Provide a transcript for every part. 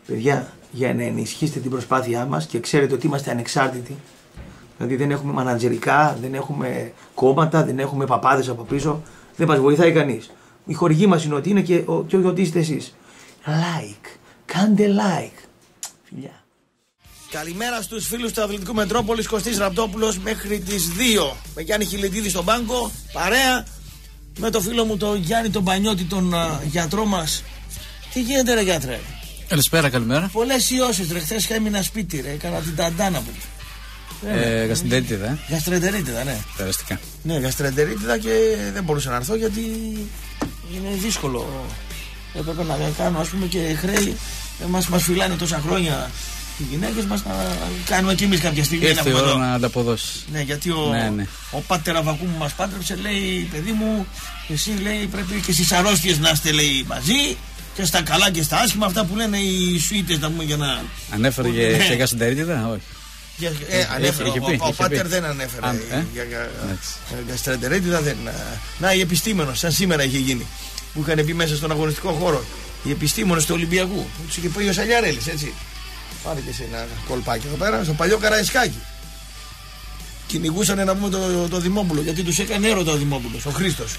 παιδιά, για να ενισχύσετε την προσπάθειά μας και ξέρετε ότι είμαστε ανεξάρτητοι. Δηλαδή δεν έχουμε μανατζερικά, δεν έχουμε κόμματα, δεν έχουμε παπάδες από πίσω. Δεν μας βοηθάει κανείς. Η χορηγή μας είναι ότι είναι και ότι είστε εσείς. Like. Κάντε like. Φιλιά. Καλημέρα στους φίλους του Αθλητικού Μετρόπολης. Κωστής Ραπτόπουλος μέχρι τις 2. Με Γιάννη Χιλετίδη στον πάγκο. Παρέα με το φίλο μου τον Γιάννη τον Πανιώτη, τον γιατρό μας. Τι γίνεται ρε γιατρέ? Καλησπέρα, καλημέρα. Πολλές ιώσεις ρε. Χθες έμεινα σπίτι ρε. Έκανα την ταντάνα μου. Γαστρεντερίτιδα. Γαστρεντερίτιδα, ναι. Περαστικά. Ναι, γαστρεντερίτιδα και δεν μπορούσα να έρθω γιατί είναι δύσκολο. Έπρεπε να κάνω ας πούμε και χρέη. Μας φυλάνε τόσα χρόνια οι γυναίκες μας, να κάνουμε κι εμείς κάποια στιγμή. Ήρθε η ώρα να ανταποδώσει. Ναι, γιατί ο πάτερ Αβακού μου μας πάτρεψε, λέει παιδί μου, εσύ λέει πρέπει και στις αρρώστιες να είστε λέει μαζί. Και στα καλά και στα άσχημα, αυτά που λένε οι σουίτες να πούμε για να. Ανέφερε και γαστρεντερίτιδα, όχι. Ανέφερε, ο πάτερ δεν ανέφερε για γαστρεντερίτιδα. Να, οι επιστήμονες, σαν σήμερα είχε γίνει, που είχαν πει μέσα στον αγωνιστικό χώρο, οι επιστήμονες του Ολυμπιακού, που τους είχε πει ο Σαλιαρέλης, έτσι. Πάρε και σε ένα κολπάκι εδώ πέρα, στο παλιό Καραϊσκάκι. Κυνηγούσαν να πούμε το Δημόπουλο, γιατί τους έκανε έρωτα ο Δημόπουλος, ο Χρήστος.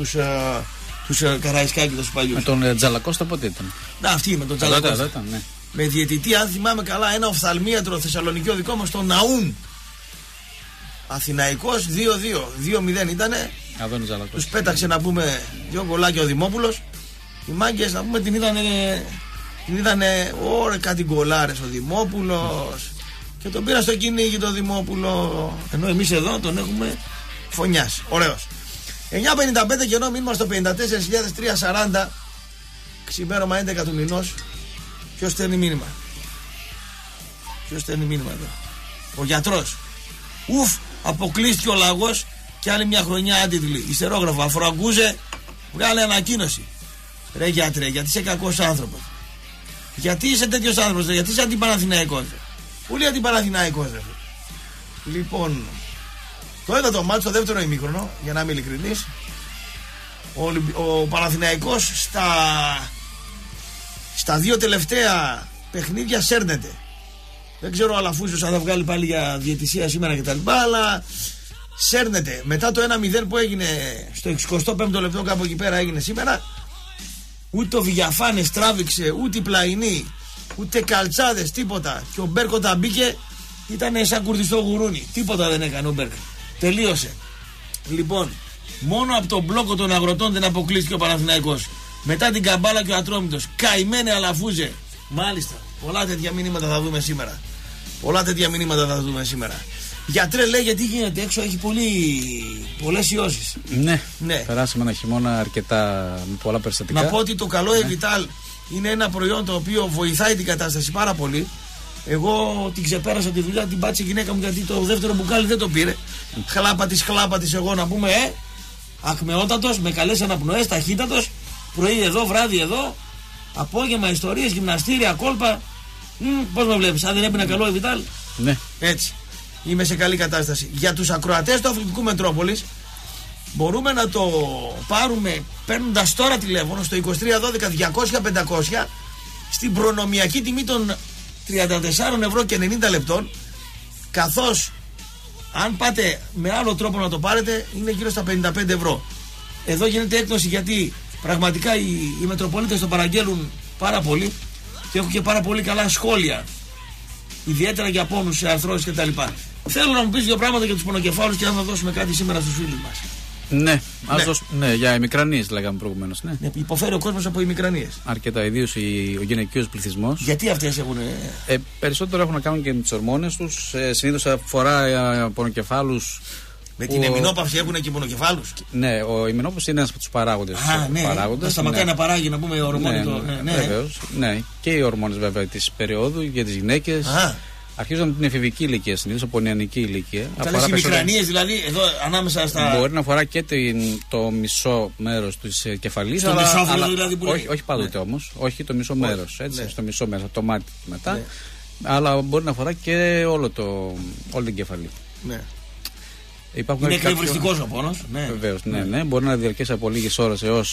Τους Καραϊσκάκι τους παλιούς. Με τον Τζαλακώστα πότε ήταν? Να, αυτή με τον Τζαλακώστα. Ναι. Με διαιτητή, αν θυμάμαι καλά, ένα οφθαλμίατρο Θεσσαλονικιό δικό μας, τον Ναούν. Αθηναϊκός 2-2, 2-0 ήτανε. Τους πέταξε να πούμε 2 γκολάκια ο Δημόπουλος. Οι μάγκες να πούμε την είδανε ωραία κάτι γκολάρες ο Δημόπουλος. Και τον πήρα στο κυνήγι το Δημόπουλο. Ενώ εμείς εδώ τον έχουμε φωνιάσει. Ωραίος. 9.55 και ενώ μήνυμα στο 54.340. Ξημέρωμα 11 του μηνός. Ποιος στέλνει μήνυμα? Ποιος στέλνει μήνυμα εδώ? Ο γιατρός. Ουφ, αποκλείστηκε ο λαγός και άλλη μια χρονιά άντιτλη. Ιστερόγραφο, Αφροαγκούζε, βγάλε ανακοίνωση. Ρε γιατρέ, γιατί είσαι κακός άνθρωπος? Γιατί είσαι τέτοιος άνθρωπος? Γιατί είσαι αντιπαναθηναϊκός? Πού λέει αντιπαναθηναϊκός? Λοιπόν, το είδα το μάτσο στο δεύτερο ημίχρονο, για να είμαι ειλικρινής. Ο Παναθηναϊκός στα 2 τελευταία παιχνίδια σέρνεται. Δεν ξέρω ο Αλαφούζος αν θα βγάλει πάλι για διαιτησία σήμερα κτλ. Αλλά σέρνεται. Μετά το 1-0 που έγινε στο 65ο λεπτό, κάπου εκεί πέρα έγινε σήμερα, ούτε ο Βηγιαφάνες τράβηξε, ούτε η Πλαϊνή, ούτε καλτσάδες, τίποτα. Και ο Μπέρκοτα μπήκε, ήταν σαν κουρδιστό γουρούνι. Τίποτα δεν έκανε ο Μπέρκ. Τελείωσε. Λοιπόν, μόνο από τον μπλόκο των αγροτών δεν αποκλείστηκε ο Παναθηναϊκός. Μετά την Καμπάλα και ο Ατρόμητος. Καημένε Αλαφούζε. Μάλιστα. Πολλά τέτοια μηνύματα θα δούμε σήμερα. Γιατρέ, λέει, γιατί γίνεται έξω, έχει πολλές ιώσεις. Ναι. Περάσαμε ένα χειμώνα αρκετά με πολλά περιστατικά. Να πω ότι το καλό Evital είναι ένα προϊόν το οποίο βοηθάει την κατάσταση πάρα πολύ. Εγώ την ξεπέρασα τη δουλειά, την πάτησε η γυναίκα μου γιατί το δεύτερο μπουκάλι δεν το πήρε. Χλάπα της εγώ να πούμε, ακμεότατος, με καλές αναπνοές, ταχύτατος. Πρωί εδώ, βράδυ εδώ. Απόγευμα ιστορίες, γυμναστήρια, κόλπα. Πώς με βλέπεις, αν δεν έπαιρνα καλό Evital? Ναι. Έτσι. Είμαι σε καλή κατάσταση. Για τους ακροατές του Αθλητικού Μετρόπολης, μπορούμε να το πάρουμε παίρνοντας τώρα τηλέφωνο στο 2312-200-500 στην προνομιακή τιμή των 34 ευρώ και 90 λεπτών. Καθώς αν πάτε με άλλο τρόπο να το πάρετε, είναι γύρω στα 55 ευρώ. Εδώ γίνεται έκπτωση γιατί πραγματικά οι Μετροπολίτες το παραγγέλουν πάρα πολύ και έχουν και πάρα πολύ καλά σχόλια, ιδιαίτερα για πόνους σε αρθρώσεις κτλ. Θέλω να μου πεις 2 πράγματα για τους πονοκεφάλους και αν θα δώσουμε κάτι σήμερα στους φίλους μας. Ναι, για ημικρανίες λέγαμε προηγουμένως. Ναι. Υποφέρει ο κόσμος από ημικρανίες. Αρκετά, ιδίως ο γυναικείος πληθυσμός. Γιατί αυτές έχουν? Περισσότερο έχουν να κάνουν και με τις ορμόνες τους. Συνήθως αφορά πονοκεφάλους. Με την εμεινόπαυση έχουν και πονοκεφάλους. Ναι, ο ημινόπαυση είναι ένας από τους παράγοντες. Θα σταματάει να παράγει, να πούμε, η ορμόνη. Βεβαίως. Ναι, και οι ορμόνες βέβαια της περίοδου για τις γυναίκες. Αρχίζουν από την εφηβική ηλικία, συνήθως από νεανική ηλικία. Οι μικρανίες δηλαδή, εδώ ανάμεσα στα. Μπορεί να αφορά και το μισό μέρος της κεφαλής. Το μισόφυλλο δηλαδή που λέει. Όχι πάντοτε όμως. Όχι το μισό μέρος. Έτσι, στο μισό μέρος, το μάτι μετά. Αλλά μπορεί να αφορά και όλη την κεφαλή. Ναι. Είναι εκνευριστικός ο πόνος. Βεβαίως, ναι. Μπορεί να διαρκέσει από λίγες ώρες έως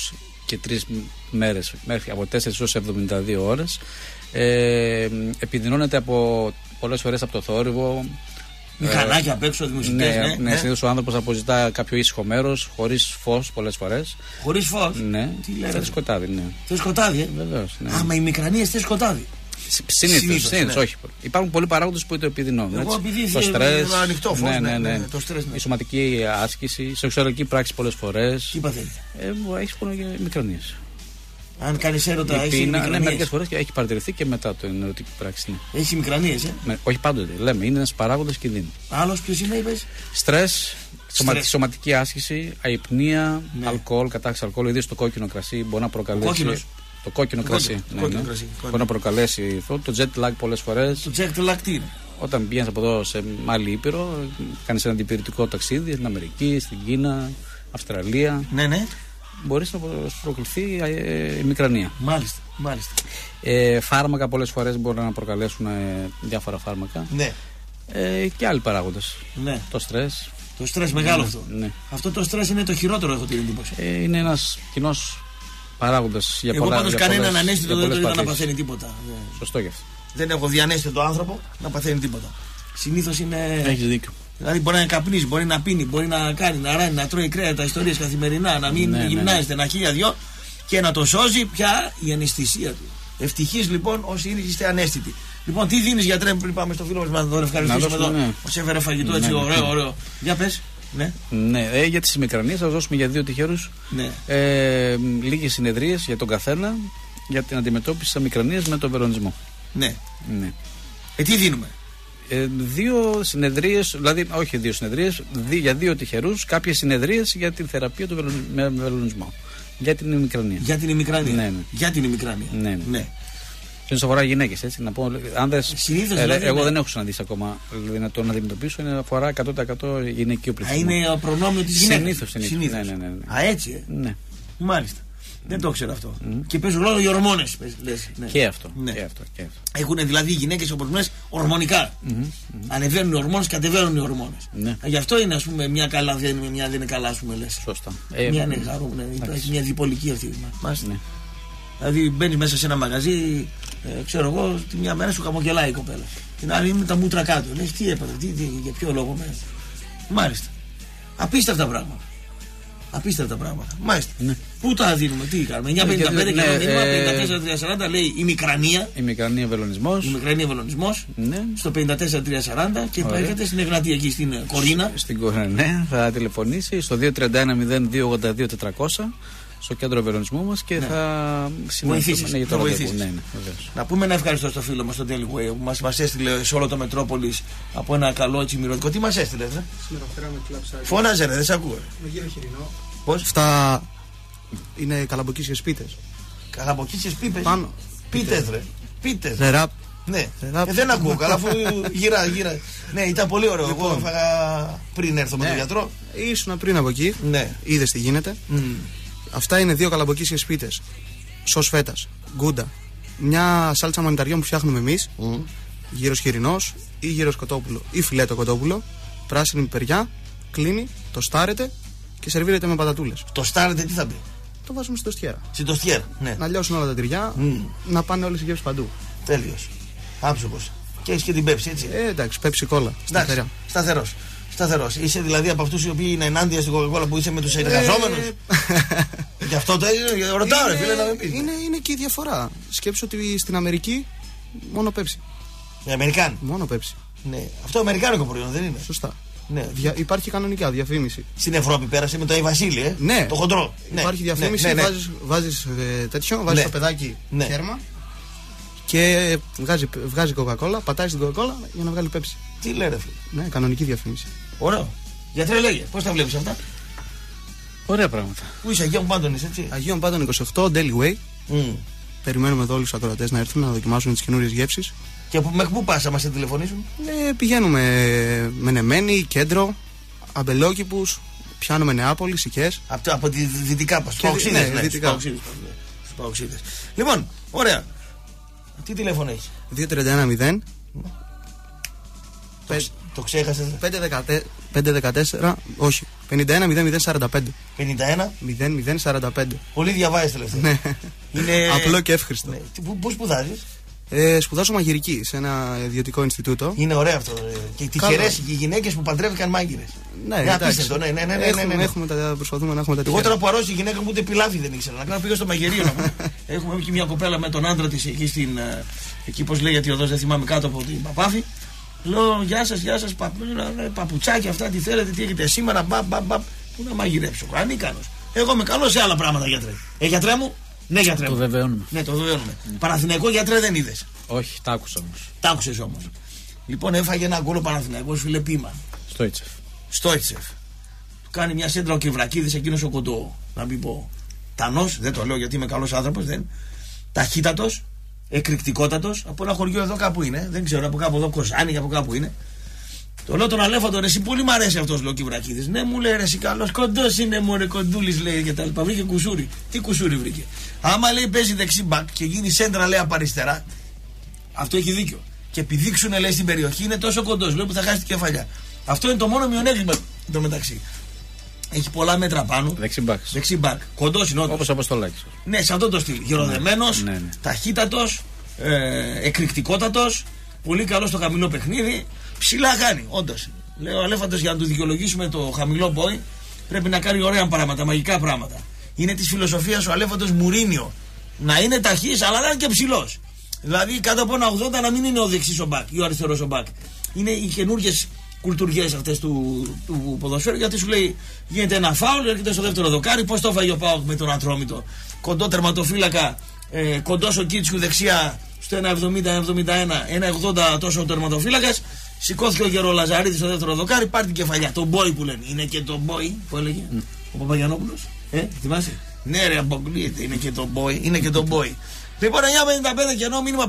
και 3 μέρες, μέχρι από 4 έως 72 ώρες. Επιδεινώνεται πολλές φορές από το θόρυβο. Μηχανάκια απ' έξω, δημοσιογραφίες. Ναι. Συνήθως ο άνθρωπος αποζητά κάποιο ήσυχο μέρος, χωρίς φως πολλές φορές. Χωρίς φως? Ναι. Θέλει σκοτάδι, ναι. Θέλει σκοτάδι, Βεβαίως, ναι. Άμα οι μικρανίες θέλει σκοτάδι. Συνήθως, όχι. Υπάρχουν πολλοί παράγοντες που το επιδεινώνουν. Το στρες, ανοιχτό φως, το στρες, η σωματική άσκηση, η σεξουαλική πράξη πολλές φορές. Τι παθαίνει? Έχεις μικρανίες. Αν κάνεις έρωτα, έχεις μικρανίες? Ναι, μερικές φορές έχει παρατηρηθεί και μετά την ερωτική πράξη. Ναι. Έχει μικρανίες, όχι πάντοτε. Λέμε, είναι ένας παράγοντας κινδύνου. Άλλος ποιος είναι, είπες? Στρες, σωματική άσκηση, αϊπνία, αλκοόλ, κατάχρηση αλκοόλ, ιδίως το κόκκινο κρασί μπορεί να προκαλέσει. Το κόκκινο κρασί. Μπορεί να προκαλέσει το jet lag πολλές φορές. Το jet lag τι είναι? Όταν πηγαίνεις από εδώ σε άλλη ήπειρο, κάνεις ένα αντιπυρητικό ταξίδι στην Αμερική, στην Κίνα, Αυστραλία. Ναι. Μπορείς να προκληθεί η μικρανία. Μάλιστα. Φάρμακα πολλές φορές μπορούν να προκαλέσουν διάφορα φάρμακα. Ναι. Και άλλοι παράγοντες. Ναι. Το στρες. Το στρες μεγάλο αυτό. Ναι. Αυτό το στρες είναι το χειρότερο, έχω την εντύπωση. Είναι ένας κοινός παράγοντας για πολλά. Εγώ πάντως κανέναν ανέστητο δεν το είδα να παθαίνει τίποτα. Σωστό γι' αυτό. Δεν έχω δει ανέστητο άνθρωπο να παθαίνει τίποτα. Συνήθως είναι. Έχεις δίκιο. Δηλαδή μπορεί να καπνίζει, μπορεί να πίνει, μπορεί να κάνει, να ράνει, να τρώει κρέατα, ιστορίες καθημερινά, να μην γυμνάζεται, να 1002 και να το σώζει πια η αναισθησία του. Ευτυχείς λοιπόν όσοι είστε ανέστητοι. Λοιπόν, τι δίνεις γιατρέ πριν πάμε στο φίλο μας να τον ευχαριστήσουμε εδώ. Μας έφερε φαγητό έτσι ωραίο. Για πες. Ναι, για τις μικρανίες θα δώσουμε για 2 τυχερούς λίγες συνεδρίες για τον καθένα για την αντιμετώπιση της μικρανίας με τον βελονισμό. Ναι. Τι δίνουμε? 2 συνεδρίες, δηλαδή όχι 2 συνεδρίες, για 2 τυχερούς κάποιες συνεδρίες για την θεραπεία του βελονισμού. Για την ημικρανία. Για την ημικρανία. Ναι. Για την ημικρανία. Ναι. Συνήθως αφορά γυναίκες, έτσι. Να πω, άνδρες, δηλαδή, εγώ δεν έχω συναντήσει ακόμα. Δηλαδή να τον αντιμετωπίσω, αφορά 100% γυναικείο πληθυσμό. Είναι ο προνόμιο της γυναίκας. Συνήθως. Ναι. Έτσι. Ναι. Μάλιστα. Δεν το ξέρω αυτό. Και παίζουν ρόλο οι ορμόνες. Και αυτό. Έχουν δηλαδή οι γυναίκες όπως λες ορμονικά. Ανεβαίνουν οι ορμόνες, κατεβαίνουν οι ορμόνες. Ναι. Γι' αυτό είναι, ας πούμε, μια καλά, μια δεν είναι καλά, ας πούμε, λες. Σωστά. Μια είναι χαρούμενη. Έχει μια διπολική αυτή. Ναι. Δηλαδή μπαίνεις μέσα σε ένα μαγαζί, ξέρω εγώ, τη μια μέρα σου χαμογελάει η κοπέλα. Την άλλη με τα μούτρα κάτω. Λες τι έπαθε, για ποιο λόγο με. Μάλιστα. Απίστευτα πράγματα. Μάλιστα. Ναι. Πού τα δίνουμε, τι κάνουμε? 955 και ένα μήνυμα, 54-340 λέει ημικρανία. Ημικρανία βελονισμός. Ναι. Στο 54-340 και έρχεται στην Εγνατία εκεί στην Κορίνα. Στην Κορίνα, ναι. Θα τηλεφωνήσει στο 231-0282-400 στο κέντρο βελονισμού μας και θα βοηθήσει. Για το ναι, να πούμε ένα ευχαριστώ στο φίλο μας, τον Daily Way, που μας έστειλε σε όλο το Μετρόπολης από ένα καλό έτσι μυρωδικό. Τι μας έστειλε, Συμμεροφέραμε κλαψάκι. Φώναζε, δεν σε ακούω. Με γύρο χοιρινό. Πώς? Αυτά είναι καλαμποκίσιες πίτες. Καλαμποκίσιες πίπες. Πάνω. Πίτες, ρε. Ρεράπ. Ναι, δεν ακούω καλά, αφού γυρά. Ναι, ήταν πολύ ωραίο. Λοιπόν, εγώ έφαγα πριν έρθω με τον γιατρό. Ήσουν πριν από εκεί. Ναι. Είδες τι γίνεται. Αυτά είναι 2 καλαμποκίσιες πίτες. Σος φέτας, γκούντα. Μια σάλτσα μανιταριών που φτιάχνουμε εμείς. Γύρος χοιρινός ή γύρος κοτόπουλο ή φιλέτο κοτόπουλο. Πράσινη πιπεριά. Κλείνει, το στάρετε και σερβίρετε με πατατούλες. Το στάρετε τι θα πει? Το βάζουμε στην τοστιέρα. Στην τοστιέρα, ναι. Να λιώσουν όλα τα τυριά, να πάνε όλες οι γεύσεις παντού. Τέλειος. Άψογος. Και έχεις και την πέψη, έτσι. Εντάξει, πέψη κόλλα. Σταθερός. Είσαι δηλαδή από αυτούς οι οποίοι είναι ενάντια στην Coca-Cola που είσαι με τους εργαζόμενους. Γι' αυτό το έγινε. Ρωτάω, ρε φίλε, να με πεις. Είναι και η διαφορά. Σκέψου ότι στην Αμερική μόνο πέψη. Οι Αμερικάνοι. Μόνο πέψη. Ναι. Αυτό αμερικάνικο προϊόν δεν είναι? Σωστά. Ναι. Υπάρχει κανονικά διαφήμιση. Στην Ευρώπη πέρασε με το Αϊ-Βασίλη, ναι. Το χοντρό. Υπάρχει διαφήμιση, ναι. βάζεις τέτοιο, βάζεις το παιδάκι θέρμα και βγάζει Coca-Cola, πατάει την Coca-Cola για να βγάλει πέψη. Τι λέει, ρε φίλε? Ναι, κανονική διαφήμιση. Ωραίο. Γιατρέ, λέγε, πώς τα βλέπεις αυτά? Ωραία πράγματα. Πού είσαι, Αγίων Πάντων είσαι, έτσι? Αγίων Πάντων 28, Daily Way. Περιμένουμε εδώ όλους τους ακροατές να έρθουν να δοκιμάσουν τις καινούριες γεύσεις. Και μέχρι πού πας, άμα σε τηλεφωνήσουν? Πηγαίνουμε με Νεμένη, Κέντρο, Αμπελόκηπους, πιάνουμε Νεάπολη, Σικές. Από τη δυτικά πας, στους Παοξίδες. Λοιπόν, ωραία. Τι τηλέφωνο έχεις? 231-0. Το ξέχασες? 514, όχι, 51-00-45. 51-00-45. Πολύ διαβάζεις τελευταία. Ναι. Είναι... απλό και εύχριστο. Ναι. Πού σπουδάζεις? Σπουδάζω μαγειρική σε ένα ιδιωτικό Ινστιτούτο. Είναι ωραίο αυτό. Και τυχερές οι γυναίκες που παντρεύτηκαν μάγειρες. Ναι, απίστευτο. Ναι. Προσπαθούμε να έχουμε τα τυχαία. Εγώ τώρα που αρρώστηκε η γυναίκα μου ούτε πιλάφι δεν ήξερα. Να κάνω πήγα στο μαγειρίο. Έχουμε και μια κοπέλα με τον άντρα της εκεί πώς λέγεται οδός, δεν θυμάμαι, κάτω από την Παπάφη. Λέω γεια σας, παπουτσάκια αυτά, τι θέλετε, τι έχετε σήμερα, πού να μαγειρέψω. Ανίκανος. Εγώ είμαι καλός σε άλλα πράγματα, γιατρέ. Γιατρέ μου. Ναι, γιατρέ. Το βεβαιώνουμε. Ναι, το βεβαιώνουμε. Παναθηναϊκό γιατρέ δεν είδες? Όχι, τα άκουσα όμως. Τα άκουσες όμως. Λοιπόν, έφαγε ένα γκολ ο Παναθηναϊκός, φίλε, πείμα. Στόιτσεφ. Του κάνει μια σέντρα ο Κιβρακίδης, εκείνος ο κοντό, να μην πω τανός, δεν το λέω γιατί είμαι καλός άνθρωπος, δεν. Ταχύτατος, εκρηκτικότατος, από ένα χωριό εδώ κάπου είναι, δεν ξέρω, από κάπου εδώ Κοζάνη, από κάπου είναι. Το λέω τον Αλέφαντο, ρε, εσύ πολύ μ' αρέσει αυτός, λέει ο Κιβρακίδης. Ναι, μου λέει, ρε, εσύ καλός, κοντός είναι, μωρέ, κοντούλης, λέει και τα λοιπά. Βρήκε κουσούρι. Τι κουσούρι βρήκε? Άμα λέει παίζει δεξί μπακ και γίνει σέντρα, λέει από αριστερά, αυτό έχει δίκιο. Και επιδείξουνε, λέει, στην περιοχή, είναι τόσο κοντός, λέει, που θα χάσει την κεφαλιά. Αυτό είναι το μόνο μειονέκτημα το μεταξύ. Έχει πολλά μέτρα πάνω. Δεξί μπακ. Κοντός είναι όντως. Όπως Αποστολάκης. Ναι, σε αυτό το στυλ. Γεροδεμένος, ναι. Ταχύτατος, εκρηκτικότατος, πολύ καλό στο χαμηλό παιχνίδι. Ψηλά κάνει, όντως. Λέω ο Αλέφαντος, για να του δικαιολογήσουμε το χαμηλό μπόι, πρέπει να κάνει ωραία πράγματα, μαγικά πράγματα. Είναι της φιλοσοφίας ο Αλέφαντος Μουρίνιο. Να είναι ταχύς, αλλά να είναι και ψηλός. Δηλαδή κάτω από ένα 80 να μην είναι ο δεξής ο μπακ ή ο αριστερός ο μπακ. Είναι οι καινούργιες κουλτουριές αυτές του ποδοσφαίρου, γιατί σου λέει γίνεται ένα φάουλ, έρχεται στο δεύτερο δοκάρι. Πώς το έφαγε ο Πάοκ με τον Ατρόμητο? Κοντό τερματοφύλακα, κοντός ο Κίτσιου δεξιά στο 1,70-1,71, 1,80 τόσο ο τερματοφύλακας. Σηκώθηκε ο Γερολαζαρίδης στο δεύτερο δοκάρι, πάρει την κεφαλιά. Το μπόι που λένε. Είναι και το μπόι, που έλεγε ο Παπαγιανόπουλος. Θυμάσαι? Ναι, ρε, αποκλείεται. Είναι και το μπόι. Είναι και το μπόι. Λοιπόν, 9,55 κενό, μήνυμα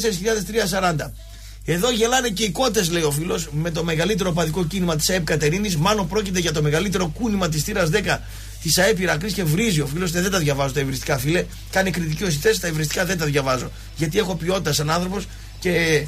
54.340. Εδώ γελάνε και οι κότες, λέει ο φίλος, με το μεγαλύτερο οπαδικό κίνημα της ΑΕΠ Κατερίνης. Μάλλον πρόκειται για το μεγαλύτερο κούνημα της θύρας 10 της ΑΕΠ Ηρακλής και βρίζει ο φίλος. Δεν τα διαβάζω τα υβριστικά, φίλε. Κάνει κριτική όσοι θες, τα υβριστικά δεν τα διαβάζω. Γιατί έχω ποιότητα σαν άνθρωπος και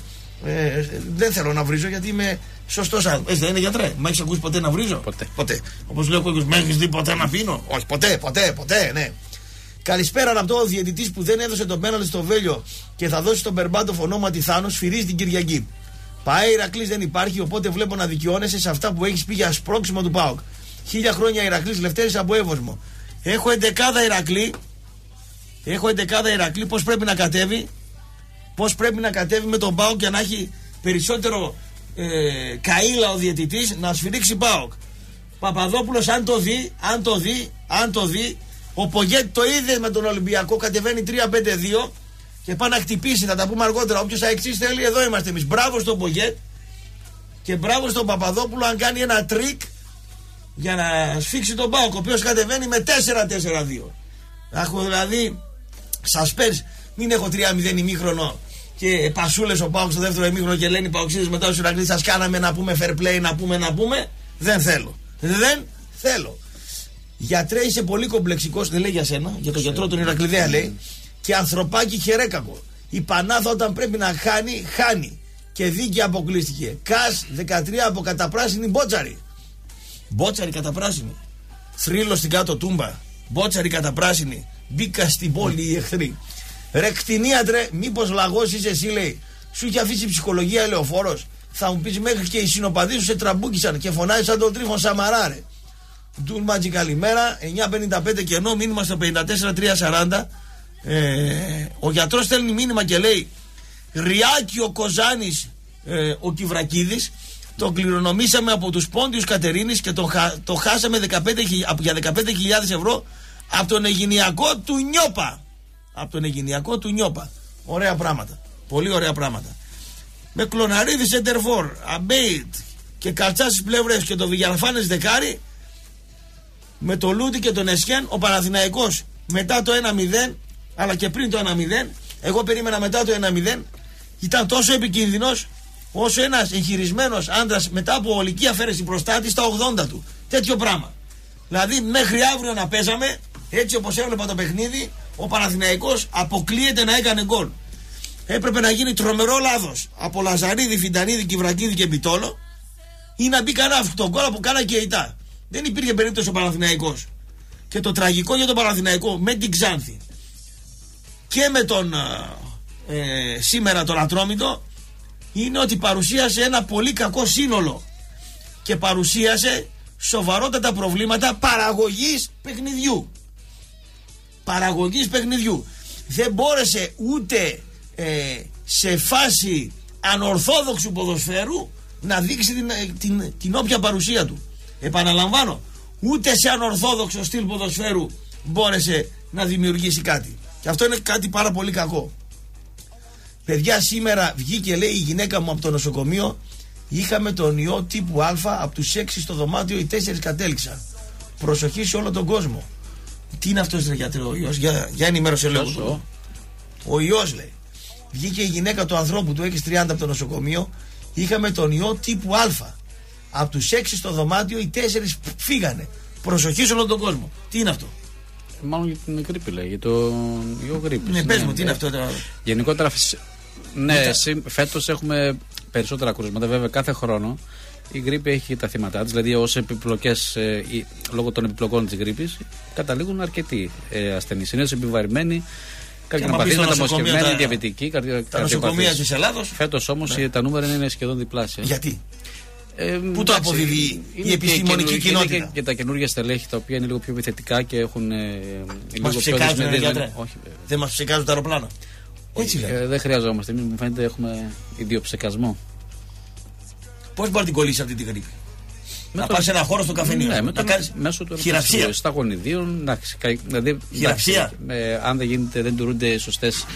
δεν θέλω να βρίζω γιατί είμαι σωστός άνθρωπος. Έτσι δεν είναι, γιατρέ? Μ' έχεις ακούσει ποτέ να βρίζω? Ποτέ. Όπως λέει ο Κόκκος, μ' έχεις δει ποτέ να πίνω? Όχι, ποτέ, ναι. Καλησπέρα, αναπτώ ο διαιτητής που δεν έδωσε τον πέναλτι στο Βέλιο και θα δώσει τον Μπερμπάντοφ ονόματι Θάνο, σφυρίζει την Κυριακή. Πάει Ηρακλής δεν υπάρχει, οπότε βλέπω να δικαιώνεσαι σε αυτά που έχεις πει για σπρώξιμο του ΠΑΟΚ. 1000 χρόνια Ηρακλής, Λευτέρης από Εύωσμο. Έχω 11 Ηρακλή, πώς πρέπει να κατέβει? Πώς πρέπει να κατέβει με τον ΠΑΟΚ για να έχει περισσότερο καΐλα ο διαιτητής να σφυρίξει ΠΑΟΚ? Παπαδόπουλος, αν το δει, ο Πογέτ το είδε με τον Ολυμπιακό, κατεβαίνει 3-5-2 και πάει να χτυπήσει, θα τα πούμε αργότερα. Όποιος αεξής θέλει, εδώ είμαστε εμείς. Μπράβο στον Πογέτ και μπράβο στον Παπαδόπουλο αν κάνει ένα τρίκ για να σφίξει τον ΠΑΟΚ, ο οποίος κατεβαίνει με 4-4-2. Έχω δηλαδή suspense, μην έχω 3-0 ημίχρονο και πασούλες ο ΠΑΟΚ στο δεύτερο ημίχρονο και λένε οι παοξίδες μετά στους Ηρακλείς σας κάναμε να πούμε fair play, να πούμε. Δεν θέλω. Γιατρέ, είσαι πολύ κομπλεξικός, δεν λέει για σένα, για τον γιατρό τον Ηρακλειδέα λέει, και ανθρωπάκι χερέκακο. Η Πανάθα όταν πρέπει να χάνει και δίκαια αποκλείστηκε. ΚΑΣ 13 από καταπράσινη Μπότσαρη. Μπότσαρη καταπράσινη. Θρύλο στην κάτω τούμπα. Μπότσαρη καταπράσινη. Μπήκα στην πόλη οι εχθροί. Ρε κτηνίατρε, μήπως λαγός είσαι εσύ, λέει. Σου είχε αφήσει ψυχολογία ελεοφόρος? Θα μου πεις μέχρι και οι συνοπαδοί σου σε τραμπούκισαν και φωνάζει σαν τον Τρίφον Σαμαρά, ρε. Ντουλμάτζι, καλημέρα. 9.55 κενό, μήνυμα στο 54.340. Ο γιατρός στέλνει μήνυμα και λέει Ριάκη ο Κοζάνης, ο Κιβρακίδης τον κληρονομήσαμε από τους Πόντιους Κατερίνης και το χάσαμε για 15.000 ευρώ από τον Αιγινιακό του Νιώπα. Ωραία πράγματα, πολύ ωραία πράγματα. Με Κλωναρίδη Σεντερφόρ, Αμπέιτ και Καλτσά στις πλευρές και το Βηγιαρφάνες δεκάρι, με το Λούτι και τον Εσχέν. Ο Παναθηναϊκός μετά το 1-0, αλλά και πριν το 1-0, εγώ περίμενα μετά το 1-0, ήταν τόσο επικίνδυνος όσο ένας εγχειρισμένος άντρας μετά από ολική αφαίρεση προστάτη στα 80 του. Τέτοιο πράγμα. Δηλαδή μέχρι αύριο να παίζαμε, έτσι όπως έβλεπα το παιχνίδι, ο Παναθηναϊκός αποκλείεται να έκανε γκολ. Έπρεπε να γίνει τρομερό λάθος από Λαζαρίδη, Φιντανίδη, Κιβρακίδη και Μπιτόλο, ή να μπει κανένα αυτό γκολ που κάνα και ητά. Δεν υπήρχε περίπτωση ο Παναθηναϊκός. Και το τραγικό για τον Παναθηναϊκό με την Ξάνθη και με τον σήμερα τον Ατρόμητο είναι ότι παρουσίασε ένα πολύ κακό σύνολο και παρουσίασε σοβαρότατα προβλήματα παραγωγής παιχνιδιού. Δεν μπόρεσε ούτε σε φάση ανορθόδοξου ποδοσφαίρου να δείξει την όποια παρουσία του. Επαναλαμβάνω, ούτε σε ανορθόδοξο στυλ ποδοσφαίρου μπόρεσε να δημιουργήσει κάτι. Και αυτό είναι κάτι πάρα πολύ κακό. Παιδιά, σήμερα βγήκε, λέει, η γυναίκα μου από το νοσοκομείο, είχαμε τον ιό τύπου Α, από τους 6 στο δωμάτιο οι 4 κατέληξαν. Προσοχή σε όλο τον κόσμο. Τι είναι αυτός, ρε γιατρέ, ο ιός? Για ενημέρωσε λίγο. Ο ιός, λέει. Βγήκε η γυναίκα του ανθρώπου του 630 από το νοσοκομείο, είχαμε τον ιό τύπου Α. Από τους 6 στο δωμάτιο οι 4 φύγανε. Προσοχή σε όλο τον κόσμο. Τι είναι αυτό? Μάλλον για την γρίπη, λέει, για το ιό γρίπης. Ναι, πες μου, τι είναι αυτό τώρα? Γενικότερα, ναι, φέτος έχουμε περισσότερα κρούσματα. Βέβαια, κάθε χρόνο η γρίπη έχει τα θύματα της. Δηλαδή, ως επιπλοκές, λόγω των επιπλοκών της γρίπης, καταλήγουν αρκετοί ασθενείς. Είναι επιβαρημένοι, καρκινοπαθείς, μεταμοσχευμένοι, διαβητικοί, τα νοσοκομεία της Ελλάδος. Φέτος όμως τα νούμερα είναι σχεδόν διπλάσια. Γιατί? Πού το αποδίδει η επιστημονική κοινότητα? Είναι και τα καινούργια στελέχη, τα οποία είναι λίγο πιο επιθετικά και έχουν λίγο πιο δυσμενή. Δεν μας ψεκάζουν το αεροπλάνο? Έτσι λέει. Δεν χρειαζόμαστε. Εμείς, μου φαίνεται, έχουμε ιδιοψεκασμό. Πώς μπορεί να την κολλήσει αυτή τη γρίπη? Να πας σε ένα χώρο στο καφενείο, ναι, να κάνεις χειραψία στα γονιδίων. Δηλαδή, χειραψία. Αν δεν γίνεται, δεν τηρούνται σωστές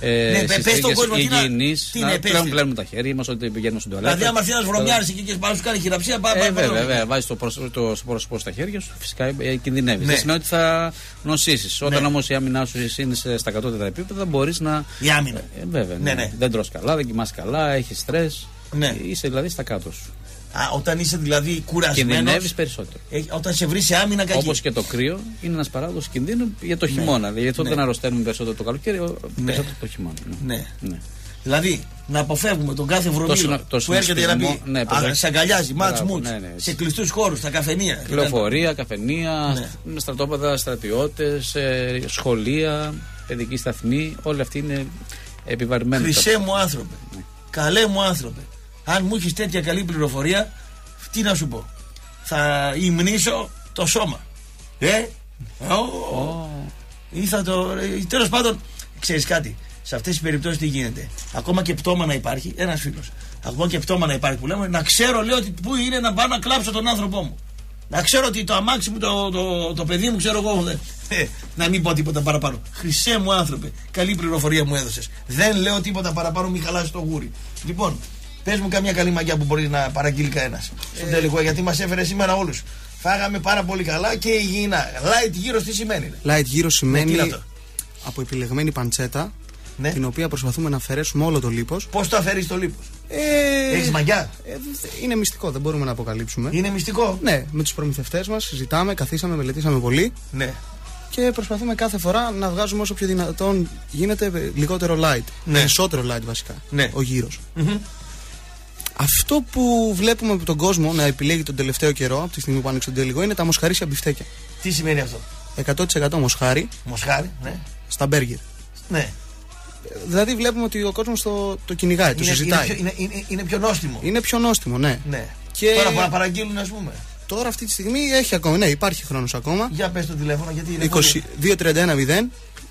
υγιεινείς, πλέον πλένουμε τα χέρια μας όταν πηγαίνουμε στην τουαλέτα. Δηλαδή, άμα έρθει ένας βρωμιάρης εκεί και πάει σου κάνει χειραψία, βέβαια, βάζεις το πρόσωπο στα χέρια σου, φυσικά κινδυνεύεις. Δεν σημαίνει ότι θα νοσήσεις. Όταν όμως η άμυνά σου είναι στα κατώτερα επίπεδα, μπορείς να. Η άμυνα. Βέβαια. Δεν τρως καλά, δεν κοιμάσαι καλά, έχεις στρες. Είσαι δηλαδή στα κάτω σου. Όταν είσαι δηλαδή κουρασμένος, κινδυνεύεις περισσότερο. Όταν σε βρει σε άμυνα κακή. Όπως και το κρύο είναι ένας παράγοντας κινδύνου για το χειμώνα. Γιατί όταν αρρωσταίνουμε περισσότερο το καλοκαίρι, περισσότερο το χειμώνα. Ναι. Δηλαδή να αποφεύγουμε τον κάθε βρωμίλο που έρχεται για να πει σε αγκαλιάζει, μουτ, σε κλειστούς χώρους, στα καφενεία. Λεωφορεία, καφενεία, στρατόπεδα, στρατιώτες, σχολεία, παιδική σταθμή. Όλοι αυτοί είναι επιβαρημένοι. Χρυσέ μου άνθρωπε, καλέ μου άνθρωπε. Αν μου έχεις τέτοια καλή πληροφορία, τι να σου πω? Θα υμνήσω το σώμα. Ή θα το. Τέλος πάντων, ξέρεις κάτι? Σε αυτές τις περιπτώσεις τι γίνεται? Ακόμα και πτώμα να υπάρχει, ένας φίλος. Ακόμα και πτώμα να υπάρχει που λέμε, να ξέρω, λέω, ότι πού είναι να πάω να κλάψω τον άνθρωπό μου. Να ξέρω ότι το αμάξι μου, το παιδί μου, ξέρω εγώ. Να μην πω τίποτα παραπάνω. Χρυσέ μου άνθρωπε, καλή πληροφορία μου έδωσες. Δεν λέω τίποτα παραπάνω, μην χαλάσεις το γούρι. Λοιπόν. Πες μου καμιά καλή μαγιά που μπορεί να παραγγείλει κανένας στον τελικό, γιατί μας έφερε σήμερα όλους. Φάγαμε πάρα πολύ καλά και υγιεινά. Light gyros τι σημαίνει? Light gyros σημαίνει από επιλεγμένη παντσέτα, την οποία προσπαθούμε να αφαιρέσουμε όλο το λίπος. Πώς το αφαιρείς το λίπος? Έχεις μαγιά? Είναι μυστικό, δεν μπορούμε να αποκαλύψουμε. Είναι μυστικό? Ναι, με τους προμηθευτές μας συζητάμε, καθίσαμε, μελετήσαμε πολύ. Ναι. Και προσπαθούμε κάθε φορά να βγάζουμε όσο πιο δυνατόν γίνεται λιγότερο light. Περισσότερο light βασικά. Ο γύρος. Αυτό που βλέπουμε από τον κόσμο να επιλέγει τον τελευταίο καιρό, από τη στιγμή που άνοιξε τον τελικό, είναι τα μοσχαρίσια μπιφτέκια. Τι σημαίνει αυτό? 100% μοσχάρι. Μοσχάρι, ναι. Στα μπέργκερ. Ναι. Δηλαδή βλέπουμε ότι ο κόσμος το κυνηγάει, το συζητάει. Είναι πιο νόστιμο. Είναι πιο νόστιμο, ναι. Και τώρα που να παραγγείλουν, ας πούμε. Τώρα αυτή τη στιγμή έχει ακόμα, ναι, υπάρχει χρόνος ακόμα. Για πες το τηλέφωνο, γιατί είναι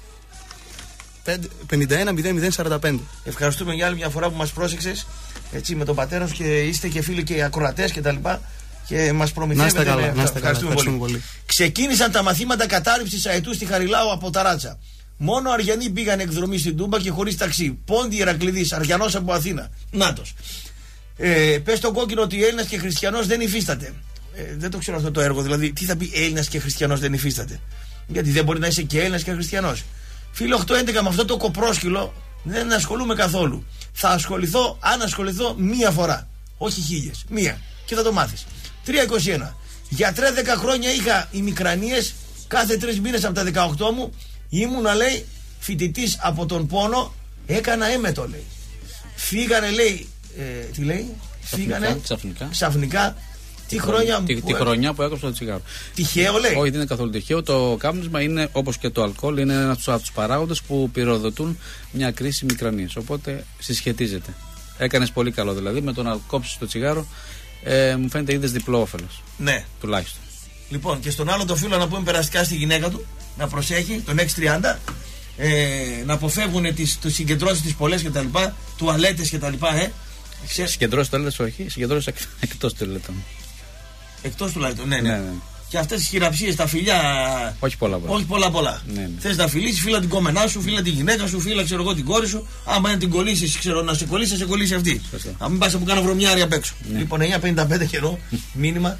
2231-0 51-045. Ευχαριστούμε για άλλη μια φορά που μας πρόσεξες, έτσι, με τον πατέρα σου, και είστε και φίλοι και ακροατές και τα λοιπά, και μας προμηθεύετε. Να είστε καλά, ευχαριστούμε πολύ. Ξεκίνησαν τα μαθήματα κατάρριψης αετού στη Χαριλάου από Ταράτσα. Μόνο Αριανοί πήγαν εκδρομή στην Τούμπα και χωρίς ταξί. Πόντι Ηρακλειδής, Αριανός από Αθήνα. Νάτος. Πες στον Κόκκινο ότι Έλληνας και Χριστιανός δεν υφίσταται. Δεν το ξέρω αυτό το έργο, δηλαδή τι θα πει Έλληνας και Χριστιανός δεν υφίσταται? Γιατί δεν μπορεί να είσαι και Έλληνας και Χριστιανός. Φίλε 811, με αυτό το κοπρόσκυλο δεν ασχολούμαι καθόλου. Θα ασχοληθώ, αν ασχοληθώ, μία φορά. Όχι 1000. Μία. Και θα το μάθεις. 321. Γιατρέ, 10 χρόνια είχα ημικρανίες. Κάθε 3 μήνες από τα 18 μου ήμουνα, λέει, φοιτητής από τον πόνο. Έκανα έμετο, λέει. Φύγανε, λέει. Τι λέει? Ξαφνικά. Τη χρονιά που έκοψε το τσιγάρο. Τυχαίο λέει? Όχι, δεν είναι καθόλου τυχαίο. Το κάπνισμα είναι, όπως και το αλκοόλ, είναι ένας από τους παράγοντες που πυροδοτούν μια κρίση μικρανίας. Οπότε συσχετίζεται. Έκανες πολύ καλό δηλαδή με το να κόψεις το τσιγάρο. Μου φαίνεται είδες διπλό όφελος. Ναι. Τουλάχιστον. Λοιπόν, και στον άλλο το φίλο να πούμε περαστικά στη γυναίκα του να προσέχει τον 630. Να αποφεύγουν τις συγκεντρώσεις τις πολλές κτλ. Τουαλέτες κτλ. Συγκεντρώσεις τουαλέτες όχι, συγκεντρώσεις εκτός τουαλέτων. Εκτός τουαλέτων, ναι. Και αυτές τις χειραψίες, τα φιλιά. Όχι πολλά. Ναι. Θες να φιλήσεις, φίλα την κόμενά σου, φίλα τη γυναίκα σου, φίλα ξέρω εγώ την κόρη σου. Άμα να την κολλήσεις, ξέρω να σε κολλήσει, θα σε κολλήσει αυτή. Να μην πας να μου κάνω βρωμιάρι απ' έξω. Ναι. Λοιπόν, 9.55 καιρό, μήνυμα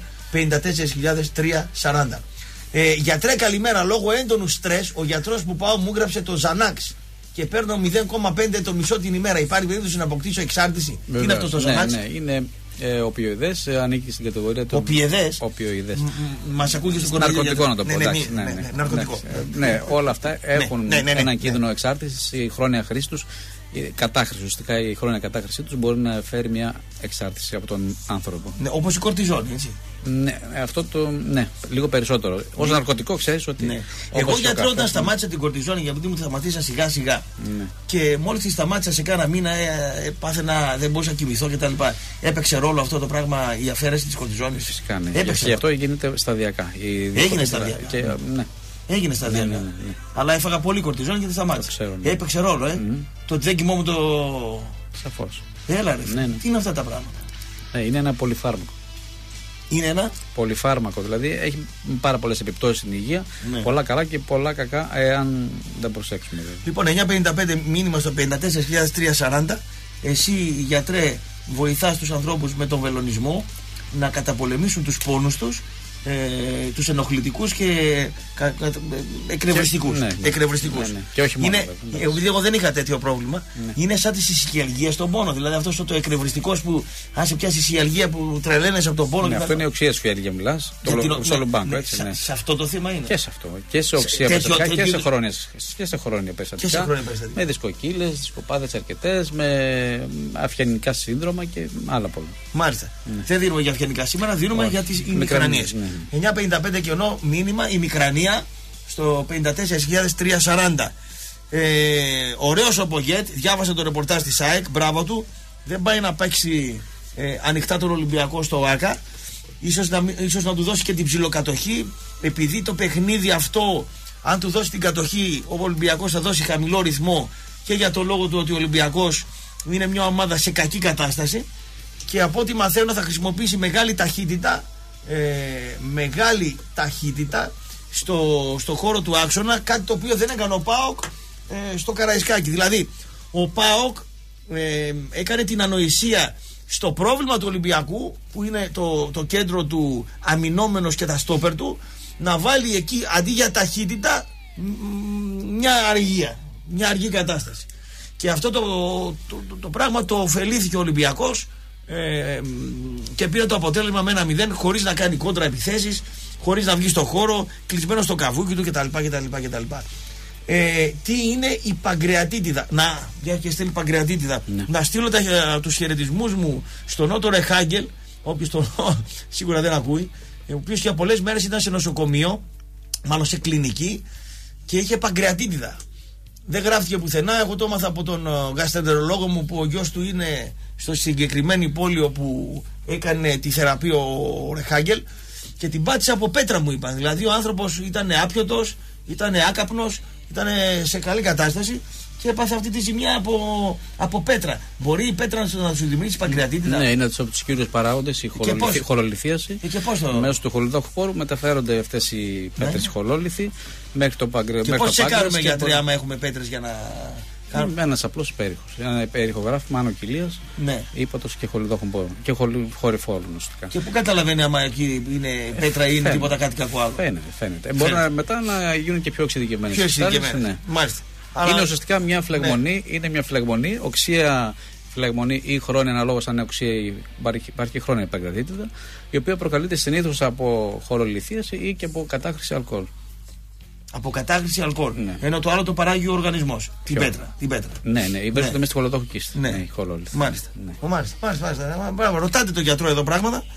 54.340. Γιατρέ, καλημέρα. Λόγω έντονου στρες, ο γιατρός που πάω μου έγραψε το Ζανάξ και παίρνω 0,5 το μισό την ημέρα. Υπάρχει περίπτωση να αποκτήσω εξάρτηση? Βεβαίως. Τι είναι αυτό το Ζανάξ? Ναι, είναι οπιοειδές, ανήκει στην κατηγορία των. Οπιοειδές. Μας ακούγεται στο ναρκωτικό να το πω. Ναρκωτικό. Ναι, όλα αυτά έχουν έναν κίνδυνο εξάρτησης. Η χρόνια χρήση τους, ουσιαστικά η χρόνια κατάχρησή τους μπορεί να φέρει μια εξάρτηση από τον άνθρωπο. Ναι, όπως η κορτιζόνη, έτσι. Ναι, αυτό λίγο περισσότερο. Ως ναρκωτικό ξέρεις ότι. Ναι. Εγώ γιατρό όταν σταμάτησα την κορτιζόνη, γιατί μου τη σταματήσα σιγά σιγά. Ναι. Και μόλις τη σταμάτησα σε κάνα μήνα, δεν μπορούσα να κοιμηθώ κτλ. Έπαιξε ρόλο αυτό το πράγμα η αφαίρεση της κορτιζόνης? Φυσικά ναι. Και αυτό γίνεται σταδιακά. Έγινε σταδιακά. Ναι. Έγινε σταδιακά. Ναι. Αλλά έφαγα πολύ κορτιζόνη και τη σταμάτησα. Ναι. Έπαιξε ρόλο, Το τζέκιμό μου το. Σαφώς. Έλα ρε. Ναι. Τι είναι αυτά τα πράγματα? Είναι ένα πολυφάρμακο. Είναι ένα πολυφάρμακο, δηλαδή έχει πάρα πολλές επιπτώσεις στην υγεία. Ναι. Πολλά καλά και πολλά κακά, αν δεν προσέξουμε. Λοιπόν, 9.55 μήνυμα στο 54.340. Εσύ, γιατρέ, βοηθάς τους ανθρώπους με τον βελονισμό να καταπολεμήσουν τους πόνους τους, τους ενοχλητικούς και εκνευριστικούς. Ναι. Και όχι μόνο. Επειδή εγώ δεν είχα τέτοιο πρόβλημα, είναι σαν τις ισχυαλγίες στον πόνο. Δηλαδή αυτό το εκνευριστικός που αν σε πιάσει ισχυαλγία που τρελαίνεσαι από τον πόνο. Ναι, αυτό είναι οξία σφιαλγία, μιλάς. Το λομπάνκο, έτσι. Σε αυτό το θέμα είναι. Και σε αυτό. Και σε οξία περιστατικά και σε χρόνια περιστατικά. Με δισκοκύλες, δισκοπάδες αρκετές, με αυγενικά σύνδρομα και άλλα πολλά. Μάλιστα. Δεν δίνουμε για αυγενικά σήμερα, δίνουμε για τις ημικρανίες. 9.55 κενό μήνυμα η μικρανία στο 54.340. Ωραίος ο Πογέτ, διάβασε το ρεπορτάζ της ΑΕΚ, μπράβο του. Δεν πάει να παίξει ανοιχτά τον Ολυμπιακό στο ΆΚΑ. Ίσως να του δώσει και την ψιλοκατοχή, επειδή το παιχνίδι αυτό, αν του δώσει την κατοχή, ο Ολυμπιακός θα δώσει χαμηλό ρυθμό, και για το λόγο του ότι ο Ολυμπιακός είναι μια ομάδα σε κακή κατάσταση και από ό,τι μαθαίνω θα χρησιμοποιήσει μεγάλη ταχύτητα στο χώρο του άξονα, κάτι το οποίο δεν έκανε ο ΠΑΟΚ στο Καραϊσκάκι. Δηλαδή ο ΠΑΟΚ έκανε την ανοησία στο πρόβλημα του Ολυμπιακού, που είναι το κέντρο του αμυνόμενος και τα στόπερ του, να βάλει εκεί αντί για ταχύτητα μια αργή κατάσταση. Και αυτό το πράγμα το ωφελήθηκε ο Ολυμπιακός και πήρε το αποτέλεσμα με 1-0, χωρίς να κάνει κόντρα επιθέσεις, χωρίς να βγει στο χώρο, κλεισμένο στο καβούκι του κτλ. Τι είναι η παγκρεατίτιδα? Και στέλνει παγκρεατίτιδα. Ναι. Να στείλω τους χαιρετισμούς μου στον Ότο Ρεχάγκελ, όποιος σίγουρα δεν ακούει, ο οποίος για πολλές μέρες ήταν σε νοσοκομείο, μάλλον σε κλινική, και είχε παγκρεατίτιδα. Δεν γράφτηκε πουθενά. Εγώ το έμαθα από τον γαστρεντερολόγο μου, που ο γιος του είναι στο συγκεκριμένη πόλη όπου έκανε τη θεραπεία ο Ρεχάγκελ, και την πάτησε από πέτρα, μου είπαν. Δηλαδή ο άνθρωπος ήταν άπιωτος, ήταν άκαπνος, ήταν σε καλή κατάσταση και έπαθε αυτή τη ζημιά από πέτρα. Μπορεί η πέτρα να σου δημιουργήσει παγκρεατίτιδα? Ναι, είναι από τους κύριους παράγοντες η χολολιθίαση. Και πώς το... Μέσω του χολιδόχου χώρου μεταφέρονται αυτές οι πέτρες χολόλιθοι μέχρι το παγκρεατίτιδα. Και πώς τσεκάρουμε, γιατρέ, άμα έχουμε πέτρες για να... Ένας απλός υπέρηχος. Ένα υπέρηχο γράφημα άνω κοιλίας, ύπατος και χολιδόχων πόρων. Και χωρηφόρων ουσιαστικά. Και πού καταλαβαίνει άμα εκεί είναι πέτρα ή είναι τίποτα κάτι κακό άλλο? Φαίνεται. Μπορεί μετά να γίνουν και πιο εξειδικευμένες. Ναι. Μάλιστα. Είναι ουσιαστικά μια φλεγμονή. Είναι μια φλεγμονή, οξία φλεγμονή ή χρόνια, αναλόγως αν είναι οξία, υπάρχει χρόνια παγκρεατίτιδα, η οποία προκαλείται συνήθως από χολολιθίαση ή και από κατάχρηση αλκοόλ. Από κατάχρηση αλκοόλ. Ναι. Ενώ το άλλο το παράγει ο οργανισμός. Την πέτρα. Ναι, βρίσκονται μέσα στη χολοδόχο κίστη. Ναι. Μάλιστα. Μπράβο, ρωτάτε τον γιατρό εδώ πράγματα.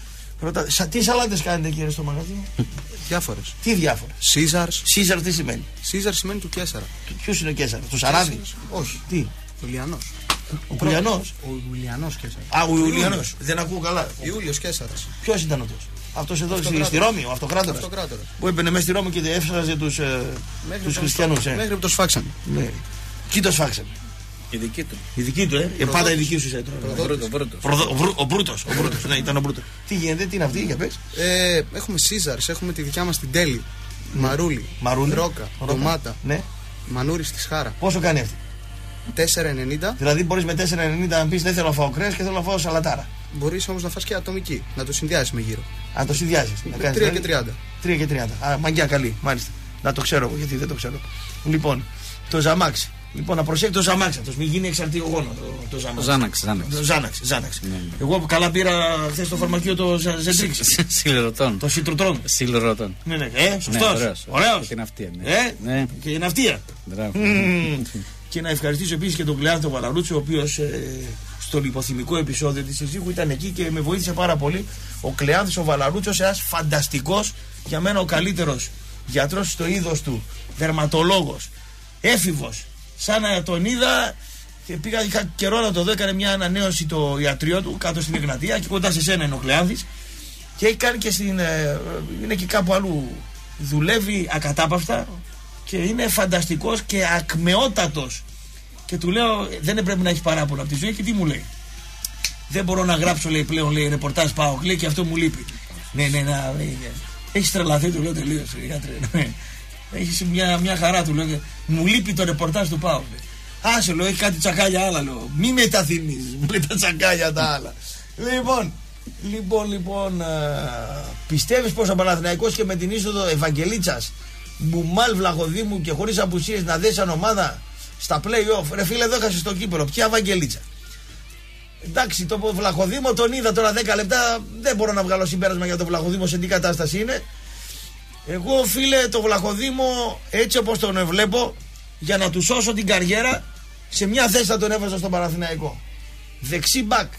Τι σαλάτες κάνετε, κύριε, στο μαγαζί? Διάφορες. Τι διάφορες? Caesar τι σημαίνει? Caesar σημαίνει του Κέσσαρα. Ποιος είναι ο Κέσσαρα? Του Σαράδη? Όχι. Τι? Ο Ιλιανός. Ο Ουλιανός. Ο Ουλιανός Κέσσαρα. Α, ο Ουλιανός. Δεν ακούω καλά. Ιούλιος Κέσσαρας. Ποιος ήταν αυτός? Αυτός εδώ στη Ρώμη, ο αυτοκράτορας. Που έμπαινε μέσα στη Ρώμη και έφραζε τους χριστιανούς. Μέχρι που το σφάξανε. Ναι. Ποιοι το σφάξανε? Η δική του. Η δική του, πάντα η δική σου Ο Μπρούτος. Ναι, ήταν ο Μπρούτος. Τι γίνεται, τι είναι αυτή, για πες. Έχουμε Caesars, έχουμε τη δικιά μας την Τέλη. Μαρούλι. Ρόκα. Ντομάτα. Ναι. Μανούρι στη Σχάρα. Πόσο κάνει αυτή? 4,90. Δηλαδή μπορείς με 4,90 να πεις δεν θέλω να φάω κρέας και θέλω να φάω σαλατάρα. Μπορείς όμως να φας και ατομική. Να το συνδυάσεις με γύρω. Να το συνδυάσεις. 3 και 30. 3 και 30. Μαγκιά καλή, μάλιστα. Να το ξέρω εγώ, γιατί δεν το ξέρω. Λοιπόν, το Ζαμάξ. Λοιπόν, να προσέχει το Ζαμάξ αυτός, μην γίνει εξαρτηγόνο το Ζαμάξ. Ζάναξ. Ναι. Εγώ καλά πήρα χθες στο φαρμακείο το Ζεντρίξ. Σιλερωτών. Το Σιτρουτρόν. Σιλερωτών. Ναι, σωστός. Ωραίος. Και την αυτία. Ναι. Και την αυτία. Και να ευχαριστήσω επίσης και τον Κλεάνθο Βαλαρούτσο, ο οποίος στο λιποθυμικό επεισόδιο της Συζύγου ήταν εκεί και με βοήθησε πάρα πολύ. Ο Κλεάνθος ο Βαλαρούτσος, ένας φανταστικός, για μένα ο καλύτερος γιατρός στο είδος του, δερματολόγος, έφηβος. Σαν να τον είδα και είχα καιρό να το δω, έκανε μια ανανέωση το ιατρείο του κάτω στην Εγνατία και κοντά σε σένα είναι ο Κλεάνθης και έχει κάνει και είναι και κάπου αλλού, δουλεύει ακατάπαυστα και είναι φανταστικός και ακμεότατος και του λέω δεν πρέπει να έχει παράπονο από τη ζωή και τι μου λέει? Δεν μπορώ να γράψω, λέει, πλέον, λέει, ρεπορτάζ πάω, λέει, και αυτό μου λείπει. Ναι, έχει τρελαθεί, του λέω, τελείως, γιατρέ. Έχει μια χαρά, του λέω. Μου λείπει το ρεπορτάζ του ΠΑΟΚ. Άσε, λέω, έχει κάτι τσακάλια άλλα, λέω. Μη μεταθυμείς με τα τσακάλια τα άλλα. Λοιπόν, πιστεύεις πως ο Παναθηναϊκός και με την είσοδο Ευαγγελίτσας, Μπουμάλ, Βλαχοδήμου και χωρίς απουσίες να δέσει σαν ομάδα στα play-off? Ρε φίλε, εδώ έχασε στο κύπελο. Ποια Ευαγγελίτσα? Εντάξει, το Βλαχοδήμο τον είδα τώρα 10 λεπτά. Δεν μπορώ να βγάλω συμπέρασμα για το Βλαχοδήμο σε τι κατάσταση είναι. Εγώ, φίλε, το Βλαχοδήμο έτσι όπως τον βλέπω, για να του σώσω την καριέρα, σε μια θέση θα τον έβαζα στον Παναθηναϊκό. Δεξί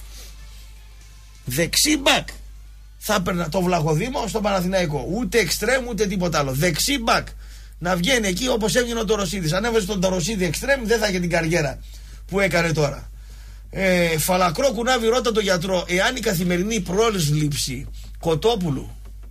μπακ θα έπαιρνα το Βλαχοδήμο στον Παναθηναϊκό. Ούτε εξτρέμ ούτε τίποτα άλλο. Δεξί μπακ να βγαίνει εκεί όπως έβγαινε ο Τοροσίδης. Αν έβαζε τον Τοροσίδη εξτρέμ, δεν θα είχε την καριέρα που έκανε τώρα. Φαλακρό κουνάβι, ρώτα το γιατρό, εάν η καθημερινή πρόσληψη Κοτόπουλου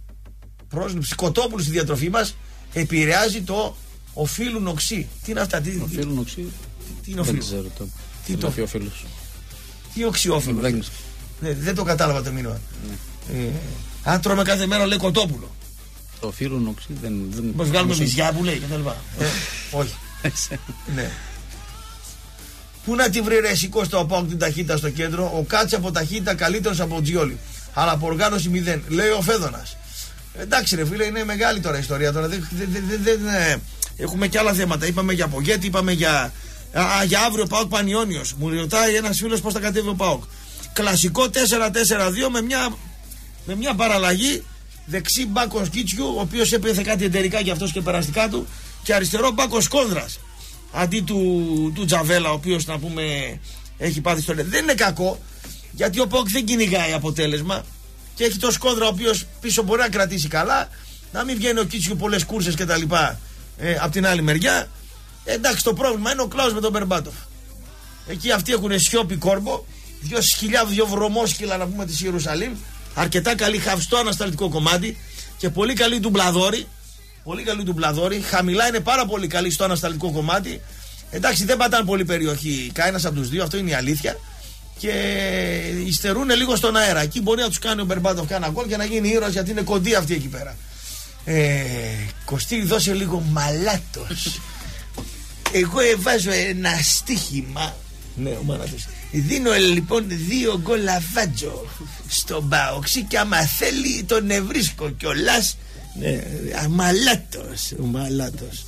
στη διατροφή μας επηρεάζει το οφείλουν οξύ. Τι είναι αυτά? Οφείλουν οξύ. Τι είναι οφείλουν? Δεν ξέρω το. Τι το οφείλους? Τι οξυόφιλος? Δεν το κατάλαβα το μήνυμα. Αν τρώμε κάθε μέρα, λέει, Κοτόπουλο. Το οφείλουν οξύ δεν. Πώς βγάλουμε μυζιά που λέει κτλ. Όχι. Ναι. Πού να τη βρει, ρε, σηκώ στο ΑΠΑΟΚ την ταχύτητα στο κέντρο? Ο Κάτσε από ταχύτητα καλύτερος από Τζιόλι. Αλλά από οργάνωση 0. Λέει ο Φέδωνας. Εντάξει, ρε φίλε, είναι μεγάλη τώρα η ιστορία. Τώρα έχουμε και άλλα θέματα. Είπαμε για Πογέτη, είπαμε για αύριο ΠΑΟΚ Πανιόνιος. Μου ρωτάει ένας φίλος πώς θα κατέβει ο ΠΑΟΚ. Κλασικό 4-4-2 με μια παραλλαγή. Δεξί μπάκο Κίτσιου, ο οποίος έπαιζε κάτι εταιρικά για αυτός και περαστικά του. Και αριστερό μπάκο Κόνδρας. Αντί του Τζαβέλα, ο οποίος, να πούμε, έχει πάθει στο δεν είναι κακό, γιατί ο ΠΑΟΚ δεν κυνηγάει αποτέλεσμα. Και έχει το Σκόνδρα, ο οποίος πίσω μπορεί να κρατήσει καλά, να μην βγαίνει ο Κίτσιου πολλές κούρσες κτλ. Από την άλλη μεριά. Εντάξει, το πρόβλημα είναι ο Κλάους με τον Μπερμπάτοφ. Εκεί αυτοί έχουν σιώπη κόρμπο, δύο βρωμόσκυλα, να πούμε, της Ιερουσαλήμ. Αρκετά καλή χαυστό ανασταλτικό κομμάτι και πολύ καλή ντουμπλαδόρη. Χαμηλά είναι πάρα πολύ καλή στο ανασταλτικό κομμάτι. Εντάξει, δεν πατάνε πολύ περιοχή κανένας από τους δύο, αυτό είναι η αλήθεια. Και υστερούν λίγο στον αέρα. Εκεί μπορεί να τους κάνει ο Μπερμπάτοφ κάνα γκολ και να γίνει ήρωας, γιατί είναι κοντή αυτή εκεί πέρα. Κωστή, δώσε λίγο μαλάτος. Εγώ βάζω ένα στοίχημα. Ναι, ο Μανάτος. Δίνω λοιπόν 2 γκολ Λαβάτζο στον Παοξή και άμα θέλει τον ευρίσκω κιόλας. Ναι, μαλάτος.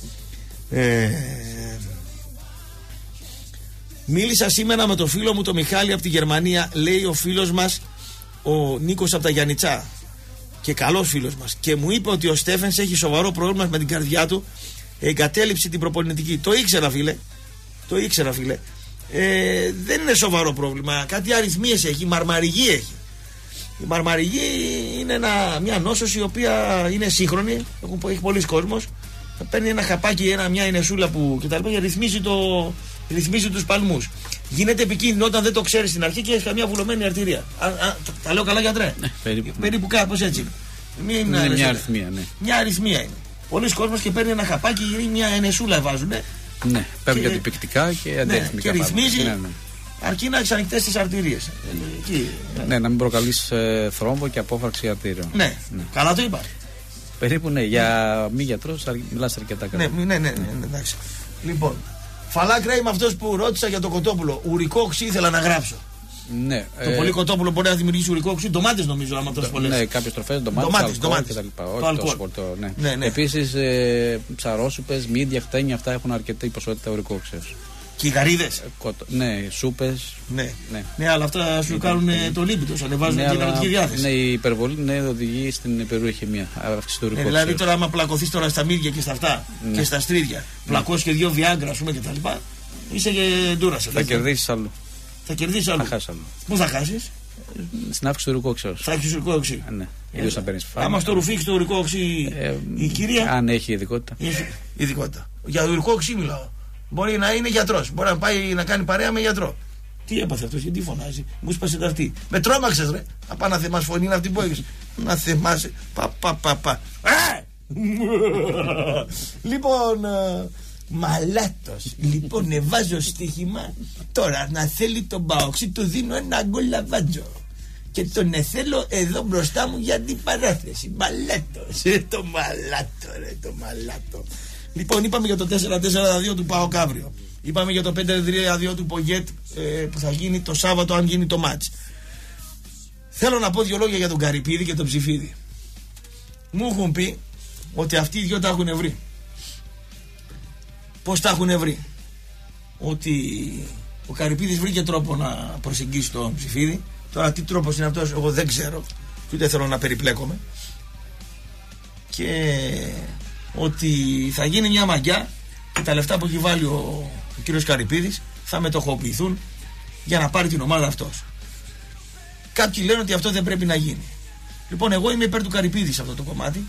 Μίλησα σήμερα με το φίλο μου το Μιχάλη από τη Γερμανία, λέει ο φίλος μας ο Νίκος από τα Γιαννιτσά, και καλός φίλος μας, και μου είπε ότι ο Στέφενς έχει σοβαρό πρόβλημα με την καρδιά του, εγκατέλειψε την προπονητική. Το ήξερα φίλε. Δεν είναι σοβαρό πρόβλημα, κάτι αριθμίες έχει, μαρμαριγή έχει. Η μαρμαριγή είναι μια νόσος η οποία είναι σύγχρονη, έχει πολλοί κόσμος. Παίρνει ένα χαπάκι, μια ενεσούλα που κτλ. Και ρυθμίζει τους παλμούς. Γίνεται επικίνδυνο όταν δεν το ξέρεις στην αρχή και έχεις καμία βουλωμένη αρτηρία. Τα λέω καλά, γιατρέ? Περίπου κάπως έτσι. Είναι μια αριθμία, ναι. Μια αριθμία είναι. Πολλοί κόσμος και παίρνει ένα χαπάκι ή μια ενεσούλα βάζουν. Ναι, παίρνει και αντιπικτικά και αντιαριθμικά. Και ρυθμίζει. Αρκεί να έχεις ανοιχτές τις αρτηρίες. Ναι, να μην προκαλείς θρόμβο και απόφραξη αρτήριων. Ναι, καλά το είπα. Περίπου ναι, για μη γιατρός μιλάς αρκετά καλά. Ναι, εντάξει. Λοιπόν, φαλάκρα είμαι αυτός που ρώτησα για το κοτόπουλο. Ουρικό οξύ ήθελα να γράψω. Ναι, το πολύ κοτόπουλο μπορεί να δημιουργήσει ουρικό οξύ. Ντομάτες νομίζω, άμα τρως πολλές. Ναι, κάποιες τροφές, ντομάτες κτλ. Όχι τόσο φορτό. Ναι. Επίσης, ψαρόσουπες, μύδια, χτένια, αυτά έχουν αρκετή ποσότητα ουρικού οξέως. Και οι γαρίδες. Ναι, σούπες. Ναι, αλλά αυτά σου κάνουν το λίπητο, σου ανεβάζουν την ναρκωτική διάθεση. Ναι, η υπερβολή οδηγεί στην υπερουρικεμία. Δηλαδή τώρα, άμα πλακωθείς τώρα στα μύδια και στα αυτά και στα στρίδια, πλακώσεις και 2 βιάγκρα, ας πούμε κτλ. Είσαι και ντούρασε. Θα κερδίσεις αλλού. Θα κερδίσεις αλλού. Θα χάσεις αλλού. Πού θα χάσεις? Στην αύξηση του ουρικού οξέως. Θα έχεις ουρικό οξύ. Ναι, ιδίως να παίρνεις φάρμακα. Άμα στο ρουφήξει το ουρικό οξύ η κυρία. Αν έχει ειδικότητα. Ειδικότητα. Για το ουρικό οξύ μιλάω. Μπορεί να είναι γιατρός. Μπορεί να πάει να κάνει παρέα με γιατρό. Τι έπαθε αυτός, γιατί φωνάζει? Μου σπάσε τα αυτή. Με τρόμαξες, ρε. Να πάει να θεμάς, φωνή είναι αυτή που έχεις. Να θεμάσαι. Πα. Λοιπόν, μαλάτος. Λοιπόν, βάζω στοίχημα. Τώρα να θέλει τον Παοξή, του δίνω ένα γκολαβάτζο. Και τον θέλω εδώ μπροστά μου για αντιπαράθεση. Μαλάτος. Το μαλάτο, ρε, το μαλάτο. Λοιπόν, είπαμε για το 4-4-2 του ΠΑΟΚ αύριο. Είπαμε για το 5-3-2 του Πογέτ που θα γίνει το Σάββατο, αν γίνει το μάτς. Θέλω να πω 2 λόγια για τον Καρυπίδη και τον Ψηφίδη. Μου έχουν πει ότι αυτοί οι 2 τα έχουν βρει. Πώς τα έχουν βρει? Ότι ο Καρυπίδης βρήκε τρόπο να προσεγγίσει τον Ψηφίδη. Τώρα τι τρόπος είναι αυτός εγώ δεν ξέρω και ούτε θέλω να περιπλέκομαι. Και ότι θα γίνει μια μαγιά και τα λεφτά που έχει βάλει ο κύριος Καρυπίδης θα μετοχοποιηθούν για να πάρει την ομάδα αυτός. Κάποιοι λένε ότι αυτό δεν πρέπει να γίνει. Λοιπόν, εγώ είμαι υπέρ του Καρυπίδη σε αυτό το κομμάτι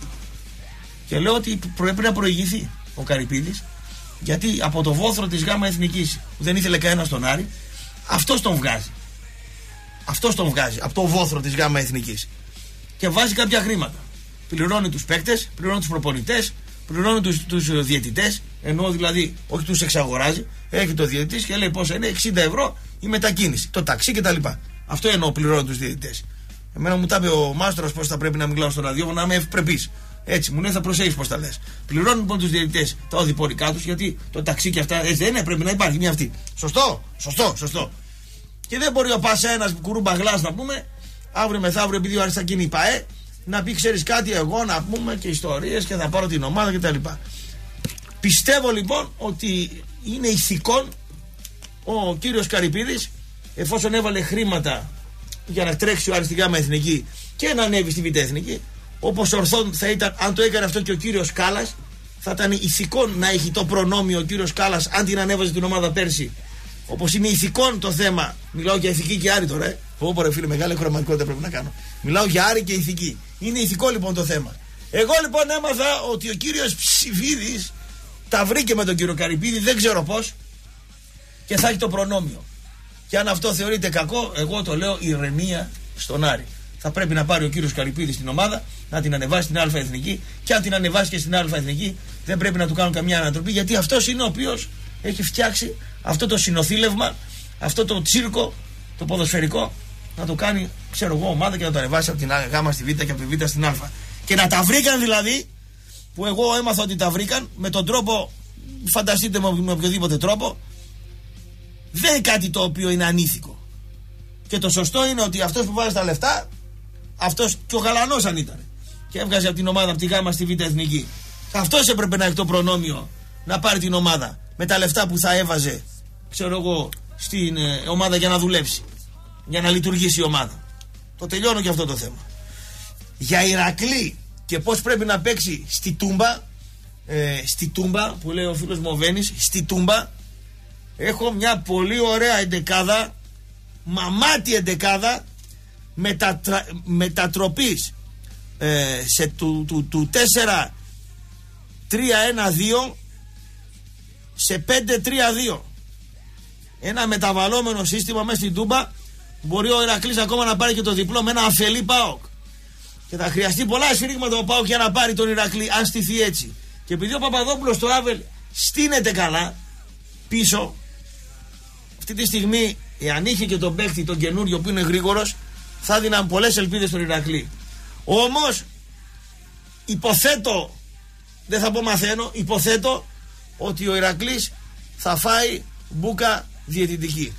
και λέω ότι πρέπει να προηγηθεί ο Καρυπίδης, γιατί από το βόθρο της ΓΑΜΑ Εθνικής που δεν ήθελε κανένα τον Άρη, αυτός τον βγάζει. Αυτός τον βγάζει από το βόθρο της ΓΑΜΑ Εθνικής και βάζει κάποια χρήματα. Πληρώνει τους παίκτες, πληρώνει τους προπονητές, πληρώνει τους διαιτητές, ενώ δηλαδή όχι τους εξαγοράζει. Έχει το διαιτητής και λέει πόσα είναι, 60 ευρώ η μετακίνηση, το ταξί κτλ. Αυτό εννοώ, πληρώνει τους διαιτητές. Εμένα μου τα είπε ο μάστορας πώς θα πρέπει να μιλάω στο ραδιόφωνο, να είμαι ευπρεπής. Έτσι, μου λέει θα προσέχεις πώς τα λες. Πληρώνουν λοιπόν τους διαιτητές τα οδηπορικά τους, γιατί το ταξί και αυτά έτσι δεν είναι, πρέπει να υπάρχει μια αυτή. Σωστό. Και δεν μπορεί ο Πάσα ένας κουρούμπα γλάς να πούμε, αύριο μεθαύριο επειδή ο Άρης θα γίνει η ΠΑΕ, να πει ξέρεις κάτι, εγώ να πούμε και ιστορίες και θα πάρω την ομάδα κτλ. Πιστεύω λοιπόν ότι είναι ηθικόν ο κύριος Καρυπίδης, εφόσον έβαλε χρήματα για να τρέξει ο Άρης στη ΓΑΜΑ Εθνική και να ανέβει στη Β' Εθνική, όπως ορθόν θα ήταν αν το έκανε αυτό και ο κύριος Κάλλας, θα ήταν ηθικόν να έχει το προνόμιο ο κύριος Κάλλας αν την ανέβαζε την ομάδα πέρσι. Όπως είναι ηθικόν το θέμα, μιλάω για ηθική και Άρη τώρα, Πω φίλε, μεγάλη χρωματικότητα πρέπει να κάνω. Μιλάω για Άρη και ηθική. Είναι ηθικό λοιπόν το θέμα. Εγώ λοιπόν έμαθα ότι ο κύριος Ψηφίδης τα βρήκε με τον κύριο Καρυπίδη, δεν ξέρω πώς, και θα έχει το προνόμιο. Και αν αυτό θεωρείται κακό, εγώ το λέω ηρεμία στον Άρη. Θα πρέπει να πάρει ο κύριος Καρυπίδης την ομάδα, να την ανεβάσει στην Α Εθνική, και αν την ανεβάσει και στην Α Εθνική, δεν πρέπει να του κάνουν καμιά ανατροπή, γιατί αυτός είναι ο οποίος έχει φτιάξει αυτό το συνοθήλευμα, αυτό το τσίρκο, το ποδοσφαιρικό, να το κάνει, ξέρω εγώ, ομάδα και να το ανεβάσει από την Γ στη Β και από τη Β στην Α. Και να τα βρήκαν δηλαδή, που εγώ έμαθα ότι τα βρήκαν, με τον τρόπο, φανταστείτε με οποιοδήποτε τρόπο, δεν είναι κάτι το οποίο είναι ανήθικο. Και το σωστό είναι ότι αυτός που βάζει τα λεφτά, αυτός και ο Γαλανός αν ήταν, και έβγαζε από την ομάδα από τη Γ στη Β Εθνική, αυτός έπρεπε να έχει το προνόμιο να πάρει την ομάδα με τα λεφτά που θα έβαζε, ξέρω εγώ, στην ομάδα για να δουλέψει, για να λειτουργήσει η ομάδα. Το τελειώνω και αυτό το θέμα. Για Ηρακλή και πώς πρέπει να παίξει στη Τούμπα, που λέει ο φίλος μου ο Βένης, στη Τούμπα έχω μια πολύ ωραία εντεκάδα, μαμάτι εντεκάδα, μετατροπής του 4-3-1-2 σε 5-3-2. Ένα μεταβαλλόμενο σύστημα μέσα στην Τούμπα. Μπορεί ο Ηρακλής ακόμα να πάρει και το διπλό με ένα αφελή ΠΑΟΚ. Και θα χρειαστεί πολλά σφυρίγματα ο ΠΑΟΚ για να πάρει τον Ηρακλή, αν στηθεί έτσι. Και επειδή ο Παπαδόπουλος στο Άβελ στείνεται καλά πίσω, αυτή τη στιγμή, εάν είχε και τον παίκτη τον καινούριο που είναι γρήγορος, θα δίναν πολλές ελπίδες στον Ηρακλή. Όμως, υποθέτω, δεν θα πω μαθαίνω, υποθέτω ότι ο Ηρακλής θα φάει μπούκα διαιτητική.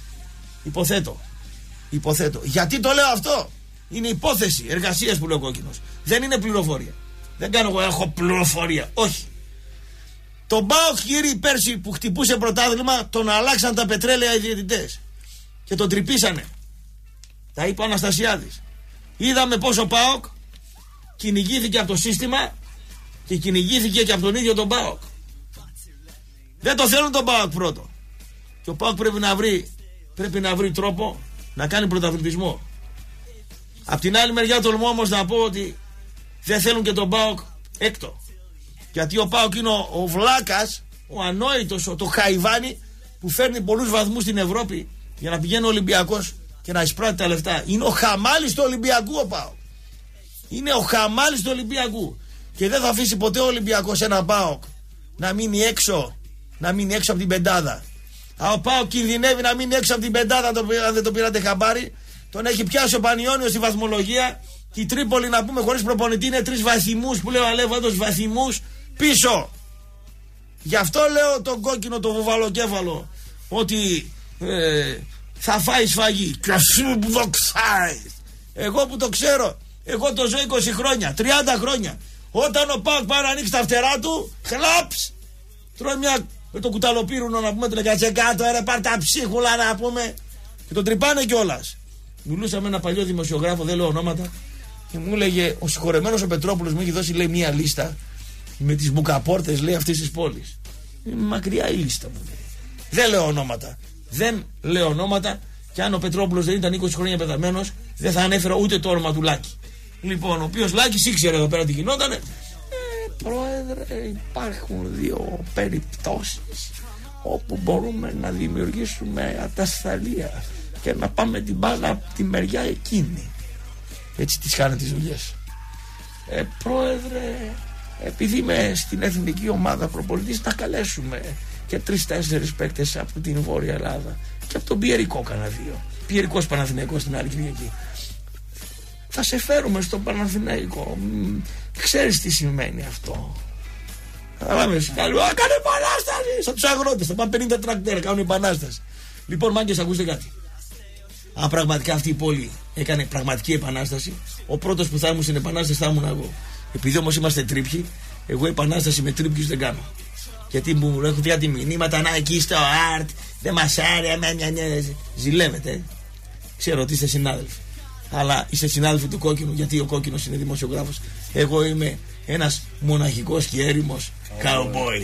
Υποθέτω. Γιατί το λέω αυτό? Είναι υπόθεση εργασίας που λέει ο Κόκκινος. Δεν είναι πληροφορία. Δεν κάνω εγώ, έχω πληροφορία. Όχι. Τον ΠΑΟΚ, κύριοι, πέρσι που χτυπούσε πρωτάθλημα, τον αλλάξαν τα πετρέλαια οι διαιτητές. Και τον τρυπήσανε. Τα είπε ο Αναστασιάδης. Είδαμε πόσο ΠΑΟΚ κυνηγήθηκε από το σύστημα και κυνηγήθηκε και από τον ίδιο τον ΠΑΟΚ. Δεν το θέλουν τον ΠΑΟΚ πρώτο. Και ο ΠΑΟΚ πρέπει να βρει τρόπο να κάνει πρωταθλητισμό. Απ' την άλλη μεριά τολμώ όμως να πω ότι δεν θέλουν και τον ΠΑΟΚ έκτο. Γιατί ο ΠΑΟΚ είναι ο βλάκας, ο ανόητος, το χαϊβάνι που φέρνει πολλούς βαθμούς στην Ευρώπη για να πηγαίνει ο Ολυμπιακός και να εισπράττει τα λεφτά. Είναι ο χαμάλης του Ολυμπιακού ο ΠΑΟΚ. Είναι ο χαμάλης του Ολυμπιακού. Και δεν θα αφήσει ποτέ ο Ολυμπιακός ένα ΠΑΟΚ να μείνει έξω από την πεντάδα. Ο ΠΑΟΚ κινδυνεύει να μείνει έξω από την πεντάδα, αν δεν το πήρατε χαμπάρι. Τον έχει πιάσει ο Πανιώνιος στη βαθμολογία. Και η Τρίπολη, να πούμε χωρίς προπονητή, είναι 3 βαθμούς που λέει ο Αλέφαντος, βαθμούς πίσω. Γι' αυτό λέω τον Κόκκινο, το βουβαλοκέφαλο, ότι θα φάει σφαγή. Εγώ που το ξέρω, εγώ το ζω 20 χρόνια, 30 χρόνια. Όταν ο ΠΑΟΚ πάει να ανοίξει τα φτερά του, χλάψ, τρώει μια με το κουταλοπύρουνο, να πούμε, τον έκατσε κάτω, πάρ' τα ψίχουλα, να πούμε, και τον τρυπάνε κιόλας. Μιλούσα με ένα παλιό δημοσιογράφο, δεν λέω ονόματα, και μου έλεγε, ο συγχωρεμένος ο Πετρόπουλος μου έχει δώσει, λέει, μια λίστα με τις μπουκαπόρτες, λέει, αυτής της πόλης. Είναι μακριά η λίστα μου, λέει. Δεν λέω ονόματα, και αν ο Πετρόπουλος δεν ήταν 20 χρόνια πεθαμένος, δεν θα ανέφερα ούτε το όνομα του Λάκη. Λοιπόν, ο οποίος Λάκης ήξερε εδώ πέρα τι γινότανε. Πρόεδρε, υπάρχουν 2 περιπτώσεις όπου μπορούμε να δημιουργήσουμε ατασταλία και να πάμε την μπάλα από τη μεριά εκείνη. Έτσι τις κάνουν τις δουλειές. Πρόεδρε, επειδή είμαι στην εθνική ομάδα προπονητής, να καλέσουμε και 3-4 παίκτες από την Βόρεια Ελλάδα και από τον Πιερικό κάνα 2. Πιερικός Παναθηναϊκός την άλλη Κυριακή. Θα σε φέρουμε στον Παναθηναϊκό. Ξέρεις τι σημαίνει αυτό? Καταλάβες, κάνε επανάσταση σαν τους αγρότες. Θα πάνε 50 τρακτέρ, κάνουν επανάσταση. Λοιπόν, μάγκες, ακούστε κάτι. Αν πραγματικά αυτή η πόλη έκανε πραγματική επανάσταση, ο πρώτος που θα ήμουν στην επανάσταση θα ήμουν εγώ. Επειδή όμως είμαστε τρίπιοι, εγώ επανάσταση με τρίπιους δεν κάνω. Γιατί μου έχουν δει μηνύματα, να εκεί στο art, δεν μας άρεσε, ζηλεύετε. Ξέρω ότι είστε συνάδελφοι. Αλλά είστε συνάδελφοι του Κόκκινου, γιατί ο Κόκκινος είναι δημοσιογράφος. Εγώ είμαι ένας μοναχικός και έρημος cowboy.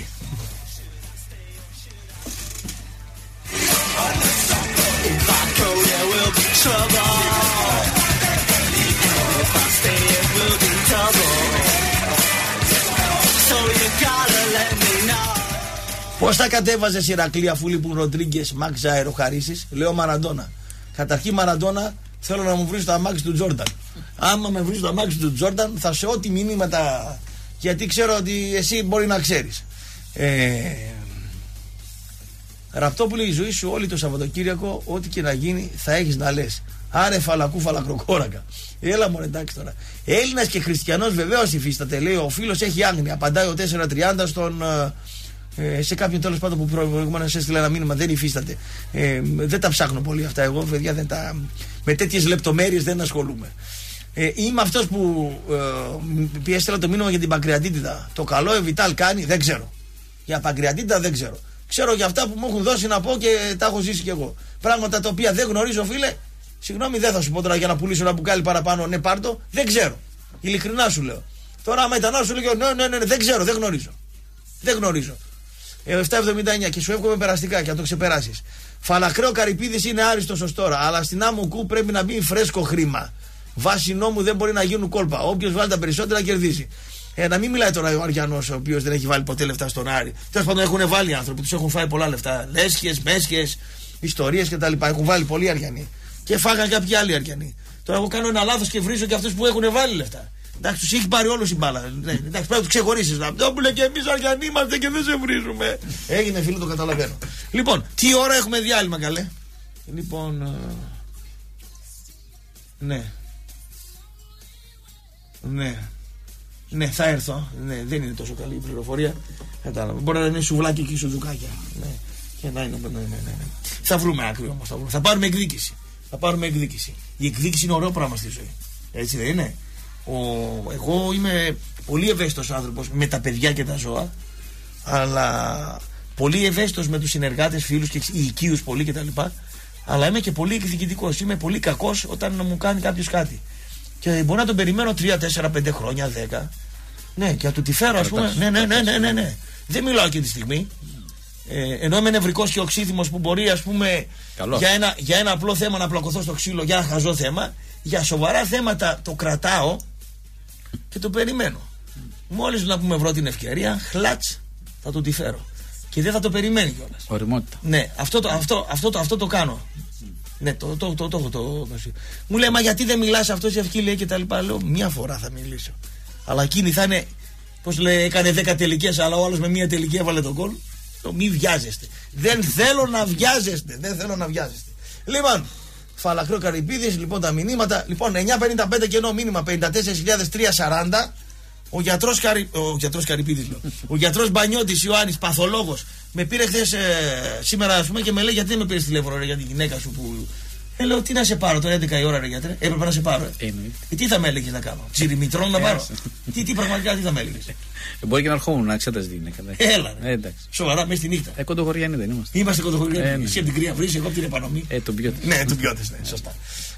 Πώς θα κατέβαζες Ηρακλή αφού λείπουν Ροντρίγκες, Μαξ Ζάιρο, Χαρίσης? Λέω Μαραντόνα. Καταρχήν Μαραντόνα, θέλω να μου βρεις το αμάξι του Τζόρνταν. Άμα με βρεις το αμάξι του Τζόρνταν, θα σε ό,τι μηνύματα, γιατί ξέρω ότι εσύ μπορεί να ξέρεις. Ραπτόπουλε, η ζωή σου όλη το Σαββατοκύριακο, ό,τι και να γίνει θα έχεις να λες. Άρε φαλακού φαλακροκόρακα. Έλα μωρέ, εντάξει τώρα. Έλληνας και χριστιανός βεβαίως υφίσταται. Λέει ο φίλος έχει άγνοια. Απαντάει ο 430 στον. Σε κάποιον τέλος πάντων που προηγουμένως έστειλε ένα μήνυμα, δεν υφίσταται. Δεν τα ψάχνω πολύ αυτά εγώ, παιδιά, με τέτοιες λεπτομέρειες δεν ασχολούμαι. Είμαι αυτός που έστειλα το μήνυμα για την παγκρεατίτιδα. Το καλό Εβιτάλ κάνει, δεν ξέρω. Για παγκρεατίτιδα δεν ξέρω. Ξέρω για αυτά που μου έχουν δώσει να πω και τα έχω ζήσει κι εγώ. Πράγματα τα οποία δεν γνωρίζω, φίλε. Συγγνώμη, δεν θα σου πω τώρα για να πουλήσω ένα μπουκάλι παραπάνω. Ναι, πάρτο. Δεν ξέρω. Ειλικρινά σου λέω. Τώρα, άμα ήταν να σου λέω, ναι, δεν ξέρω, δεν γνωρίζω. Δεν γνωρίζω. 7,79 και σου εύχομαι περαστικά και να το ξεπεράσεις. Φαλακραίο Καρυπίδης είναι άριστος ως τώρα, αλλά στην Άμμο Κου πρέπει να μπει φρέσκο χρήμα. Βάσει νόμου δεν μπορεί να γίνουν κόλπα. Όποιος βάλει τα περισσότερα κερδίζει. Να μην μιλάει τώρα ο Αριανός, ο οποίος δεν έχει βάλει ποτέ λεφτά στον Άρη. Τέλος πάντων έχουν βάλει άνθρωποι, τους έχουν φάει πολλά λεφτά. Λέσχες, μέσχες, ιστορίες κτλ. Έχουν βάλει πολλοί Αριανοί. Και φάγαν κάποιοι άλλοι Αριανοί. Τώρα εγώ κάνω ένα λάθος και βρίζω και αυτούς που έχουν βάλει λεφτά. Εντάξει, τους έχει πάρει όλους η μπάλα. Ναι, εντάξει, πρέπει να τους ξεχωρίσεις. Να μου λέει και εμείς Αριανοί είμαστε και δεν σε βρίζουμε. Έγινε φίλο, το καταλαβαίνω. Λοιπόν, τι ώρα έχουμε διάλειμμα, καλέ? Λοιπόν. Ναι. Ναι. Ναι, θα έρθω. Ναι, δεν είναι τόσο καλή η πληροφορία. Κατάλαβα. Μπορεί να είναι σουβλάκι και σουδουκάκια. Ναι. Και να είναι. Ναι. Θα βρούμε άκρη όμως. Θα πάρουμε εκδίκηση. Η εκδίκηση είναι ωραίο πράγμα στη ζωή. Έτσι δεν είναι? Εγώ είμαι πολύ ευαίσθητος άνθρωπος με τα παιδιά και τα ζώα. Αλλά πολύ ευαίσθητος με τους συνεργάτες, φίλους και οικείους πολύ κτλ. Αλλά είμαι και πολύ εκδικητικός. Είμαι πολύ κακός όταν μου κάνει κάποιος κάτι. Και μπορεί να τον περιμένω 3, 4, 5 χρόνια, 10. Ναι, και να του τη φέρω, ας πούμε. Ναι. Δεν μιλάω και τη στιγμή. Ενώ είμαι νευρικός και οξύθυμος που μπορεί, ας πούμε, για ένα απλό θέμα να πλακωθώ στο ξύλο, για ένα χαζό θέμα. Για σοβαρά θέματα το κρατάω και το περιμένω. Μόλις να πούμε βρω την ευκαιρία, χλατς, θα του τη φέρω. Και δεν θα το περιμένει κιόλας. Ωριμότητα. Ναι, αυτό το κάνω. Ναι, το. Μου λέει, μα γιατί δεν μιλάς αυτός η ευχή, λέει και τα λοιπά. Λέω, μια φορά θα μιλήσω. Αλλά εκείνη θα είναι, πώς λέει, έκανε 10 τελικές, αλλά ο άλλος με μια τελική έβαλε τον γκολ. Μη βιάζεστε. Δεν θέλω να βιάζεστε. Λοιπόν, Φαλακρό Καρυπίδης, λοιπόν τα μηνύματα. Λοιπόν, 9.55 κενό μήνυμα, 54.340. Ο γιατρός Καρυπίδης, λέω. Ο γιατρός Μπανιώτης Ιωάννης, παθολόγος, με πήρε χθες σήμερα, ας πούμε, και με λέει, γιατί δεν με πήρες τηλέφωνο, ρε, για την γυναίκα σου που. Λέω, τι να σε πάρω τώρα 11 η ώρα, ρε γιατρέ? Έπρεπε να σε πάρω. Τι θα με έλεγες να κάνω? Τσιριμητρών να πάρω? Τι πραγματικά τι θα με έλεγες? Μπορεί και να ερχόμουν να εξέταζε την γυναίκα. Έλα. Σοβαρά, μέσα στη νύχτα. Κοντοχωριανοί δεν είμαστε. Είμαστε κοντοχωριανοί. Εσύ από την κρύα βρύση, εγώ από την επανομή. Τον πιώτες. Ναι, τον πιώτες, ναι, σωστά.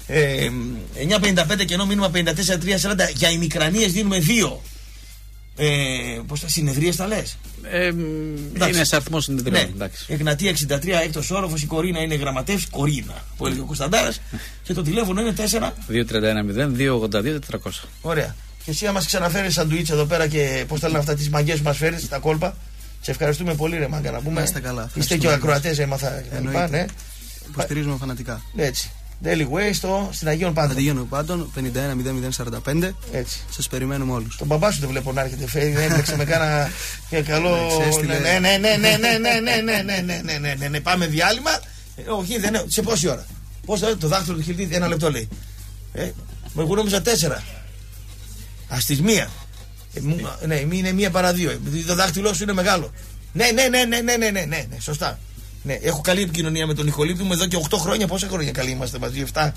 9.55 κενό μήνυμα 54.340. Για ημικρανίες δίνουμε 2. Πώς τα συνεδρίες τα λες? Είναι σε αριθμό συνεδρίων. Ναι. Εγνατία 63, έκτος όροφος. Η Κορίνα είναι γραμματεύς. Κορίνα, που έλεγε ο Κωνσταντάρας. Και το τηλέφωνο είναι 4 231-0-282-400. Ωραία. Και εσύ, άμα ξαναφέρεις σαντουίτς εδώ πέρα και πώς τα λένε αυτά, τις μαγκές που μας φέρεις, τα κόλπα. Σε ευχαριστούμε πολύ, ρε μάγκα, να πούμε. Είστε καλά. Είστε και ο ακροατές, έμαθα. Ναι. Υποστηρίζουμε φανατικά. Έτσι. Daily Way στην Αγίων Πάντων. Αγίων Πάντων, 51-0045. Έτσι. Σας περιμένουμε όλους. Τον μπαμπά σου δεν βλέπω να έρχεται. Έμπλεξε με κάνα καλό. Ναι. Πάμε διάλειμμα. Όχι, δεν. Σε πόση ώρα? Πώς το δάχτυλο του χιλτή, 1 λεπτό λέει. Εγώ νόμιζα 4. Ας τις 1. Ναι, είναι 1 παρά 2. Το δάχτυλό σου είναι μεγάλο. Ναι, σωστά. Ναι, έχω καλή επικοινωνία με τον Νικολίπτη μου εδώ και 8 χρόνια. Πόσα χρόνια καλή είμαστε μαζί? 7.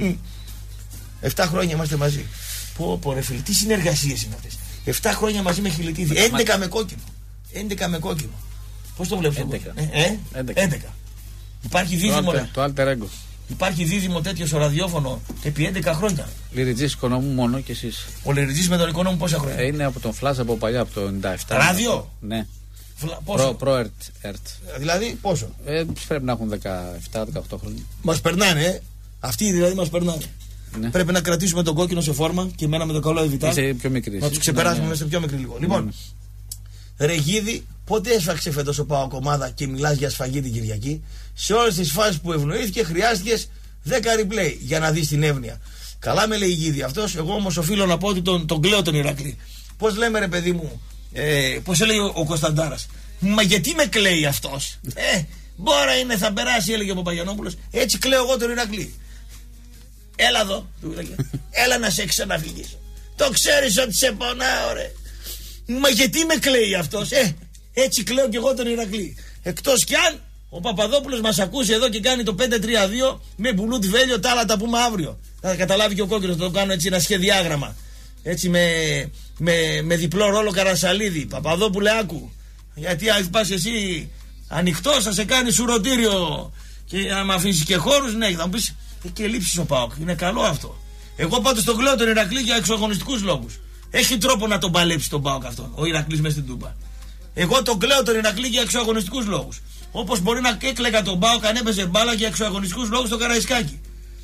7 χρόνια είμαστε μαζί. Πω ρε φίλε, τι συνεργασίες είναι αυτές. 7 χρόνια μαζί με Χιλιτίδη. 11 με κόκκινο. Πώς το βλέπεις? 11. Υπάρχει δίδυμο. Το alter ego. Υπάρχει δίδυμο τέτοιο στο ραδιόφωνο επί 11 χρόνια. Λυριτζής Οικονόμου μόνο και εσείς. Ο Λυριτζής με τον Οικονόμου πόσα χρόνια? Είναι από τον Φλάζ από παλιά, από το 97. Ράδιο? Ναι. Προ-ΕΡΤ. Δηλαδή πόσο? Πρέπει να έχουν 17-18 χρόνια. Μας περνάνε, αυτοί δηλαδή μας περνάνε. Ναι. Πρέπει να κρατήσουμε τον κόκκινο σε φόρμα και εμένα με το καλό Εβιτάλ. Είσαι πιο μικρή. Να τους ξεπεράσουμε μέσα πιο μικρή λίγο. Λοιπόν, Ρεγίδη, πότε έσφαξε φέτος ο ΠΑΟΚ ομάδα και μιλάς για σφαγή την Κυριακή? Σε όλες τις φάσεις που ευνοήθηκε χρειάστηκε 10 replay για να δεις την εύνοια. Καλά με λέει η Γίδη αυτός. Εγώ όμως οφείλω να πω ότι τον κλαίω τον Ηρακλή. Πώς λέμε, ρε παιδί μου, πώς έλεγε ο Κωνσταντάρας? Μα γιατί με κλαίει αυτός? Μπόρα είναι, θα περάσει, έλεγε ο Παπαγιανόπουλος. Έτσι κλαίω εγώ τον Ηρακλή. Έλα εδώ, του έλεγε. Έλα να σε ξαναφυγήσω. Το ξέρεις ότι σε πονάω, ρε. Μα γιατί με κλαίει αυτός? Έτσι κλαίω κι εγώ τον Ηρακλή. Εκτός κι αν ο Παπαδόπουλος μας ακούσει εδώ και κάνει το 5-3-2 με μπουλούτ βέλιο, τα άλλα τα πούμε αύριο. Θα καταλάβει και ο κόκκινος, θα το κάνω έτσι ένα σχεδιάγραμμα. Έτσι με διπλό ρόλο Καρασαλίδη. Παπαδόπουλε, άκου. Γιατί αν πας εσύ ανοιχτός θα σε κάνει σουρωτήριο και άμα αφήσεις και χώρους, ναι, θα μου πεις και λείψεις ο ΠΑΟΚ. Είναι καλό αυτό. Εγώ πάντως τον κλαίω τον Ηρακλή για εξωαγωνιστικούς λόγους. Έχει τρόπο να τον παλέψει τον ΠΑΟΚ αυτόν, ο Ηρακλής μες στην Τούμπα. Εγώ τον κλαίω τον Ηρακλή για εξωαγωνιστικούς λόγους. Όπως μπορεί να έκλαιγα τον ΠΑΟΚ αν έπαιζε μπάλα για εξωαγωνιστικούς λόγους στο Καραϊσκάκι.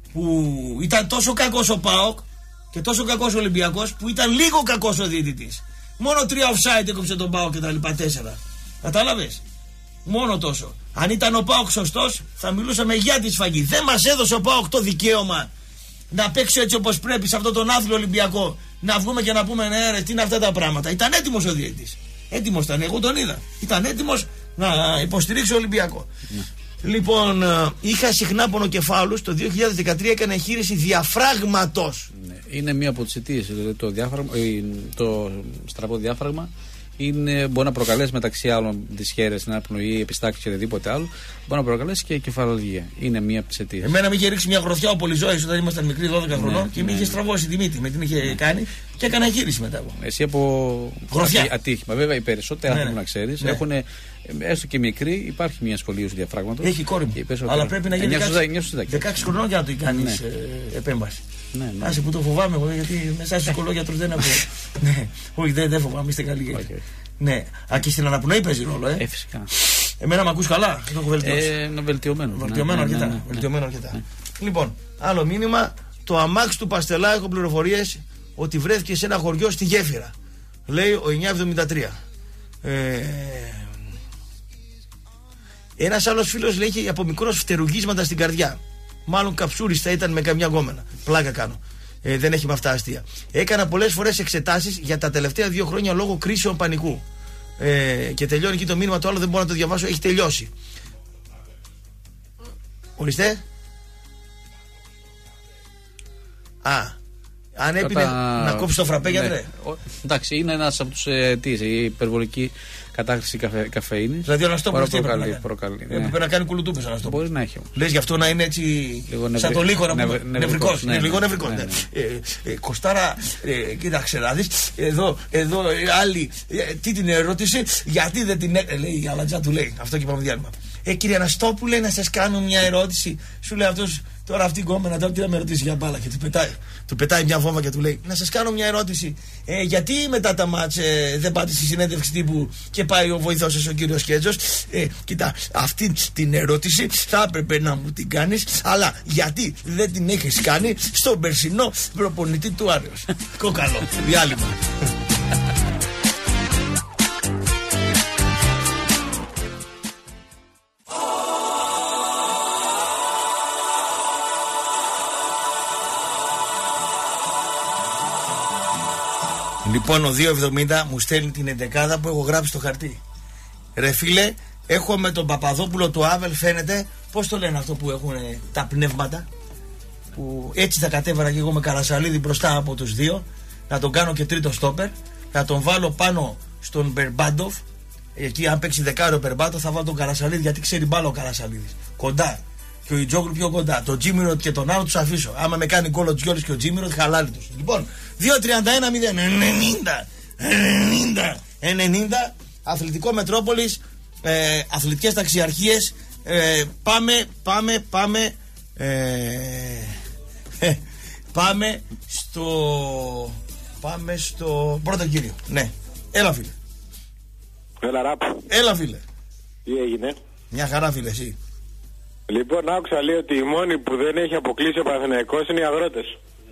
που ήταν τόσο κακός ο ΠΑΟΚ και τόσο κακός ο Ολυμπιακός που ήταν λίγο κακός ο διαιτητής. Μόνο 3 offside έκοψε τον ΠΑΟΚ και τα λοιπά 4. Κατάλαβες? Μόνο τόσο. Αν ήταν ο ΠΑΟΚ σωστός θα μιλούσαμε για τη σφαγή. Δεν μας έδωσε ο ΠΑΟΚ το δικαίωμα να παίξει έτσι όπως πρέπει σε αυτόν τον άθλιο Ολυμπιακό. Να βγούμε και να πούμε ναι ρε, τι είναι αυτά τα πράγματα. Ήταν έτοιμος ο διαιτητής. Έτοιμος ήταν, εγώ τον είδα. Ήταν έτοιμος να υποστηρίξει ο Ολυμπιακό. Λοιπόν, είχα συχνά πονοκεφάλους. Το 2013 έκανε εγχείρηση διαφράγματος. Είναι μία από τις αιτίες. Δηλαδή το στραβό διάφραγμα μπορεί να προκαλέσει μεταξύ άλλων δυσχέρειες, αναπνοή, επιστάξη και οτιδήποτε άλλο. Μπορεί να προκαλέσει και κεφαλουργία. Είναι μία από τις αιτίες. Εμένα με είχε ρίξει μια γροθιά ο Πολυζώης όταν ήμασταν μικροί 12 χρονών και με είχε στραβώσει τη μύτη. Με την είχε κάνει και έκανα εγχείρηση μετά. Εσύ από ατύχημα. Βέβαια οι περισσότεροι άνθρωποι να ξέρεις έχουν. Έστω και μικρή, υπάρχει μια σχολίωση διαφράγματος. Έχει κόρη μου. Αλλά πρέπει να γίνει 16 χρονών για να το κάνει επέμβαση. Άσε που το φοβάμαι εγώ, γιατί μέσα στους ψυχολόγιατρους δεν έχω. Όχι, δεν φοβάμαι, είστε καλοί. Ναι, και στην αναπνοή παίζει ρόλο, φυσικά. Εμένα με ακούς καλά, το έχω βελτιώσει. Βελτιωμένο αρκετά. Λοιπόν, άλλο μήνυμα. Το αμάξι του Παστελά, έχω πληροφορίες ότι βρέθηκε σε ένα χωριό στη Γέφυρα. Λέει ο 973. Ένας άλλος φίλος λέει είχε από μικρός φτερουγίσματα στην καρδιά. Μάλλον καψούρης θα ήταν με καμιά γκόμενα. Πλάκα κάνω. Δεν έχει με αυτά αστεία. Έκανα πολλές φορές εξετάσεις για τα τελευταία 2 χρόνια λόγω κρίσεων πανικού. Και τελειώνει εκεί το μήνυμα, το άλλο δεν μπορώ να το διαβάσω, έχει τελειώσει. Ορίστε. Αν έπινε να κόψει το φραπέ, γιατρέ. Εντάξει, είναι ένας από τους αιτίες, η υπερβολική κατάχρηση καφεΐνης. Δηλαδή ο Αναστόπουλος προκαλεί. Έπρεπε να κάνει κουλουτούπες ο Αναστόπουλος. Μπορεί να έχει. Λες γι' αυτό να είναι έτσι σαν το λύκο να πούμε. Νευρικός. Λίγο νευρικός. Κωστάρα, κοίταξε να δεις. Εδώ άλλοι, τι την ερώτηση, γιατί δεν την λέει η Αλατζά του λέει. Αυτό και πάμε διάλειμμα. Κύριε Αναστόπουλε, να σας κάνω μια ερώτηση. Σου λέει αυτός. Τώρα αυτή η γκόμενα τώρα τι να με ρωτήσει για μπάλα και του πετάει μια βόμβα και του λέει να σας κάνω μια ερώτηση. Γιατί μετά τα μάτς δεν πάτε στη συνέντευξη τύπου και πάει ο βοηθός σας ο κύριος Κέτζος. Κοίτα, αυτή την ερώτηση θα έπρεπε να μου την κάνεις, αλλά γιατί δεν την έχεις κάνει στον περσινό προπονητή του Άρεος. Κόκαλο, διάλειμμα. Λοιπόν, ο 2.70 μου στέλνει την 11 που έχω γράψει στο χαρτί. Ρε φίλε, έχω με τον Παπαδόπουλο του Άβελ, φαίνεται, πώς το λένε αυτό που έχουν τα πνεύματα. Που έτσι θα κατέβαρα και εγώ με Καρασαλίδη μπροστά από τους δύο. Να τον κάνω και τρίτο στόπερ. Να τον βάλω πάνω στον Μπερμπάντοφ. Εκεί, αν παίξει δεκάριο Μπερμπάντοφ, θα βάλω τον Καρασαλίδη γιατί ξέρει μπάλα ο Καρασαλίδης. Κοντά. Και ο Ιτζόγλου πιο κοντά. Το Τζίμιροτ και τον άλλο τους αφήσω. Άμα με κάνει γκολ ο Τζιόλης και ο Τζίμιροτ, χαλάλι τους. Λοιπόν, 2-31-0. 90. Αθλητικό Μετρόπολης. Αθλητικές ταξιαρχίες. Πάμε στο πρώτο κύριο. Ναι. Έλα φίλε. Έλα ραπ. Έλα φίλε. Τι έγινε? Μια χαρά φίλε εσύ. Λοιπόν, άκουσα λέει ότι οι μόνοι που δεν έχει αποκλείσει ο Παναθηναϊκός είναι οι αγρότες.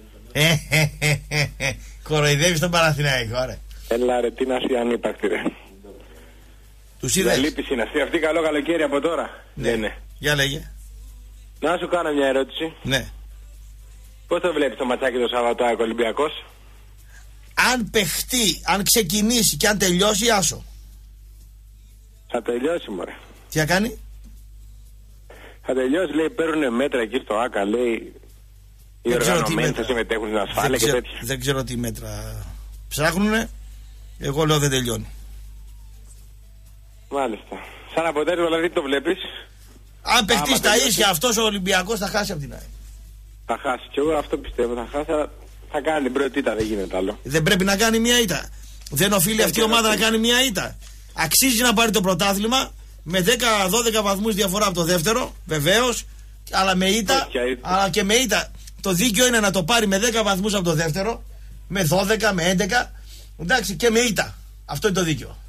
Κοροϊδεύεις τον Παναθηναϊκό, ρε. Έλα ρε, τι να είσαι ανύπαρκτη ρε. Τους είδες? Λείπεις είναι αυτή, καλό καλοκαίρι από τώρα. Ναι. Για λέγε. Να σου κάνω μια ερώτηση. Ναι. Πώς το βλέπεις το ματσάκι το Σαββατόακο Ολυμπιακός? Αν παιχτεί, αν ξεκινήσει και αν τελειώσει, άσο. Θα τελειώσει μωρέ. Τι θα κάνει? Θα τελειώσει, λέει, παίρνουν μέτρα εκεί στο ΆΚΑ, λέει. Οι οργανωμένοι θα συμμετέχουν στην ασφάλεια και τέτοια. Δεν ξέρω τι μέτρα ψάχνουνε. Εγώ λέω δεν τελειώνει. Μάλιστα. Σαν αποτέλεσμα, δηλαδή, το βλέπεις? Αν παιχτεί τα ίσια, αυτός ο Ολυμπιακός θα χάσει από την ΑΕΚ. Θα χάσει. Και εγώ αυτό πιστεύω. Θα χάσει. Θα κάνει την πρώτη ήττα, δεν γίνεται άλλο. Δεν πρέπει να κάνει μια ήττα. Δεν οφείλει αυτή η ομάδα να κάνει μια ήττα. Αξίζει να πάρει το πρωτάθλημα. Με 10-12 βαθμούς διαφορά από το δεύτερο, βεβαίως, αλλά με ήττα. Αλλά και με ήττα. Το δίκαιο είναι να το πάρει με 10 βαθμούς από το δεύτερο, με 12, με 11. Εντάξει, και με ήττα. Αυτό είναι το δίκαιο.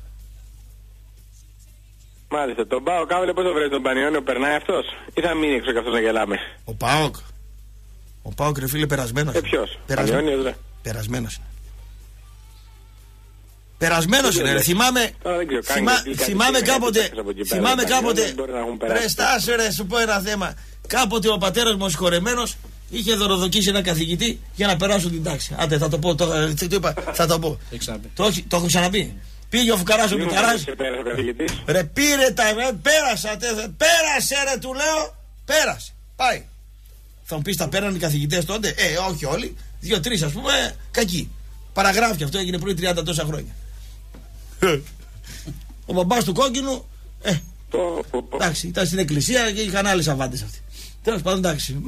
Μάλιστα. Τον ΠΑΟΚ, κάμελε, πώς το βρέπει τον Πανιόνιο, περνάει αυτός? Ή θα μείνει έξω και αυτός να γελάμε? Ο ΠΑΟΚ. Ο ΠΑΟΚ, ρε φίλε, περασμένος. Ποιος? Περασμένος είναι. Περασμένος είναι, ρε. Θυμάμαι κάποτε. Ρε, στάσε, ρε, σου πω ένα θέμα. Κάποτε ο πατέρας μου, ο συγχωρεμένος, είχε δωροδοκίσει ένα καθηγητή για να περάσω την τάξη. Άντε, θα το πω. Θα το πω. Το έχω ξαναπεί. Πήγε ο φουκαράς ο Πικαράς. Ρε, πήρε τα. Πέρασε, ρε, του λέω. Πέρασε. Πάει. Θα μου πεις, τα πέραν οι καθηγητές τότε? Όχι όλοι. 2-3, ας πούμε, κακοί. Παραγράφει αυτό, έγινε πριν 30 τόσα χρόνια. Ο μπαμπάς του κόκκινου, εντάξει, ήταν στην εκκλησία και είχαν άλλες αβάντες αυτοί. Τέλος πάντων, εντάξει.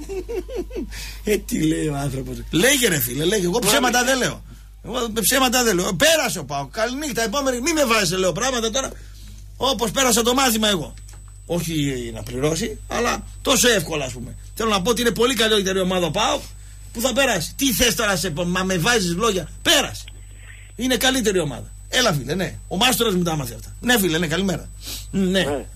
Τι λέει ο άνθρωπος? Λέγε, ρε φίλε, λέγε. Εγώ ψέματα δεν λέω. Πέρασε ο ΠΑΟΚ. Καληνύχτα, επόμενη. Μη με βάζεις, λέω πράγματα τώρα. Όπως πέρασα το μάθημα εγώ. Όχι να πληρώσει, αλλά τόσο εύκολα, ας πούμε. Θέλω να πω ότι είναι πολύ καλύτερη ομάδα ο ΠΑΟΚ που θα περάσει. Τι θες τώρα, μα με βάζεις λόγια? Πέρασε. Είναι καλύτερη ομάδα. Έλα, φίλε, ναι. Ο Μάστορας μου τα άμαθε αυτά. Ναι, φίλε, ναι, καλημέρα. Ναι.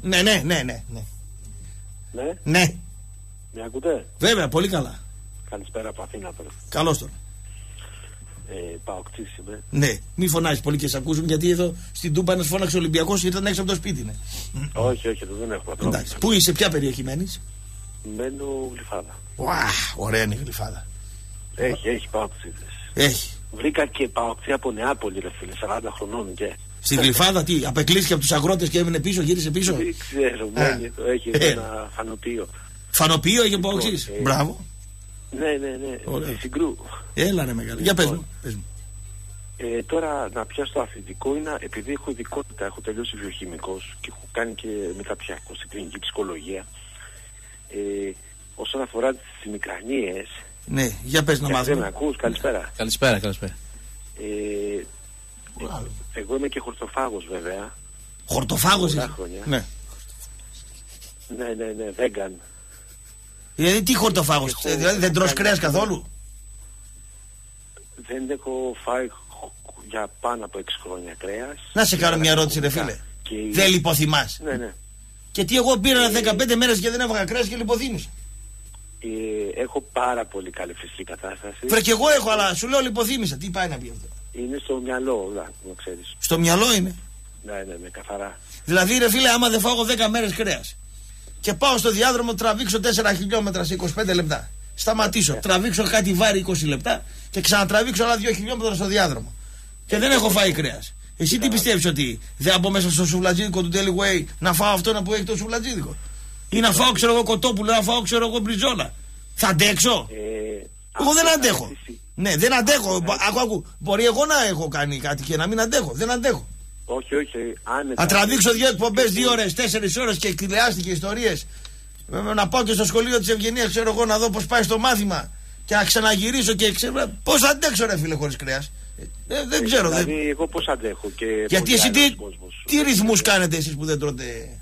Με ακούτε? Βέβαια, πολύ καλά. Καλησπέρα από Αθήνα τώρα. Καλώς τώρα. Παοκτής είμαι. Ναι, μη φωνάζεις πολύ και σε ακούσουν, γιατί εδώ στην Τούμπα ένας φώναξε Ολυμπιακός, ήταν έξω από το σπίτι, ναι. Όχι, δεν έχω πατρό. Εντάξει. Πού είσαι, ποια περιοχή μένεις? Μένω Γλυφάδα. Ωραία είναι η Γλυφάδα. Έχει Παοκτίδες. Έχει. Βρήκα και Παοκτή από Νεάπολη, ρε φίλε, 40 χρονών και. Στη Γλυφάδα τι, απεκλείστηκε από τους αγρότες και έμεινε πίσω, γύρισε πίσω? Δεν ξέρω, έχει ένα φανοποιείο. Φανοποιείο έχει Παοκτής. Μπράβο. Ναι, στη Συγκρού. Έλα, ρε μεγάλη. Για πες μου. Τώρα να πιάσω το αθλητικό είναι, επειδή έχω ειδικότητα, έχω τελειώσει βιοχημικός και έχω κάνει και μεταπτυχιακό στην κλινική ψυχολογία. Όσον αφορά τις μικρανίες. Ναι, για πες να μάθουμε. Δεν με ακούς? Καλησπέρα. Καλησπέρα. Εγώ είμαι και χορτοφάγος, βέβαια. Χορτοφάγος είσαι? Ναι, vegan. Δηλαδή τι χορτοφάγος? Δηλαδή δεν τρως κρέας καθόλου? Δεν έχω φάει για πάνω από 6 χρόνια κρέας. Να σε κάνω μια ερώτηση, ρε φίλε. Δεν λιποθυμάς? Ναι. Και τι, εγώ πήρα 15 μέρες και δεν έβγα κρέας και λιποθύμησα. Έχω πάρα πολύ καλή φυσική κατάσταση. Βρε, και εγώ έχω, αλλά σου λέω λιποθύμησα. Τι πάει να πει αυτό? Είναι στο μυαλό, να ξέρεις. Στο μυαλό είναι? Ναι, καθαρά. Δηλαδή, ρε φίλε, άμα δεν φάω 10 μέρες κρέας και πάω στο διάδρομο, τραβήξω 4 χιλιόμετρα σε 25 λεπτά. Σταματήσω, τραβήξω κάτι βάρη 20 λεπτά και ξανατραβήξω άλλα 2 χιλιόμετρα στο διάδρομο. Και δεν έχω φάει κρέας. Εσύ τι πιστεύεις, ότι δεν θα μπω μέσα στο σουβλατζίδικο του Daily Way να φάω αυτό που έχει το σουβλατζίδικο? Ή να φάω, ξέρω εγώ, κοτόπουλο, να φάω, ξέρω εγώ, μπριζόλα? Θα αντέξω? Εγώ δεν αντέχω. Ναι, δεν αντέχω. Ακού. Μπορεί εγώ να έχω κάνει κάτι και να μην αντέχω. Δεν αντέχω. Όχι. Να τραβήξω 2 εκπομπές, 2 ώρες, 4 ώρες και εκτηλεάστηκε ιστορίες. Να πάω και στο σχολείο της Ευγενίας, ξέρω εγώ, να δω πώς πάει στο μάθημα και να ξαναγυρίσω και ξέρω. Πώς αντέξω, ρε φίλε, χωρίς κρέας? Δεν ξέρω. Δηλαδή, εγώ πώς αντέχω? Γιατί εσύ τι ρυθμούς κάνετε εσείς που δεν τρώτε?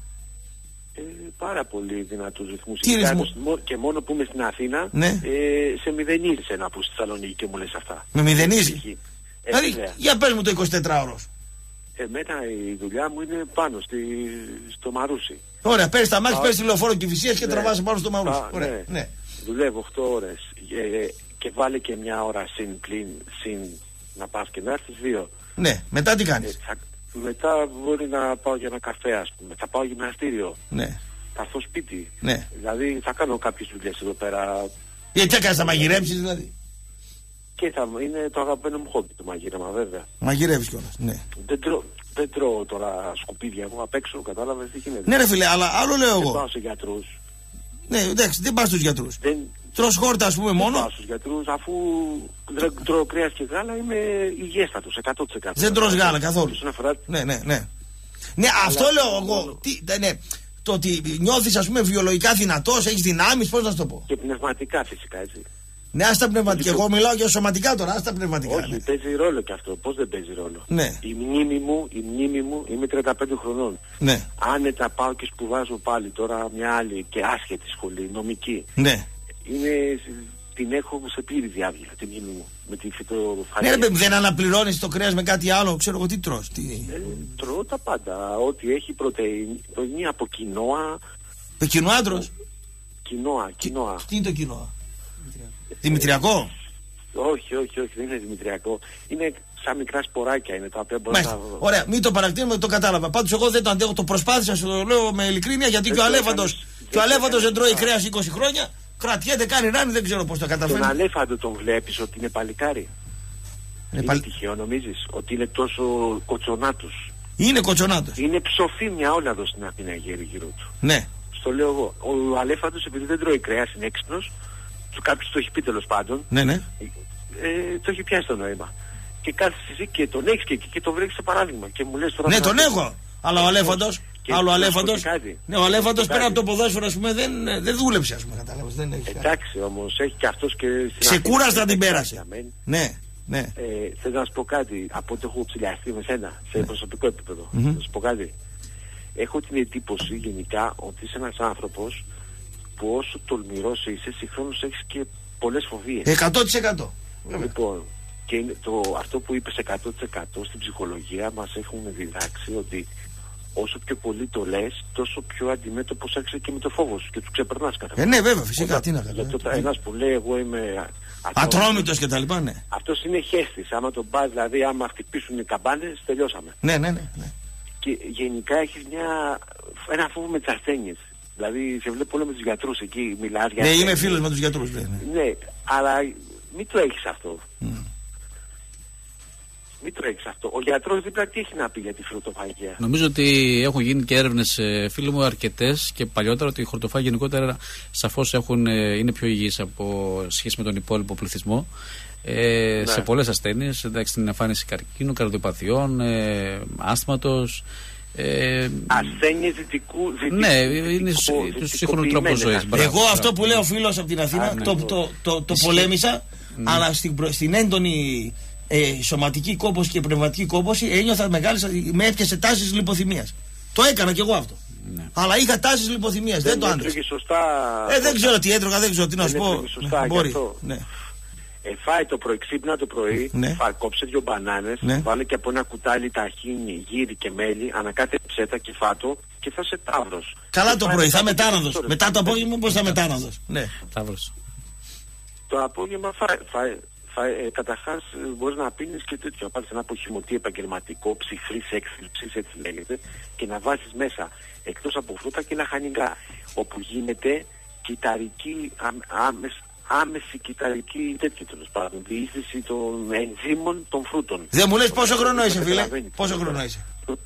Πάρα πολύ δυνατούς ρυθμούς. Τι ρυθμούς? Και μόνο που είμαι στην Αθήνα, ναι. Σε μηδενίζεις να πού στη Θεσσαλονίκη και μου λες αυτά. Με μηδενίζει? Δηλαδή, για πες μου το 24ωρος. Εμένα η δουλειά μου είναι πάνω στο Μαρούσι. Ωραία, παίρνεις τα μάξι, παίρνεις τηλεοφόρο Κηφισίας και τραβάς πάνω στο Μαρούσι. Ωραία, ναι. Δουλεύω 8 ώρες και βάλε και μια ώρα συν να πας και να έρθεις 2. Ναι, μετά τι κάνεις? Μετά μπορεί να πάω για ένα καφέ, ας πούμε. Θα πάω γυμναστήριο. Ναι. Θα έρθω σπίτι. Ναι. Δηλαδή θα κάνω κάποιες δουλειές εδώ πέρα. Γιατί θα κάνεις, θα μαγειρέψεις δηλαδή? Και είναι το αγαπημένο μου χόμπι το μαγείρεμα, βέβαια. Μαγειρεύεις κιόλας, ναι. Δεν τρώω τώρα σκουπίδια εγώ απ' έξω, κατάλαβες τι γίνεται? Ναι, ρε φίλε, αλλά άλλο λέω εγώ. Δεν πάω σε γιατρούς. Ναι, εντάξει, δεν πας στους γιατρούς. Τρως χόρτα, ας πούμε, μόνο. Δεν πάω στους γιατρούς, αφού τρώω κρέας και γάλα, είμαι υγιέστατος 100%. Δεν τρως γάλα καθόλου. Ναι. Ναι, αυτό λέω εγώ. Το ότι νιώθεις, ας πούμε, βιολογικά δυνατός, έχεις δυνάμεις, πώς να σου το πω? Και πνευματικά φυσικά, έτσι. Ναι, άστα πνευματικά. Εγώ μιλάω για σωματικά τώρα, άστα πνευματικά. Όχι, ναι. Παίζει ρόλο και αυτό. Πώς δεν παίζει ρόλο? Ναι. Η μνήμη μου, είμαι 35 χρονών. Ναι. Άνετα πάω και σπουδάζω πάλι τώρα μια άλλη και άσχετη σχολή, νομική. Ναι. Την έχω σε πλήρη διάβγεια, τη μνήμη μου. Με τη φυτοφαρία. Ναι, δεν αναπληρώνεις το κρέας με κάτι άλλο, ξέρω εγώ τι τρως? Τρώω τα πάντα. Ό,τι έχει πρωτεΐνη από κοινόα. Το κοινόα τρως? Κοινόα. Τι είναι το κοινόα? Δημητριακό. Όχι, δεν είναι δημητριακό. Είναι σαν μικρά σποράκια είναι τα οποία μπορεί να. Ωραία, μην το παρακτήνουμε, το κατάλαβα. Πάντως εγώ δεν το αντέχω, το προσπάθησα, σου το λέω με ειλικρίνεια, γιατί και ο Αλέφαντος δεν τρώει κρέας 20 χρόνια. Κρατιέται, κάνει ράνι, δεν ξέρω πώς το καταφέρει. Τον Αλέφαντο τον βλέπεις ότι είναι παλικάρι? Είναι τυχαίο, νομίζεις ότι είναι τόσο κοτσονάτος? Είναι κοτσονάτος. Είναι ψοφίμια όλα εδώ στην Αθήνα γύρω του. Ναι. Στο λέω εγώ. Ο Αλέφαντος επειδή δεν τρώει κρέας είναι έξυπνος. Κάποιος το έχει πει τέλος πάντων. Ναι. Το έχει πιάσει το νόημα. Και κάθεσαι εσύ και τον έχεις και εκεί και τον βρέχεις σε παράδειγμα. Και μου λες τώρα. Ναι, τον έχω. Αλλά ο Αλέφαντος. Άλλο Αλέφαντος. Ναι, ο Αλέφαντος πέρα από το ποδόσφαιρο, ας πούμε, δεν δούλεψε, ας πούμε, κατάλαβες. Εντάξει όμως, έχει και αυτός και. Ξεκούραστα την πέρασε. Ναι. Θέλω να σου πω κάτι. Από ό,τι έχω ψηλιαστεί με σένα σε προσωπικό επίπεδο. Να σου πω κάτι. Έχω την εντύπωση γενικά ότι είσαι ένας άνθρωπος που όσο τολμηρός είσαι, συγχρόνως έχεις και πολλές φοβίες. 100%. Λοιπόν, και αυτό που είπες 100% στην ψυχολογία μας έχουν διδάξει ότι όσο πιο πολύ το λες, τόσο πιο αντιμέτωπος άρχισε και με το φόβο σου και του ξεπερνάς κατά φορά. Ναι, βέβαια, φυσικά. Τι να κάνω. Γιατί ένας που λέει εγώ είμαι ατρόμητος και τα λοιπά, ναι. Αυτός είναι χέστης. Άμα τον πας, δηλαδή, άμα χτυπήσουν οι καμπάνες, τελειώσαμε. Ναι. Και γενικά έχεις ένα φόβο με τις ασθένειες. Δηλαδή, σε βλέπω όλο με τους γιατρούς εκεί, μιλάς για. Ναι, είμαι φίλος με τους γιατρούς. Ναι, αλλά μην το έχεις αυτό. Μην το έχεις αυτό. Ο γιατρός δίπλα τι έχει να πει για τη χορτοφαγία? Νομίζω ότι έχουν γίνει και έρευνες, φίλοι μου, αρκετές και παλιότερα, ότι οι χορτοφάγοι γενικότερα σαφώς είναι πιο υγιείς από σχέση με τον υπόλοιπο πληθυσμό. Σε πολλές ασθένειες, εντάξει, την εμφάνιση καρκίνου, καρδιοπαθειών, άσθματος. Ασθένειες δυτικού. Ναι, είναι του σύγχρονου τρόπου ζωής. Εγώ αυτό που λέω ο φίλος από την Αθήνα το πολέμησα, αλλά στην έντονη σωματική κόπωση και πνευματική κόπωση ένιωθα με έπιασε τάσεις λιποθυμίας. Το έκανα κι εγώ αυτό. Ναι. Αλλά είχα τάσεις λιποθυμίας, δεν το άντρεψα. Δεν ξέρω τι έτρωγα, δεν ξέρω τι να σου πω. Μπορεί. Φάει το πρωί, ξύπνα το πρωί, κόψε 2 μπανάνες, βάλε και από ένα κουτάλι ταχίνι, γύρι και μέλι, ανακάτε ψέτα και φάτο και θα σε τάβρος. Καλά το πρωί, θα μετάναδος. Μετά το απόγευμα πώς θα μετάναδος? Ναι, τάβρος. Το απόγευμα καταρχάς μπορείς να πίνεις και τέτοιο. Να πάρεις ένα αποχυμωτή επαγγελματικό, ψυχρής έξληψης, έτσι λέγεται, και να βάζεις μέσα εκτός από φρούτα και λαχανικά, όπου γίνεται κυταρική, άμεση κυταρική τέτοιο, τέλος πάντων, διείσδυση των ενζύμων των φρούτων. Δεν μου λες πόσο χρόνο είσαι, φίλε? Πόσο χρόνο είσαι?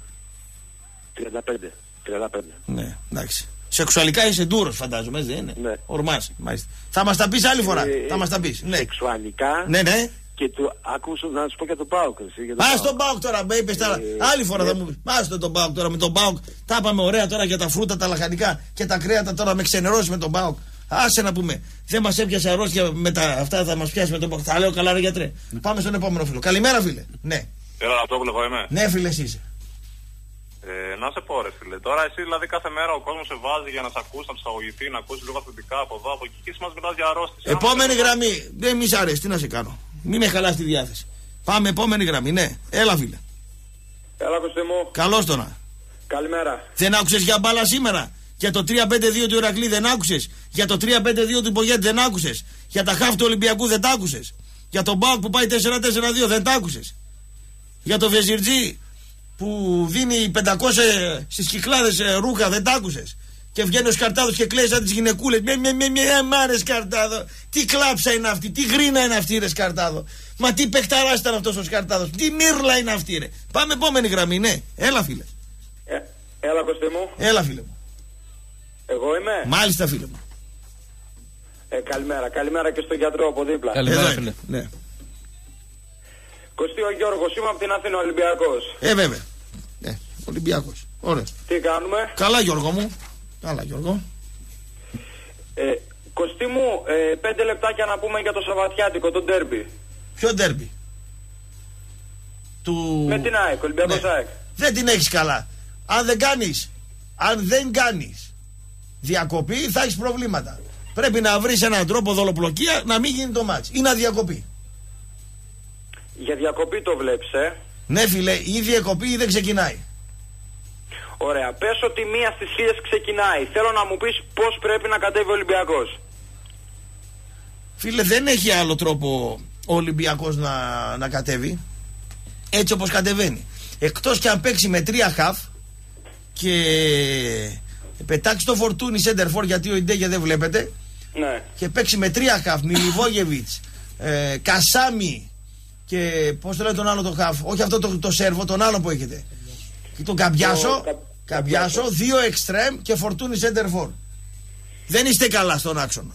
35. Ναι, εντάξει. Σεξουαλικά είσαι ντούρος, φαντάζομαι, δεν είναι? Ναι. Ορμάς, μάλιστα. Θα μας τα πεις άλλη φορά. Θα μας τα πεις. Ναι. Σεξουαλικά. Ναι. Και άκουσα να σου πω για τον ΠΑΟΚ. Ας τον ΠΑΟΚ τώρα, με είπες τώρα. Άλλη φορά θα μου πεις. Ας τον ΠΑΟΚ τώρα, με τον ΠΑΟΚ. Τα είπαμε ωραία τώρα για τα φρούτα, τα λαχανικά και τα κρέατα, τώρα με ξενερώσεις με τον ΠΑΟΚ. Άσε να πούμε. Δεν μας έπιασε αρρώστια με αυτά, θα μας πιάσει με τον ΠΑΟΚ. Θα λέω καλά, ρε γιατρέ. Πάμε στον επόμενο φίλο. Καλημέρα, φίλε. Ναι. Έλα, αυτό που εγώ είμαι. Ναι, φίλε, εσύ είσαι. Να σε πω, ρε φίλε. Τώρα εσύ δηλαδή κάθε μέρα ο κόσμος σε βάζει για να σε ακούσει, να ψαγωγηθεί, να ακούσει λίγο αυθεντικά από εδώ, από εκεί και εσύ μας μιλάς για αρρώστηση. Επόμενη γραμμή. Δεν μη σ' αρέσει, τι να σε κάνω. Μη με χαλάς τη διάθεση. Πάμε, επόμενη γραμμή, ναι. Έλα, φίλε. Έλα, Κωστή μου. Καλώς τώρα. Καλημέρα. Δεν άκουσες για μπάλα σήμερα? Για το 3-5-2 του Ηρακλή δεν άκουσες? Για το 3-5-2 του Πογέτη δεν άκουσες? Για τα χάφ του Ολυμπιακού δεν τα άκουσες? Για τον ΠΑΟΚ που πάει 4-4-2 δεν τα άκουσες? Για το Βεζιρτζή που δίνει 500 στις κυκλάδες ρούχα δεν τα άκουσες? Και βγαίνει ο Σκαρτάδος και κλαίει σαν τις γυναικούλες. Μάρε Σκαρτάδο. Τι κλάψα είναι αυτή, τι γρίνα είναι αυτή, ρε Σκαρτάδο. Μα τι παιχταράς ήταν αυτός ο Σκαρτάδος. Τι μύρλα είναι αυτή, ρε. Πάμε επόμενη γραμμή, ναι. Έλα, φίλε. Έλα, Κωστή μου. Έλα, φίλε μου. Εγώ είμαι. Μάλιστα, φίλε μου. Καλημέρα. Καλημέρα και στον γιατρό από δίπλα. Καλημέρα, φίλε. Ναι. Κωστή, ο Γιώργος, είμαι από την Αθήνα, Ολυμπιακός. Βέβαια. Ναι, Ολυμπιακός. Ωραία. Τι κάνουμε? Καλά, Γιώργο μου. Καλά, Γιώργο. Κωστή μου, 5 λεπτάκια να πούμε για το Σαββατιάτικο, το ντέρμπι. Ποιο ντέρμπι? Με την ΑΕΚ, Ολυμπιακός ΑΕΚ. Δεν την έχεις καλά. Αν δεν κάνεις διακοπή θα έχεις προβλήματα. Πρέπει να βρεις έναν τρόπο δολοπλοκία να μην γίνει το μάτς ή να διακοπεί. Για διακοπή το βλέπεις, Ναι, φίλε, ή διακοπή ή δεν ξεκινάει. Ωραία, πες ότι 1 στις 1000 ξεκινάει. Θέλω να μου πεις πώς πρέπει να κατέβει ο Ολυμπιακός. Φίλε, δεν έχει άλλο τρόπο ο Ολυμπιακός να κατέβει έτσι όπως κατεβαίνει. Εκτός και αν παίξει με 3 χαφ και πετάξει το Φορτούνι σέντερφορ, γιατί ο Ιντέγε δεν βλέπετε. Ναι. Και παίξει με 3 χαφ, Μιλιβόγεβιτς, Κασάμι και πώς το λέει τον άλλο το χαφ, όχι αυτό το Σέρβο, τον άλλο που έχετε. Και τον Καμπιάσο, 2 εξτρέμ και Φορτούνι σέντερφορ. Δεν είστε καλά στον άξονα.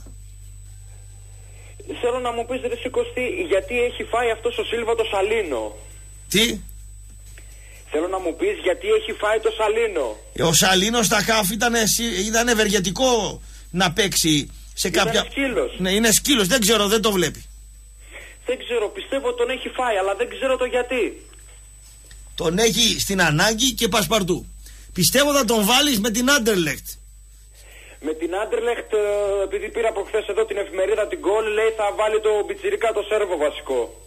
Θέλω να μου πεις, ρε Σικωστή, γιατί έχει φάει αυτός ο Σίλβα το Σαλίνο. Τι? Θέλω να μου πεις γιατί έχει φάει το Σαλίνο. Ο Σαλίνο στα χαφ ήταν ευεργετικό να παίξει σε κάποια... Είναι σκύλος. Ναι, είναι σκύλος, δεν ξέρω, δεν το βλέπει. Δεν ξέρω, πιστεύω τον έχει φάει, αλλά δεν ξέρω το γιατί. Τον έχει στην ανάγκη και πασπαρτού. Πιστεύω θα τον βάλεις με την Άντερλεχτ. Με την Άντερλεχτ, επειδή πήρα από χθες εδώ την εφημερίδα την Goal, λέει θα βάλει το πιτσιρικά το Σέρβο βασικό.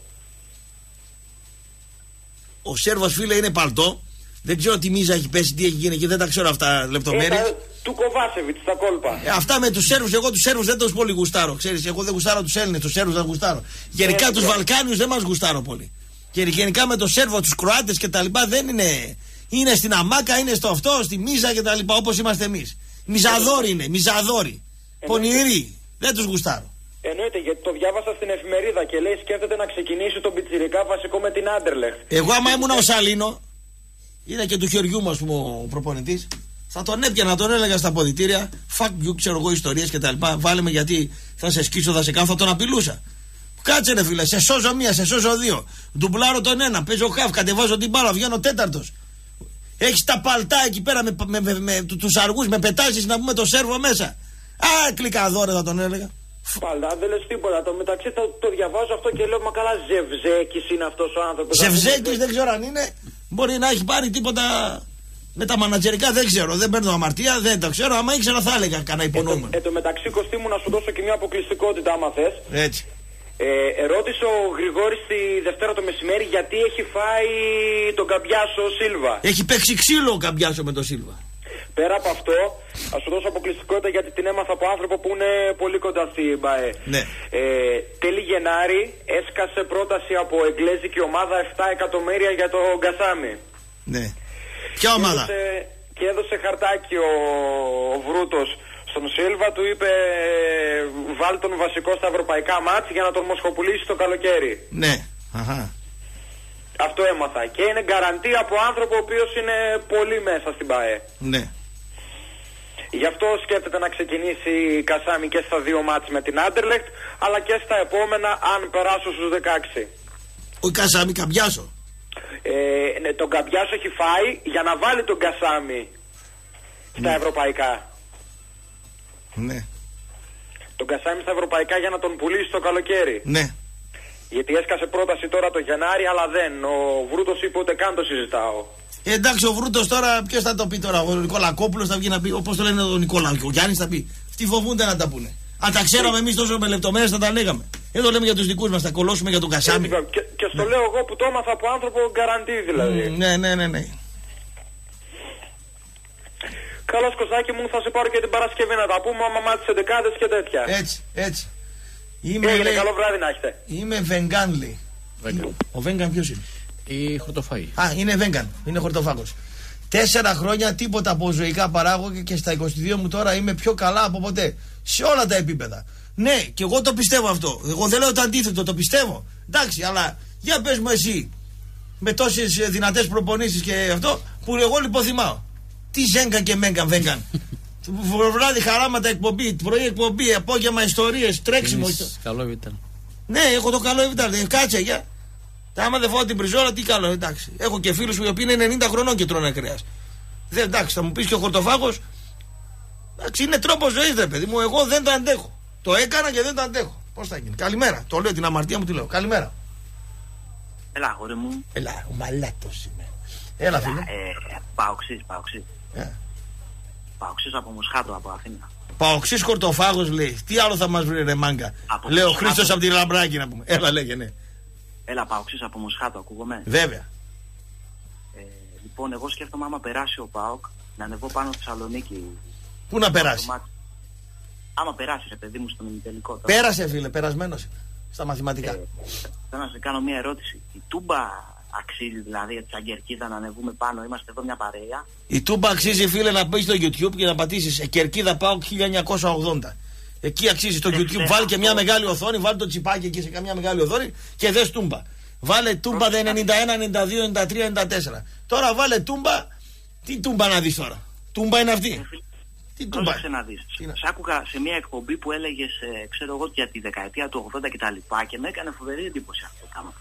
Ο Σέρβος, φίλε, είναι παλτό. Δεν ξέρω τι μίζα έχει πέσει, τι έχει γίνει και δεν τα ξέρω αυτά λεπτομέρειες. Του Κοβάσεβιτς τα κόλπα. Αυτά με τους Σέρβους, εγώ τους Σέρβους δεν τους πολύ γουστάρω. Ξέρεις, εγώ δεν γουστάρω τους Έλληνες, τους Σέρβους δεν γουστάρω. Γενικά τους Βαλκάνιους δεν μας γουστάρω πολύ. Και γενικά με το Σέρβο, τους Κροάτες και τα λοιπά δεν είναι. Είναι στην αμάκα, είναι στο αυτό, στη μίζα και τα λοιπά, όπως είμαστε εμείς. Μιζαδόροι είναι, μιζαδόροι. Πονηροί. Δεν τους γουστάρω. Εννοείται, γιατί το διάβασα στην εφημερίδα και λέει σκέφτεται να ξεκινήσει τον πιτσιρικά βασικό με την Άντερλεχτ. Εγώ άμα ήμουν ο Σαλίνο, είναι και του χεριού μας ο προπονητής, θα τον έπιανα, τον έλεγα στα αποδυτήρια, fuck you, ξέρω εγώ, ιστορίες και τα λοιπά. Βάλε με γιατί θα σε σκίσω, θα σε κάνω, θα τον απειλούσα. Κάτσε ρε φίλε, σε σώζω μία, σε σώζω δύο. Ντουμπλάρω τον ένα, παίζω χαφ, κατεβάζω την μπάλα, βγαίνω τέταρτος. Έχεις τα παλτά εκεί πέρα με τους αργούς, με πετάσεις να πούμε το Σέρβο μέσα. Α, κλικαδόρε θα τον έλεγα. Παλτά, δεν λες τίποτα. Το μεταξύ το διαβάζω αυτό και λέω, μα καλά, Ζευζέκης είναι αυτός ο άνθρωπος. Ζευζέκης δεν ξέρω αν είναι. Μπορεί να έχει πάρει τίποτα με τα μανατζερικά, δεν ξέρω. Δεν παίρνω αμαρτία, δεν το ξέρω. Άμα ήξερα θα έλεγα κανένα υπονόμενο. Εν τω μεταξύ, Κωστή μου, να σου δώσω και μια αποκλειστικότητα, άμα θες. Έτσι. Ρώτησε ο Γρηγόρης τη Δευτέρα το μεσημέρι γιατί έχει φάει τον Καμπιάσο Σίλβα. Έχει παίξει ξύλο ο Καμπιάσο με τον Σίλβα. Πέρα από αυτό, α σου δώσω αποκλειστικότητα γιατί την έμαθα από άνθρωπο που είναι πολύ κοντά στην ΜΠΑΕ. Ναι. Τέλη Γενάρη έσκασε πρόταση από εγγλέζικη ομάδα 7 εκατομμύρια για τον Γκασάμι. Ναι. Ποια ομάδα? Και έδωσε χαρτάκι ο Βρούτος στον Σίλβα, του είπε βάλ τον βασικό στα ευρωπαϊκά μάτς για να τον μοσχοπουλήσει το καλοκαίρι. Ναι. Αχα. Αυτό έμαθα. Και είναι γκαραντή από άνθρωπο ο οποίος είναι πολύ μέσα στην ΠΑΕ. Ναι. Γι' αυτό σκέφτεται να ξεκινήσει η Κασάμι και στα 2 μάτς με την Άντερλεχτ, αλλά και στα επόμενα αν περάσουν στους 16. Ο Κασάμι Καμπιάσο. Ναι, τον Καμπιάσο έχει φάει για να βάλει τον Κασάμι στα ευρωπαϊκά. Ναι. Τον Κασάμι στα ευρωπαϊκά για να τον πουλήσει το καλοκαίρι. Ναι. Γιατί έσκασε πρόταση τώρα το Γενάρη, αλλά δεν. Ο Βρούτος είπε ούτε καν το συζητάω. Εντάξει, ο Βρούτος τώρα, ποιος θα το πει τώρα? Ο Νικολακόπουλος θα βγει να πει, όπως το λένε ο Νικόλα, ο Γιάννης θα πει. Αυτοί φοβούνται να τα πούνε. Αν τα ξέραμε εμείς τόσο με λεπτομέρειες θα τα λέγαμε. Εδώ λέμε για τους δικούς μας, θα κολώσουμε για τον Κασάμι. Και στο λέω εγώ που το έμαθα από άνθρωπο γκαραντή δηλαδή. Ναι. Καλώς Κωστάκη μου, θα σε πάρω και την Παρασκευή να τα πούμε, άμα τις 11 και τέτοια. Έτσι. Καλό βράδυ να έχετε. Είμαι Βενγκάν, λέει. Ο Βενγκάν ποιος είναι? Ή χορτοφάγη. Α, είναι Βενγκάν, είναι χορτοφάγος. 4 χρόνια τίποτα από ζωικά παράγω και στα 22 μου τώρα είμαι πιο καλά από ποτέ. Σε όλα τα επίπεδα. Ναι, και εγώ το πιστεύω αυτό. Εγώ δεν λέω το αντίθετο, το πιστεύω. Εντάξει, αλλά για πες μου εσύ, με τόσες δυνατές προπονήσεις και αυτό, που εγώ λιποθυμάω. Τι Ζέγκαν και Μέγκαν, Βέγκαν. Βράδυ χαράματα εκπομπή, πρωί εκπομπή, απόγευμα ιστορίες, τρέξιμο. Καλό Εβιτάλ. Ναι, έχω το καλό Εβιτάλ. Κάτσε για. Άμα δεν φάω την πριζόλα, τι καλό, εντάξει. Έχω και φίλους που οι οποίοι είναι 90 χρονών και τρώνε κρέας. Δεν, εντάξει, θα μου πεις και ο χορτοφάγος. Εντάξει, είναι τρόπος ζωής, ρε παιδί μου. Εγώ δεν το αντέχω. Το έκανα και δεν το αντέχω. Πώς θα γίνει? Καλημέρα. Το λέω την αμαρτία μου, τη λέω. Καλημέρα. Έλα, αγόρι μου. Έλα, ο μαλάτος είμαι. Έλα, φίλε. Παοξής. Παοξής από Μοσχάτο, από Αθήνα. Παοξής χορτοφάγος, λέει. Τι άλλο θα μας βρει, ρε μάγκα? Λέω ο Χρήστος από τη Λαμπράκη να πούμε. Έλα, λέγε, ναι. Έλα, Παοξής από Μοσχάτο, ακούγομαι. Βέβαια. Λοιπόν, εγώ σκέφτομαι άμα περάσει ο ΠΑΟΚ να ανεβώ πάνω στη Θεσσαλονίκη. Πού να περάσει? Άμα περάσει, ρε παιδί μου, στον ημιτελικό. Πέρασε, φίλε, περασμένος στα μαθηματικά. Θέλω να σε κάνω μια ερώτηση. Η Τούμπα αξίζει δηλαδή για την Κερκίδα να ανεβούμε πάνω? Είμαστε εδώ μια παρέα. Η Τούμπα αξίζει, φίλε, να μπει στο YouTube και να πατήσεις Κερκίδα ΠΑΟΚ 1980. Εκεί αξίζει στο YouTube. Βάλει και μια μεγάλη οθόνη, βάλει το τσιπάκι εκεί σε καμιά μεγάλη οθόνη και δες Τούμπα. Βάλε Τούμπα 91, 92, 93, 94. Τώρα βάλε Τούμπα. Τι Τούμπα να δεις τώρα? Τούμπα είναι αυτή. Τι Τούμπα? Να δεις. Σ' άκουγα σε μια εκπομπή που έλεγες, ξέρω εγώ, για τη δεκαετία του 80 κτλ. Και με έκανε φοβερή εντύπωση αυτό το πράγμα.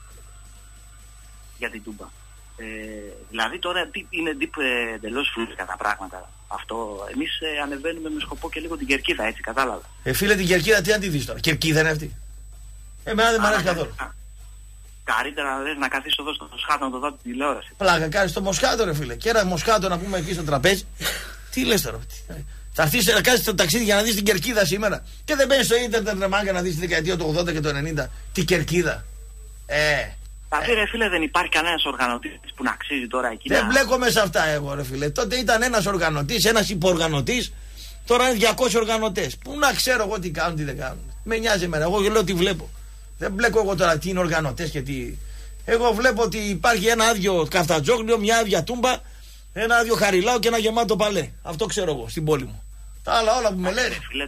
Για την Τούμπα. Δηλαδή τώρα είναι εντελώς φλούρικα τα πράγματα. Αυτό. Εμείς ανεβαίνουμε με σκοπό και λίγο την Κερκίδα, έτσι, κατάλαβα. Φίλε, την Κερκίδα τι αν τη δεις τώρα? Κερκίδα είναι αυτή? Εμένα δεν μ' αρέσει καθόλου. Καλύτερα να λες να καθίσεις εδώ στο Μοσχάτο να το δω την τηλεόραση. Πλάκα κάνεις στο Μοσχάτο, ρε φίλε. Και ένα Μοσχάτο να πούμε εκεί στο τραπέζι. Τι λες τώρα? Θα έρθεις να κάνεις το ταξίδι για να δεις την Κερκίδα σήμερα. Και δεν μπαίνεις στο ίντερνετ, ρε μάγκα, να δεις τη δεκαετία του 80 και του 90 την Κερκίδα. Δηλαδή, ρε φίλε, δεν υπάρχει κανένας οργανωτής που να αξίζει τώρα εκεί? Δεν μπλέκομαι σε αυτά εγώ, ρε φίλε. Τότε ήταν ένας οργανωτής, ένας υποοργανωτής. Τώρα είναι 200 οργανωτές. Πού να ξέρω εγώ τι κάνουν, τι δεν κάνουν. Με νοιάζει εμένα. Εγώ λέω τι βλέπω. Δεν μπλέκω εγώ τώρα τι είναι οργανωτές και τι. Εγώ βλέπω ότι υπάρχει ένα άδειο καφτατζόγλιο, μια άδεια Τούμπα, ένα άδειο Χαριλάου και ένα γεμάτο Παλέ. Αυτό ξέρω εγώ στην πόλη μου. Τα άλλα όλα που με λένε. Φίλε,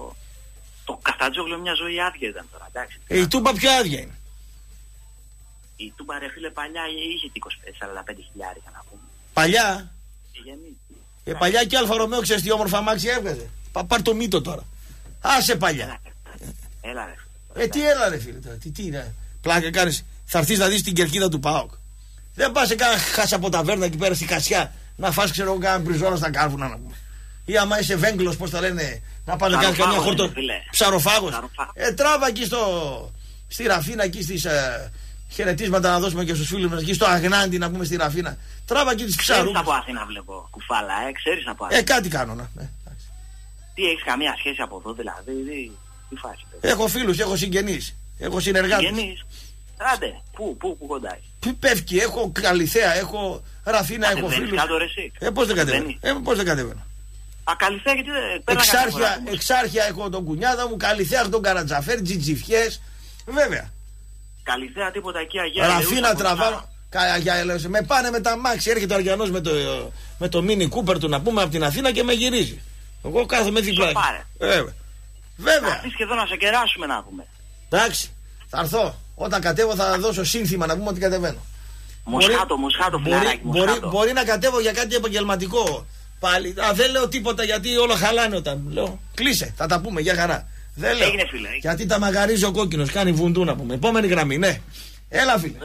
το καφτατζόγλιο μια ζωή άδεια ήταν τώρα, εντάξει. Η Τούμπα πιο άδεια είναι. Η Τούμπα, ρε φίλε, παλιά είχε 45 χιλιάρικα να πούμε. Παλιά. Παλιά και Αλφα Ρωμαίο, ξέρεις τι όμορφα μάξι έβγαζε. Πάρ' το μύτο τώρα. Άσε παλιά. Έλα ρε φίλε. Τι έλα ρε φίλε τώρα. Τι είναι. Πλάκα κάνεις. Θα έρθεις να δεις την Κερκίδα του ΠΑΟΚ. Δεν πας σε κάνα χάσα από ταβέρνα εκεί πέρα στη Κασιά να φας, ξέρω εγώ, κάνα μπριζόλα στα κάρβουνα να πούμε. Ή άμα είσαι Βέγγλος, πώς τα λένε, να πάνε να κάνεις καμιά χορτο. Ψαροφάγος. Τράβα εκεί στη Ραφίνα, εκεί στις χαιρετίσματα να δώσουμε και στους φίλους μας εκεί στο Αγνάντι να πούμε στη Ραφίνα. Τράβα εκεί τις ψαρούκες. Ξέρεις από Αθήνα βλέπω κουφάλα, ξέρεις από Αθήνα. Κάτι κάνω να. Τι, έχεις καμία σχέση από εδώ δηλαδή? Τι φάση? Έχω φίλους, έχω συγγενείς, έχω συνεργάτες. Συγγενείς. Άντε, πού κοντά είσαι? Πεύκη, έχω Καλυθέα, έχω Ραφίνα, έχω φίλους. Πώς δεν κατεβαίνω? Καλυθέα γιατί Εξάρχεια έχω τον κουνιάδα μου, Καλυθέα έχω τον Καρατζαφέρ, Τζιτζιφιές. Βέβαια. Καλυθέα τίποτα εκεί, Αγία Ραφίνα τραβάω. Με πάνε με τα μάξι, έρχεται ο Αργιανός με το Mini Cooper του να πούμε από την Αθήνα και με γυρίζει. Εγώ κάθομαι δίπλα. Βέβαια. Θα έρθεις και εδώ να σε κεράσουμε να πούμε. Εντάξει, θα έρθω. Όταν κατέβω θα δώσω σύνθημα να πούμε ότι κατεβαίνω. Μοσχάτο, φιλαράκι. Μπορεί να κατέβω για κάτι επαγγελματικό. Πάλι. Δεν λέω τίποτα γιατί όλα χαλάνε όταν λέω. Κλείσε, θα τα πούμε για χαρά. Δεν λέω. Έγινε, φίλε. Γιατί τα μαγαρίζει ο κόκκινος, κάνει βουντού να πούμε. Επόμενη γραμμή, ναι. Έλα, φίλε.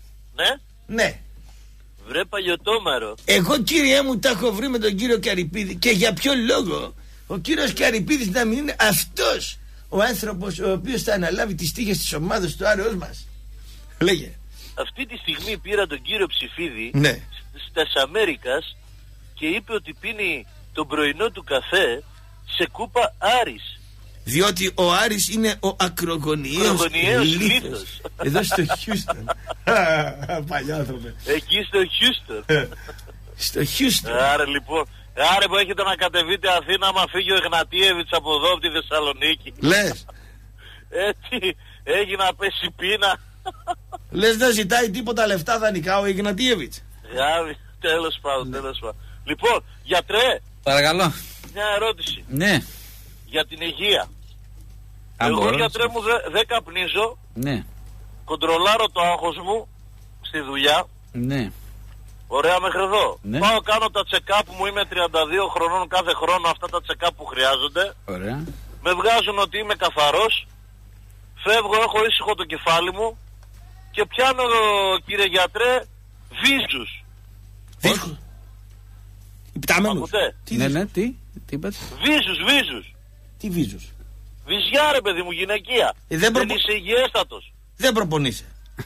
Ναι. Βρε παλιωτόμαρο. Εγώ, κύριέ μου, τα έχω βρει με τον κύριο Καρυπίδη. Και για ποιο λόγο ο κύριος Καρυπίδης να μην είναι αυτός ο άνθρωπος ο οποίος θα αναλάβει τις τύχες της ομάδας του Άρεος μας? Λέγε. Αυτή τη στιγμή πήρα τον κύριο Ψηφίδη στα Αμέρικας και είπε ότι πίνει τον πρωινό του καφέ σε κούπα Άρης. Διότι ο Άρης είναι ο ακρογωνιαίος λίθος. Εδώ στο Χιούστον. Παλιά άνθρωπε. Εκεί στο Χιούστον. Στο Χιούστον. Άρα που έχετε να κατεβείτε Αθήνα άμα φύγει ο Εγνατίεβιτς από εδώ από τη Θεσσαλονίκη. Λες. Έτσι έχει να πέσει πείνα. Λες δεν ζητάει τίποτα λεφτά δανεικά ο Εγνατίεβιτς? Τέλος πάντων. Λοιπόν, γιατρέ. Παρακαλώ. Μια ερώτηση. Ναι. Για την υγεία. Εγώ γιατρέ μου δεν καπνίζω. Ναι. Κοντρολάρω το άγχος μου στη δουλειά. Ναι. Ωραία μέχρι εδώ. Ναι. Πάω κάνω τα check-up μου, είμαι 32 χρονών κάθε χρόνο, αυτά τα check-up που χρειάζονται. Ωραία. Με βγάζουν ότι είμαι καθαρός. Φεύγω, έχω ήσυχο το κεφάλι μου και πιάνω, κύριε γιατρέ, βίζους. Βίζους. Υπτάμενους. Ναι, τι είπατε? Βίζους. Τι βίζους? Βυζιά ρε παιδί μου, γυναικεία. Δεν είσαι υγιέστατος. Δεν προπονείσαι.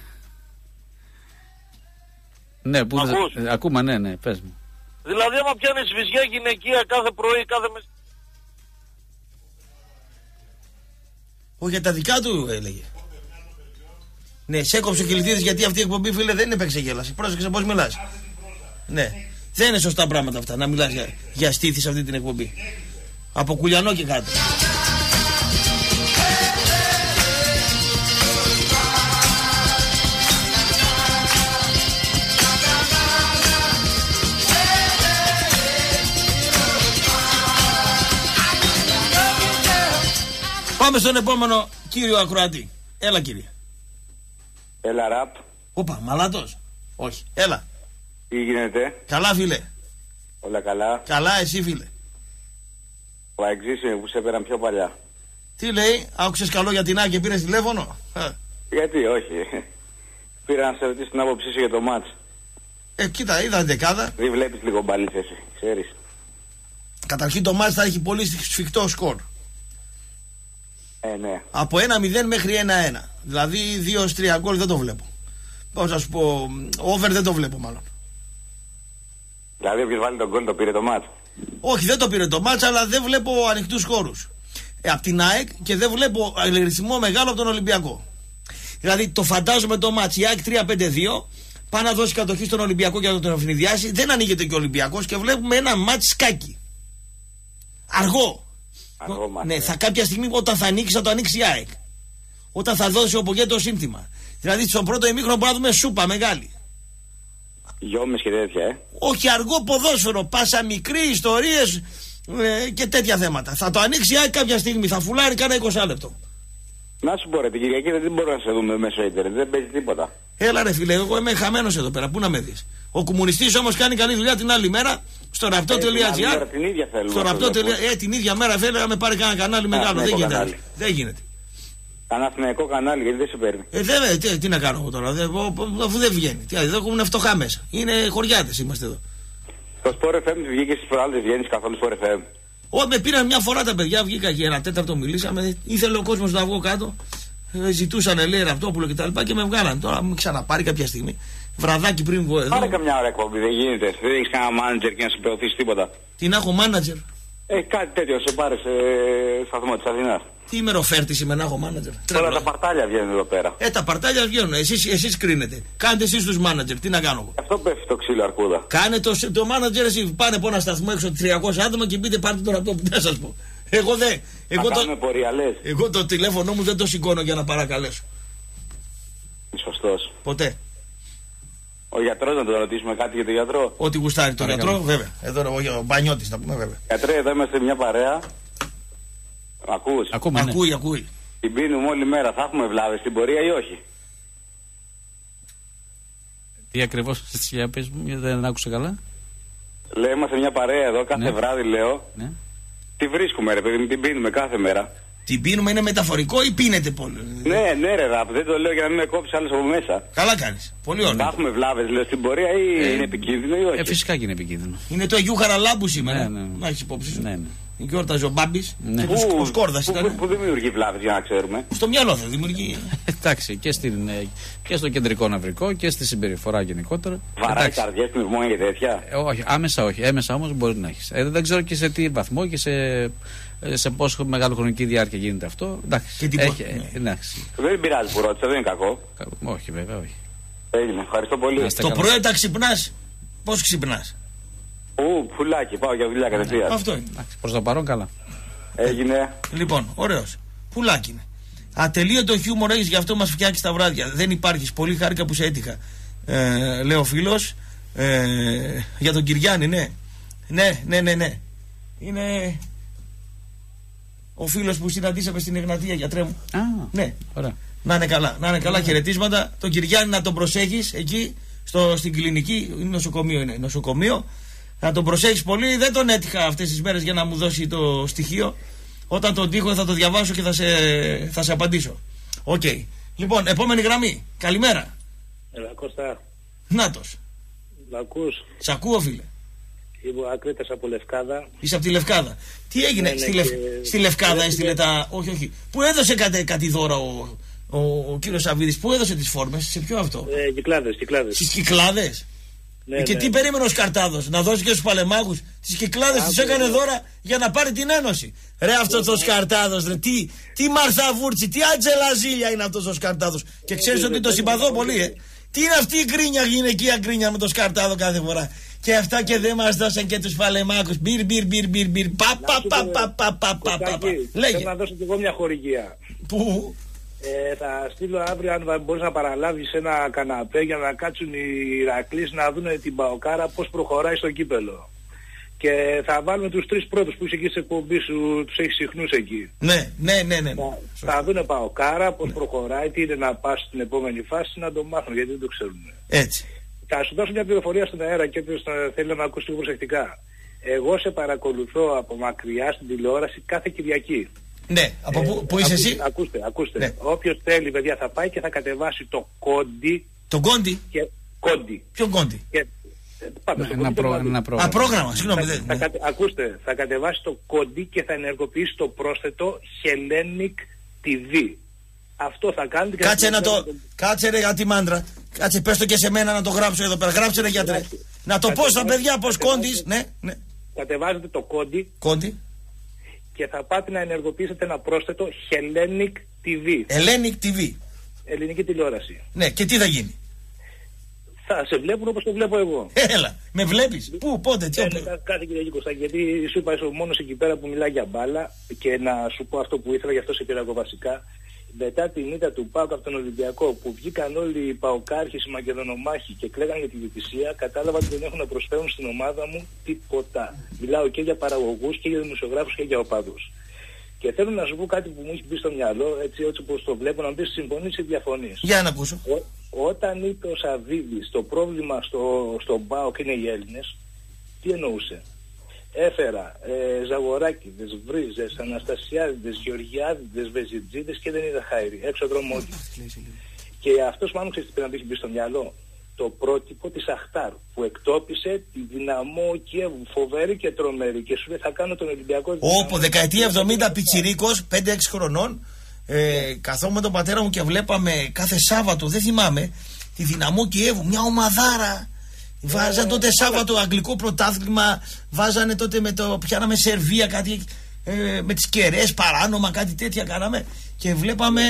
Ναι, που ακούμε, ναι, πες μου. Δηλαδή άμα πιάνεις βυζιά γυναικεία κάθε πρωί, κάθε μεσημέρι. Όχι, για τα δικά του έλεγε. Ναι, σε έκοψε ο Κιλιτίδης γιατί αυτή η εκπομπή, φίλε, δεν είναι επεξεγέλαση. Πρόσεξε πώς μιλάς. Ναι, δεν είναι σωστά πράγματα αυτά να μιλάς για στήθη σε αυτή την εκπομπή. Από Κουλιανό και κάτω. Πάμε στον επόμενο κύριο ακροατή. Έλα, κύριε. Έλα, ραπ. Όπα, μαλάτος. Όχι, έλα. Τι γίνεται? Καλά, φίλε. Όλα καλά. Καλά, εσύ, φίλε. Ο Αεξής είναι που σε έπαιραν πιο παλιά. Τι λέει, άκουσες καλό για την ΑΕΚ και πήρες τηλέφωνο? Γιατί, όχι. Πήρα να σε ρωτήσω την άποψή σου για το μάτς. Κοίτα, είδα δεκάδα. Δεν βλέπεις λίγο μπάλιτς εσύ, ξέρεις. Καταρχήν το μάτς θα έχει πολύ σφιχτό σκορ. Ναι. Από 1-0 μέχρι 1-1. Δηλαδή 2-3 γκολ δεν το βλέπω. Πώς να σου πω, over δεν το βλέπω μάλλον. Δηλαδή όποιος βάλει τον γκολ το πήρε το μάτς. Όχι, δεν το πήρε το μάτς, αλλά δεν βλέπω ανοιχτούς χώρους από την ΑΕΚ και δεν βλέπω ρυθμό μεγάλο από τον Ολυμπιακό. Δηλαδή το φαντάζομαι το μάτς, η ΑΕΚ 3-5-2 πάει να δώσει κατοχή στον Ολυμπιακό και να τον ευνηδιάσει. Δεν ανοίγεται και ο Ολυμπιακός και βλέπουμε ένα μάτς σκάκι. Αργό. Ναι, θα κάποια στιγμή όταν θα ανοίξει, θα το ανοίξει η ΑΕΚ. Όταν θα δώσει ο Πογέ το σύνθημα. Δηλαδή στον πρώτο ημίχρονο μπορούμε να δούμε σούπα μεγάλη. Γιόμες και τέτοια, Όχι, αργό ποδόσφαιρο, πάσα μικρή, ιστορίες και τέτοια θέματα. Θα το ανοίξει η ΑΕΚ κάποια στιγμή, θα φουλάρει κάνα 20 λεπτό. Να σου πω ρε, την Κυριακή δεν μπορούμε να σε δούμε μέσω ίντερνετ, δεν παίζει τίποτα. Έλα ρε φίλε, εγώ είμαι χαμένος εδώ πέρα, πού να με δεις. Ο κομμουνιστής όμως κάνει καλή δουλειά την άλλη μέρα στο ραπτό.gr. Την ίδια θέλουμε. Στο ραπτό.gr, την ίδια μέρα θέλει να με πάρει κανένα κανάλι μεγάλο. Δεν γίνεται. Δεν γίνεται. Παναθηναϊκό κανάλι, γιατί δεν σε παίρνει. Τι να κάνω εγώ τώρα, αφού δεν βγαίνει. Εδώ έχουμε φτωχά μέσα. Είναι χωριάτες είμαστε εδώ. Στο Sport FM βγήκε στις προάλλες, βγαίνεις καθόλου Sport FM? Όχι, με πήραν μια φορά τα παιδιά, βγήκα και 1/4 μιλήσαμε. Ήθελε ο κόσμος να βγω κάτω. Ζητούσαν λέει Ραπτόπουλο και τα λοιπά και με βγάλαν. Τώρα μου ξαναπάρει κάποια στιγμή. Βραδάκι πριν βγω εδώ. Πάρε καμιά ώρα εκπομπή, δεν γίνεται. Δεν έχεις κανένα μάνατζερ και να σου προωθήσει τίποτα. Τι να έχω μάνατζερ? Κάτι τέτοιο, σε πάρε σε σταθμό της Αθηνάς. Τι ημεροφέρτη είμαι να έχω μάνατζερ? Όλα τα παρτάλια βγαίνουν εδώ πέρα. Τα παρτάλια βγαίνουν. Εσείς κρίνετε. Κάντε εσείς τους μάνατζερ. Τι να κάνω εγώ? Αυτό πέφτει το ξύλο, αρκούδα. Κάνε το μάνατζερ εσύ. Πάνε από ένα σταθμό έξω 300 άτομα και πείτε πάρτε τον Ραπτόπουλο. Δεν σας πω. Εγώ το τηλέφωνο μου δεν το σηκώνω για να παρακαλέσω. Σωστός. Ποτέ. Ο γιατρός, να τον ρωτήσουμε κάτι για τον γιατρό? Ό,τι γουστάρει τον γιατρό, βέβαια. Εδώ ο Μπανιώτης, να πούμε, βέβαια. Γιατρέ, εδώ είμαστε μια παρέα. Ακούς? Ακούει. Την πίνουμε όλη μέρα. Θα έχουμε βλάβες στην πορεία ή όχι? Τι ακριβώς για πες μου, δεν άκουσα καλά. Λέω, είμαστε μια παρέα εδώ κάθε βράδυ, λέω. Ναι. Τι βρίσκουμε, ρε παιδί, την πίνουμε κάθε μέρα. Την πίνουμε είναι μεταφορικό ή πίνετε πολύ? Ναι, ρε ραπ, δεν το λέω για να μην με κόψει άλλο από μέσα. Καλά κάνεις. Πολύ ωραία. Θα έχουμε βλάβες, λέω, στην πορεία ή είναι επικίνδυνο ή όχι? Φυσικά και είναι επικίνδυνο. Είναι το Αγίου Χαραλάμπου σήμερα. Ναι. Να έχεις υπόψη σου. Ναι. Γιόρταζε ο Μπάμπης. Ναι. Ο Σκόρδας ήταν. Που δημιουργεί βλάβες, για να ξέρουμε. Στο μυαλό θα δημιουργεί. Εντάξει, και στο κεντρικό νευρικό και στη συμπεριφορά γενικότερα. Βαράει καρδιές, πνευμόνια και τέτοια? Όχι, άμεσα όχι. Έμεσα όμως μπορεί να έχεις. Δεν ξέρω και σε τι βαθμό και σε πόσο μεγάλο χρονική διάρκεια γίνεται αυτό. Εντάξει. Δεν πειράζει που ρώτησα, δεν είναι κακό. Όχι, βέβαια, όχι. Έγινε, ευχαριστώ πολύ. Το πρωί τα ξυπνάς, πώς ξυπνάς? Πουλάκι, πάω για δουλειά κατευθείαν. Αυτό είναι. Προς το παρόν καλά. Έγινε. Λοιπόν, ωραίος. Πουλάκι είναι. Ατελείωτο χιούμορ έχεις, γι' αυτό μας φτιάξει τα βράδια. Δεν υπάρχεις. Πολύ χάρηκα που σε έτυχα. Λέει ο φίλος. Για τον Κυριάννη, ναι. Ναι. Είναι ο φίλος που συναντήσαμε στην Εγνατία, γιατρέ μου. Ναι. Ωραία. Να είναι καλά, χαιρετίσματα. Τον Κυριάννη να τον προσέχεις εκεί στην κλινική. Είναι νοσοκομείο. Να τον προσέχεις πολύ. Δεν τον έτυχα αυτές τις μέρες για να μου δώσει το στοιχείο. Όταν τον τύχω θα το διαβάσω και θα σε απαντήσω. Οκ. Λοιπόν, επόμενη γραμμή. Καλημέρα. Έλα, Κώστα. Νάτος. Μ' ακούς? Σ' ακούω, φίλε. Είμαι Ακρίτας από Λευκάδα. Είσαι από τη Λευκάδα. Τι έγινε στη Λευκάδα, έστειλε τα. Όχι. Πού έδωσε κάτι δώρα ο κύριος Σαββίδης, πού έδωσε τις φόρμες, σε ποιο αυτό? Κυκλάδες. Στις Κυκλάδες. Ναι, και τι περίμενε ο Σκαρτάδος, να δώσει και στους Παλαιμάχους? Τις Κυκλάδες τις έκανε δώρα για να πάρει την Ένωση. Ρε αυτός ο Σκαρτάδος, ρε, τι Μαρθαβούρτσι, τι Άτζελα Ζήλια είναι αυτός ο Σκαρτάδος. Και ξέρεις ότι το συμπαθώ πολύ, Τι είναι αυτή η γκρίνια, γυναικεία γκρίνια με το Σκαρτάδο κάθε φορά? Και αυτά και δεν μας δώσαν και τους Παλαιμάχους. Μπυρ. Λέγε. Θέλω να δώσω και εγώ μια χορηγία. Πού? Θα στείλω αύριο, αν μπορείς να παραλάβεις ένα καναπέ για να κάτσουν οι Ηρακλείς να δουν την Παοκάρα πώς προχωράει στο κύπελο. Και θα βάλουμε τους 3 πρώτους που είσαι εκεί σε εκπομπή σου, τους έχεις συχνούς εκεί. Ναι. Θα δούνε Παοκάρα, πώς προχωράει, τι είναι να πας στην επόμενη φάση, να το μάθουν γιατί δεν το ξέρουν. Έτσι. Θα σου δώσω μια πληροφορία στον αέρα και όποιος θέλει να με ακούσει λίγο προσεκτικά. Εγώ σε παρακολουθώ από μακριά στην τηλεόραση κάθε Κυριακή. Ναι, από πού είσαι εσύ? Ακούστε. Ναι. Όποιος θέλει, παιδιά, θα πάει και θα κατεβάσει το Κόντι. Το Κόντι? Κόντι. Ποιο Κόντι? Ένα πρόγραμμα, συγγνώμη. Ακούστε, θα κατεβάσει το Κόντι και θα ενεργοποιήσει το πρόσθετο Hellenic TV. Αυτό θα κάνει. Κάτσε ρε για τη μάντρα. Κάτσε, πες το και σε μένα να το γράψω εδώ πέρα. Γράψε ρε γιατρέ. Να το πω στα παιδιά πως Κόντις. Ναι. Κατεβάζετε το Κόντι. Και θα πάτε να ενεργοποιήσετε ένα πρόσθετο Hellenic TV. Hellenic TV. Ελληνική τηλεόραση. Ναι, και τι θα γίνει? Θα σε βλέπουν όπως το βλέπω εγώ. Έλα, με βλέπεις? Πού, πότε, τι ώρα? Κάθε Κυριακή Κωστάκη, γιατί σου είπα ο μόνος εκεί πέρα που μιλάει για μπάλα και να σου πω αυτό που ήθελα, γι' αυτό σε πήρα εγώ βασικά. Μετά την ήττα του ΠΑΟΚ από τον Ολυμπιακό που βγήκαν όλοι οι ΠΑΟΚάρχες, οι Μακεδονομάχοι και κλαίγαν για τη διαιτησία, κατάλαβα ότι δεν έχουν να προσφέρουν στην ομάδα μου τίποτα. Μιλάω και για παραγωγούς και για δημοσιογράφους και για οπαδούς. Και θέλω να σου πω κάτι που μου έχει μπει στο μυαλό, έτσι όπως το βλέπω, να μου πεις συμφωνείς ή διαφωνείς. Για να ακούσω. Όταν είπε ο Σαββίδης το πρόβλημα στον ΠΑΟΚ είναι οι Έλληνες, τι εννοούσε? Έφερα Ζαγοράκηδες, Βρίζες, Αναστασιάδηδες, Γεωργιάδηδες, Βεζιτζίδες και δεν είδα χάιρι. Έξω δρόμο όλοι. Και αυτός μάλλον ξέρεις τι πρέπει να μπει στο μυαλό. Το πρότυπο της Αχτάρ που εκτόπισε τη Δυναμό Κιέβου, φοβερή και τρομερή. Και σου λέει θα κάνω τον Ολυμπιακό. Όπου δεκαετία 70 πιτσιρίκος, 5-6 χρονών, καθόμουν με τον πατέρα μου και βλέπαμε κάθε Σάββατο, δεν θυμάμαι, τη Δυναμό Κιέβου, μια ομαδάρα. Βάζανε τότε Σάββατο αγγλικό πρωτάθλημα, βάζανε τότε πιάναμε Σερβία κάτι, με τις κεραίες παράνομα, κάτι τέτοια κάναμε και βλέπαμε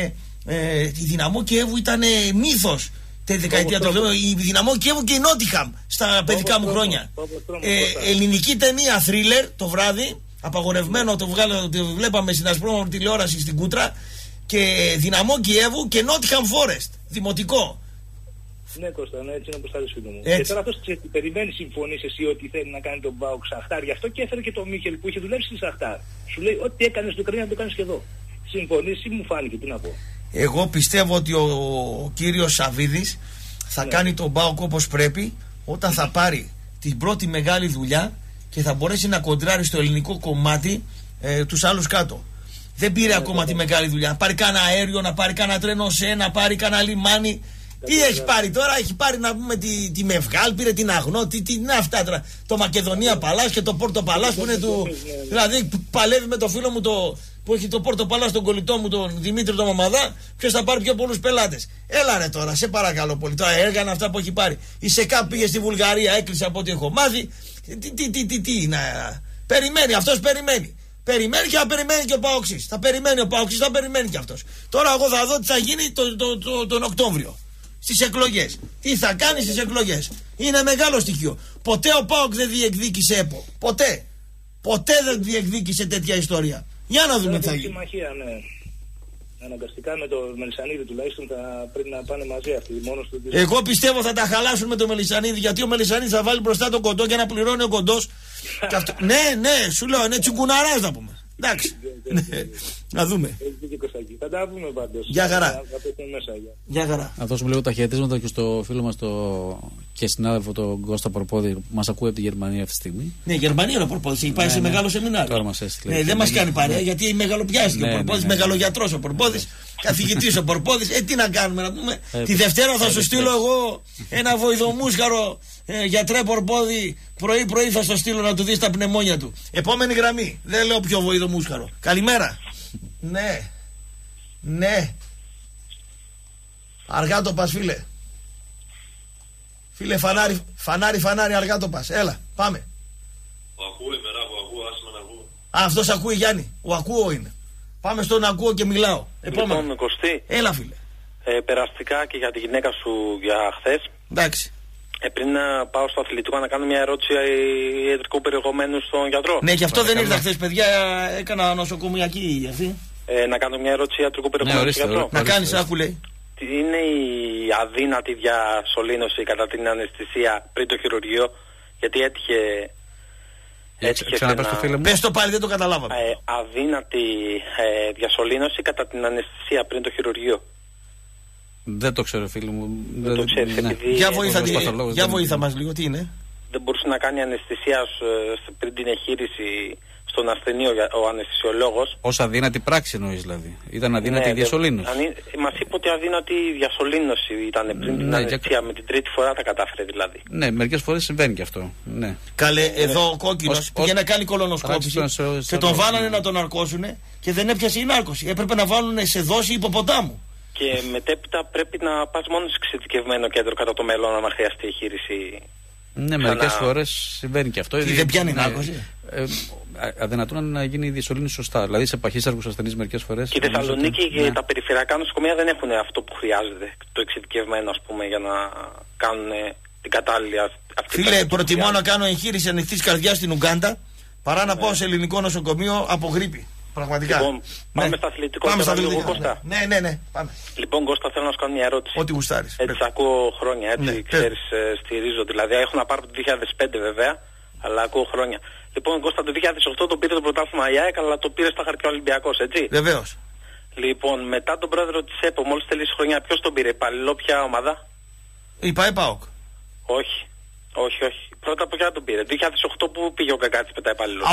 τη Δυναμό Κιέβου ήταν μύθος τη δεκαετία του 70. Η Δυναμό Κιέβου και η Νότιχαμ στα παιδικά μου χρόνια. Ελληνική ταινία thriller το βράδυ, απαγορευμένο, το βλέπαμε στην Ασπρόμαυρη τηλεόραση στην Κούτρα, και Δυναμό Κιέβου και Νότιχαμ Φόρεστ, δημοτικό. Ναι, Κώστα, ναι, έτσι είναι όπως θα λες, φίλο μου. Και τώρα αυτός περιμένει, συμφωνείς εσύ ότι θέλει να κάνει τον ΠΑΟΚ Σαχτάρ, γι' αυτό και έφερε και τον Μίχελ που είχε δουλέψει στη Σαχτάρ. Σου λέει ό,τι έκανες στην Ουκρανία να το κάνεις και εδώ. Συμφωνείς ή μου φάνηκε, τι να πω? Εγώ πιστεύω ότι ο κύριος Σαββίδης θα κάνει τον ΠΑΟΚ όπως πρέπει όταν θα πάρει την πρώτη μεγάλη δουλειά και θα μπορέσει να κοντράρει στο ελληνικό κομμάτι τους άλλους κάτω. Δεν πήρε ακόμα τη μεγάλη δουλειά. Να πάρει κανένα αέριο, να πάρει κανένα τρένο να πάρει κανένα λιμάνι. Τι έχει πάρει τώρα? Έχει πάρει να πούμε τη Μευγάλ, πήρε την Αγνό, τι είναι αυτά τώρα? Το Μακεδονία Παλάς και το Πόρτο Παλάς που είναι του. Δηλαδή παλεύει με το φίλο μου που έχει το Πόρτο Παλάς, τον κολλητό μου τον Δημήτρη τον Μαμαδά. Ποιος θα πάρει πιο πολλούς πελάτες? Έλα ρε τώρα, σε παρακαλώ πολύ. Τώρα έργανα αυτά που έχει πάρει. Η ΣΕΚΑ πήγε στη Βουλγαρία, έκλεισε από ό,τι έχω μάθει. Τι να. Περιμένει, αυτός περιμένει. Περιμένει και θα περιμένει και ο Παοξής. Θα περιμένει ο Παοξής, θα περιμένει και αυτός. Τώρα εγώ θα δω τι θα γίνει τον Οκτώβριο. Στις εκλογές. Τι θα κάνει στις εκλογές? Είναι μεγάλο στοιχείο. Ποτέ ο ΠΑΟΚ δεν διεκδίκησε ΕΠΟ. Ποτέ δεν διεκδίκησε τέτοια ιστορία. Για να δούμε τι θα γίνει. Συμμαχία, ναι. Αναγκαστικά με το Μελισσανίδη τουλάχιστον θα πρέπει να πάνε μαζί αυτοί. Μόνος του. Εγώ πιστεύω θα τα χαλάσουν με το Μελισσανίδη, γιατί ο Μελισσανίδης θα βάλει μπροστά τον Κοντό και να πληρώνει ο Κοντός. Ναι, σου λέω, είναι τσιγκουναράς να πούμε. Εντάξει. Να δούμε. Θα τα πούμε πάντως. Γεια χαρά. Γεια χαρά. Να δώσουμε λίγο τα χαιρετίσματα και στο φίλο μας και συνάδελφο τον Κώστα Πορπόδη που μας ακούει από τη Γερμανία αυτή τη στιγμή. Ναι, Γερμανία ο Πορπόδης. Έχει πάει σε μεγάλο σεμινάριο. Τώρα μας έστειλε. Ναι, δεν μας κάνει παρέα γιατί μεγαλοπιάστηκε ο Πορπόδης. Μεγαλογιατρός ο Πορπόδης. Καθηγητής ο Πορπόδης. Τι να κάνουμε να πούμε. Τη Δευτέρα θα σου στείλω εγώ ένα βοηδομούσχαρο γιατρέ Πορπόδη. Πρωί-πρωί θα στο στείλω να του δεις τα πνευμόνια του. Επόμενη γραμμή. Δεν λέω πιο βοηδομούσχαρο. Καλημέρα. Ναι. Αργά το πας, φίλε. Φίλε, φανάρι, αργά το πας. Έλα, πάμε. Ο ακούει, ακούω, άσχημα να ακούω. Αυτός ακούει, Γιάννη. Ο ακούω είναι. Πάμε στον ακούω και μιλάω. Επόμενο. Λοιπόν, Κωστή. Έλα, φίλε. Περαστικά και για τη γυναίκα σου για χθες. Εντάξει. Πριν να πάω στο αθλητικό να κάνω μια ερώτηση ιατρικού περιεχομένου στον γιατρό. Ναι, και αυτό δεν ήρθα χθες, παιδιά. Έκανα νοσοκομιακή αυτή. Να κάνω μια ερώτηση ιατρικού περιεχομένου στον γιατρό. Να κάνεις, άκου λέει. Τι είναι η αδύνατη διασωλήνωση κατά την αναισθησία πριν το χειρουργείο? Γιατί έτυχε Ξαναπες το φίλε μου. Πες το πάλι, δεν το καταλάβαμε. Αδύνατη διασωλήνωση κατά την αναισθησία πριν το χειρουργείο. Δεν το ξέρω φίλε μου. Δεν το ξέρεις, ναι. επειδή... Για βοήθα μας λίγο, τι είναι. Δεν μπορούσε να κάνει αναισθησία πριν την εγχείρηση στον ασθενή ο αναισθησιολόγος. Ως αδύνατη πράξη εννοείς δηλαδή. Ήταν αδύνατη διασωλήνωση. Μας είπε ότι αδύνατη διασωλήνωση ήταν πριν την αναισθησία. Με την τρίτη φορά τα κατάφερε δηλαδή. Ναι, μερικές φορές συμβαίνει και αυτό. Ναι. Καλέ, εδώ ο κόκκινος πήγε να κάνει κολονοσκόπηση και τον βάλανε να τον αρκώσουνε και δεν έπιασε η νάρκωση. Έπρεπε να βάλουν σε δόση υποποτάμου. Και μετέπειτα πρέπει να πας μόνο σε εξειδικευμένο κέντρο κατά το μέλλον αν χρειαστεί εγχείρηση. Ναι, μερικές φορές συμβαίνει και αυτό. Τι δεν πιάνει νάρκωση. Αδυνατούν να γίνει η διασωλήνωση σωστά. Δηλαδή σε παχύσαρκους ασθενείς μερικές φορές. Και η Θεσσαλονίκη και τα περιφερειακά νοσοκομεία δεν έχουν αυτό που χρειάζεται. Το εξειδικευμένο, ας πούμε, για να κάνουν την κατάλληλη αυτή. Φίλε, προτιμώ να κάνω εγχείρηση ανοιχτής καρδιάς στην Ουγκάντα παρά να πάω σε ελληνικό νοσοκομείο από γρίπη. Πραγματικά. Λοιπόν, πάμε στα αθλητικά. Πάμε στα αθλητικά. Ναι, πάμε. Λοιπόν, Κώστα, θέλω να σου κάνω μια ερώτηση. Ό,τι γουστάρεις. Έτσι, ακούω χρόνια, έτσι, ξέρεις, στηρίζω. Δηλαδή, έχω να πάρω το 2005 βέβαια, αλλά ακούω χρόνια. Λοιπόν, Κώστα, το 2008 το πήρε το πρωτάθλημα η ΑΕΚ, αλλά το πήρε στα χαρτιά Ολυμπιακός, έτσι. Βεβαίως. Λοιπόν, μετά τον πρόεδρο της ΕΠΟ, μόλις τελείωσε χρονιά, ποιος τον πήρε, υπαλληλό, ποια ομάδα? Η ΠΑΟΚ. Όχι. Πρώτα από ποια τον πήρε. Το 2008 που πήγε ο Κακάτης μετά υπάλληλος.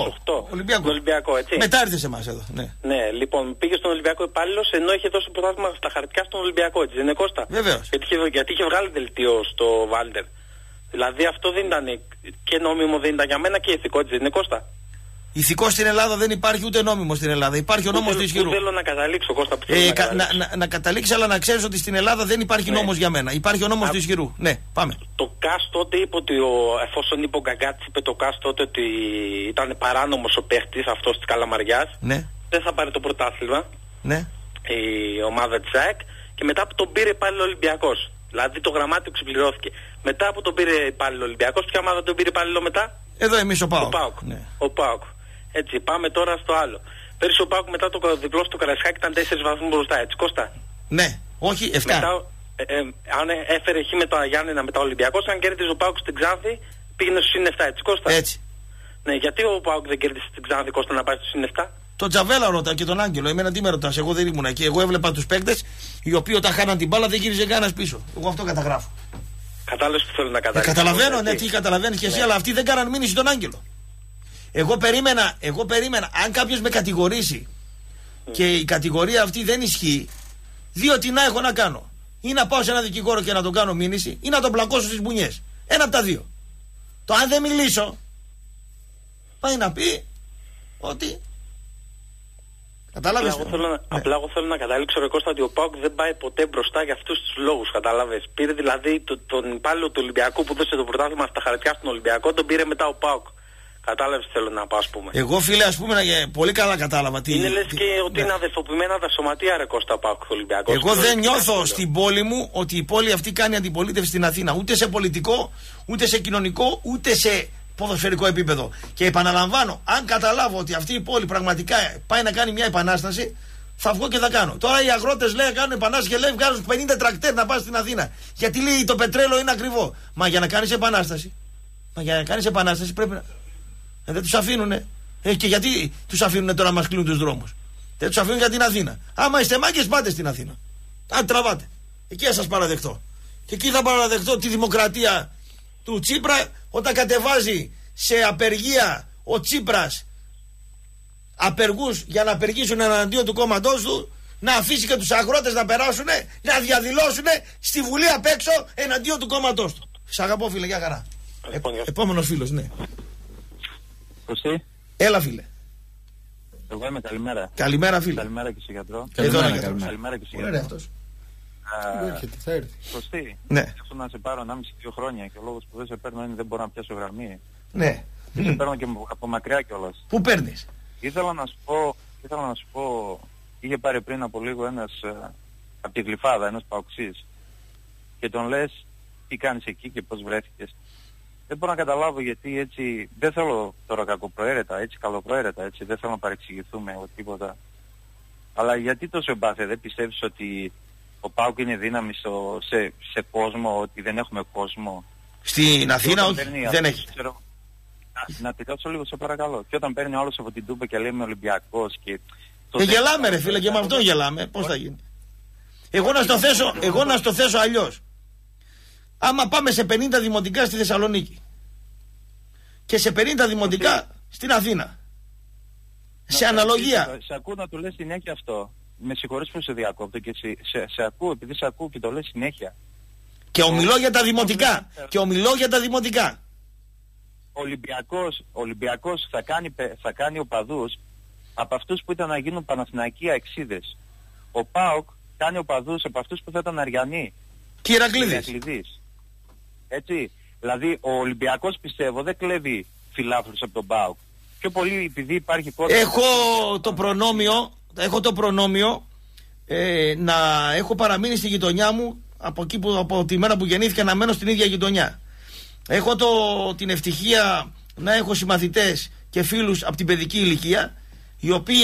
Ολυμπιακό, έτσι. Μετά ήρθε σε εμάς εδώ. Ναι, λοιπόν, πήγε στον Ολυμπιακό υπάλληλος ενώ είχε δώσει πρωτάθλημα στα χαρτιά στον Ολυμπιακό, έτσι δεν είναι, Κώστα? Βεβαίως. Γιατί είχε βγάλει δελτίο στο Βάλτερ. Δηλαδή αυτό δεν ήταν και νόμιμο, δεν ήταν για μένα και ηθικό, έτσι δεν είναι, Κώστα? Ηθικό στην Ελλάδα δεν υπάρχει, ούτε νόμιμο στην Ελλάδα. Υπάρχει ο νόμος του ισχυρού. Θέλω να καταλήξω, Κώστα. Να καταλήξει, αλλά να ξέρεις ότι στην Ελλάδα δεν υπάρχει νόμος για μένα. Υπάρχει ο νόμος του ισχυρού. Ναι, πάμε. Το ΚΑΣ τότε είπε ότι, εφόσον είπε ο Γκαγκάτης, είπε το ΚΑΣ τότε ότι ήταν παράνομος ο παίχτης αυτός της Καλαμαριάς. Ναι. Δεν θα πάρει το πρωτάθλημα. Ναι. Η ομάδα της ΑΕΚ. Και μετά που τον πήρε πάλι ο Ολυμπιακός. Δηλαδή το γραμμάτιο ξεπληρώθηκε. Μετά που τον πήρε πάλι ο Ολυμπιακός, ποια ομάδα τον πήρε πάλι μετά? Εδώ εμείς ο ΠΑΟΚ. Ο ΠΑΟΚ. Έτσι, πάμε τώρα στο άλλο. Πέρυσι ο ΠΑΟΚ μετά το διπλό στο Καραϊσκάκι ήταν 4 βαθμούς μπροστά, έτσι, Κώστα? Ναι, όχι 7. Μετά, αν έφερε χ με το Γιάννενα μετά ο Ολυμπιακός, αν κέρδιζε ο ΠΑΟΚ στην Ξάνθη, πήγαινε στο συν 7, έτσι, Κώστα? Έτσι. Ναι, γιατί ο ΠΑΟΚ δεν κέρδισε στην Ξάνθη, Κώστα, να πάει στο συν 7? Τον Τζαβέλα ρώτα και τον Άγγελο. Εμένα τι με ρωτάς, εγώ δεν ήμουν εκεί. Εγώ έβλεπα τους παίκτες οι οποίοι όταν χάναν την μπάλα δεν γύριζε κανένας πίσω. Εγώ αυτό καταγράφω. Κατάλαβες που θέλω να καταλάβω. Καταλαβαίνω, ναι, τι καταλαβαίνεις και εσύ, αλλά αυτοί δεν κάναν μήνυση τον Άγγελο. Εγώ περίμενα, αν κάποιος με κατηγορήσει και η κατηγορία αυτή δεν ισχύει, δύο τι να έχω να κάνω. Ή να πάω σε ένα δικηγόρο και να τον κάνω μήνυση, ή να τον πλακώσω στις μπουνιές. Ένα από τα δύο. Το αν δεν μιλήσω, πάει να πει ότι. Κατάλαβες. Απλά εγώ θέλω να καταλήξω, ρε Κώστα, ότι ο ΠΑΟΚ δεν πάει ποτέ μπροστά για αυτούς τους λόγους. Κατάλαβες. Πήρε δηλαδή τον υπάλληλο του Ολυμπιακού που δώσε το πρωτάθλημα στα χαρτιά στον Ολυμπιακό, τον πήρε μετά ο ΠΑΟΚ. Κατάλαβες τι θέλω να πω, ας πούμε. Εγώ, φίλε, ας πούμε, πολύ καλά κατάλαβα. Είναι λες και ότι είναι αδερφοποιημένα τα σωματεία, ρε Κώστα, ΠΑΟΚ Ολυμπιακό. Εγώ δεν νιώθω στην πόλη μου ότι η πόλη αυτή κάνει αντιπολίτευση στην Αθήνα. Ούτε σε πολιτικό, ούτε σε κοινωνικό, ούτε σε ποδοσφαιρικό επίπεδο. Και επαναλαμβάνω, αν καταλάβω ότι αυτή η πόλη πραγματικά πάει να κάνει μια επανάσταση, θα βγω και θα κάνω. Τώρα οι αγρότες λέει κάνουν επανάσταση και λέει βγάζουν 50 τρακτέρ να πας στην Αθήνα. Γιατί λέει το πετρέλαιο είναι ακριβό. Μα για να κάνεις επανάσταση, πρέπει να. Δεν τους αφήνουνε. Και γιατί τους αφήνουνε τώρα να μας κλείνουν τους δρόμους? Δεν τους αφήνουν για την Αθήνα. Άμα είστε μάγκες, πάτε στην Αθήνα. Αν τραβάτε. Εκεί θα σας παραδεχτώ. Και εκεί θα παραδεχτώ τη δημοκρατία του Τσίπρα όταν κατεβάζει σε απεργία ο Τσίπρας απεργούς για να απεργήσουν εναντίον του κόμματός του, να αφήσει και τους αγρότες να περάσουν, να διαδηλώσουν στη Βουλή απ' έξω εναντίον του κόμματός του. Σ' αγαπώ, φίλε, για χαρά. Επόμενος φίλος, ναι. Κωστή. Έλα, φίλε. Εγώ είμαι, καλημέρα. Καλημέρα, φίλε. Καλημέρα και σε γιατρό. Καλημέρα και σε γιατρό. αυτός. Θα έρθει. Κωστή. Ναι. Αυτό να σε πάρω 1,5-2 χρόνια και ο λόγος που δεν σε παίρνω είναι δεν μπορώ να πιάσω γραμμή. Ναι. Δεν σε παίρνω και από μακριά κιόλας. Πού παίρνεις? Ήθελα να σου πω, είχε πάρει πριν από λίγο ένας από τη Γλυφάδα, ένας παοξής και τον λες τι κάνεις εκεί και πώς βρέθηκες. Δεν μπορώ να καταλάβω γιατί έτσι, δεν θέλω τώρα κακοπροαίρετα, έτσι καλοπροαίρετα, έτσι, δεν θέλω να παρεξηγηθούμε ο τίποτα. Αλλά γιατί τόσο εμπάθεια, δεν πιστεύεις ότι ο ΠΑΟΚ είναι δύναμη σε κόσμο, ότι δεν έχουμε κόσμο? Στην Αθήνα όχι, δεν έχει. Να τελειώσω λίγο, σε παρακαλώ. Και όταν παίρνει όλος από την Τούμπα και λέει είμαι Ολυμπιακός και... γελάμε ρε φίλε, και με αυτό γελάμε. Πώς θα γίνει? Εγώ να στο θέσω αλλιώς. Άμα πάμε σε 50 δημοτικά στη Θεσσαλονίκη και σε 50 δημοτικά στην Αθήνα, σε αναλογία. Σε ακούω να το λες συνέχεια αυτό. Με συγχωρείς που σε διακόπτω και σε ακούω, επειδή σε ακούω και το λες συνέχεια. Και ομιλώ για τα δημοτικά. Ολυμπιακός θα κάνει οπαδούς από αυτούς που ήταν να γίνουν Παναθηναϊκοί αεξίδες. Ο ΠΑΟΚ κάνει οπαδούς από αυτούς που θα ήταν Αριανοί. Και Ηρακλήδης. Έτσι. Δηλαδή ο Ολυμπιακός, πιστεύω, δεν κλέβει φιλάθλους από τον ΠΑΟΚ. Πιο πολύ επειδή υπάρχει κόρτα. Έχω το προνόμιο να έχω παραμείνει στη γειτονιά μου από τη μέρα που γεννήθηκα, να μένω στην ίδια γειτονιά. Έχω την ευτυχία να έχω συμμαθητές και φίλους από την παιδική ηλικία, οι οποίοι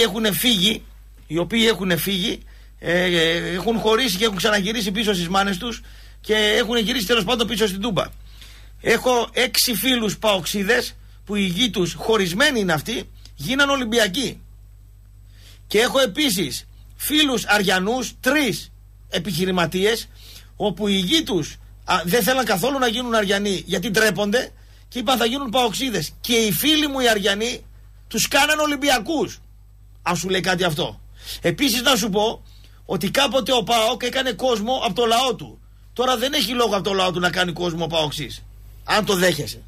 έχουν φύγει, έχουν χωρίσει και έχουν ξαναγυρίσει πίσω στις μάνες τους και έχουν γυρίσει τέλος πάντων πίσω στην Τούμπα. Έχω 6 φίλους παοξίδες που η γη τους, χωρισμένοι είναι αυτοί, γίναν Ολυμπιακοί. Και έχω επίσης φίλους Αριανούς, 3 επιχειρηματίες, όπου η γη τους δεν θέλαν καθόλου να γίνουν Αριανοί γιατί ντρέπονται και είπαν θα γίνουν παοξίδες. Και οι φίλοι μου οι Αριανοί τους κάναν Ολυμπιακούς. Αν σου λέει κάτι αυτό. Επίσης να σου πω ότι κάποτε ο ΠΑΟΚ έκανε κόσμο από το λαό του. Τώρα δεν έχει λόγο από το λαό του να κάνει κόσμο ο παοξής. Αν το δέχεσαι.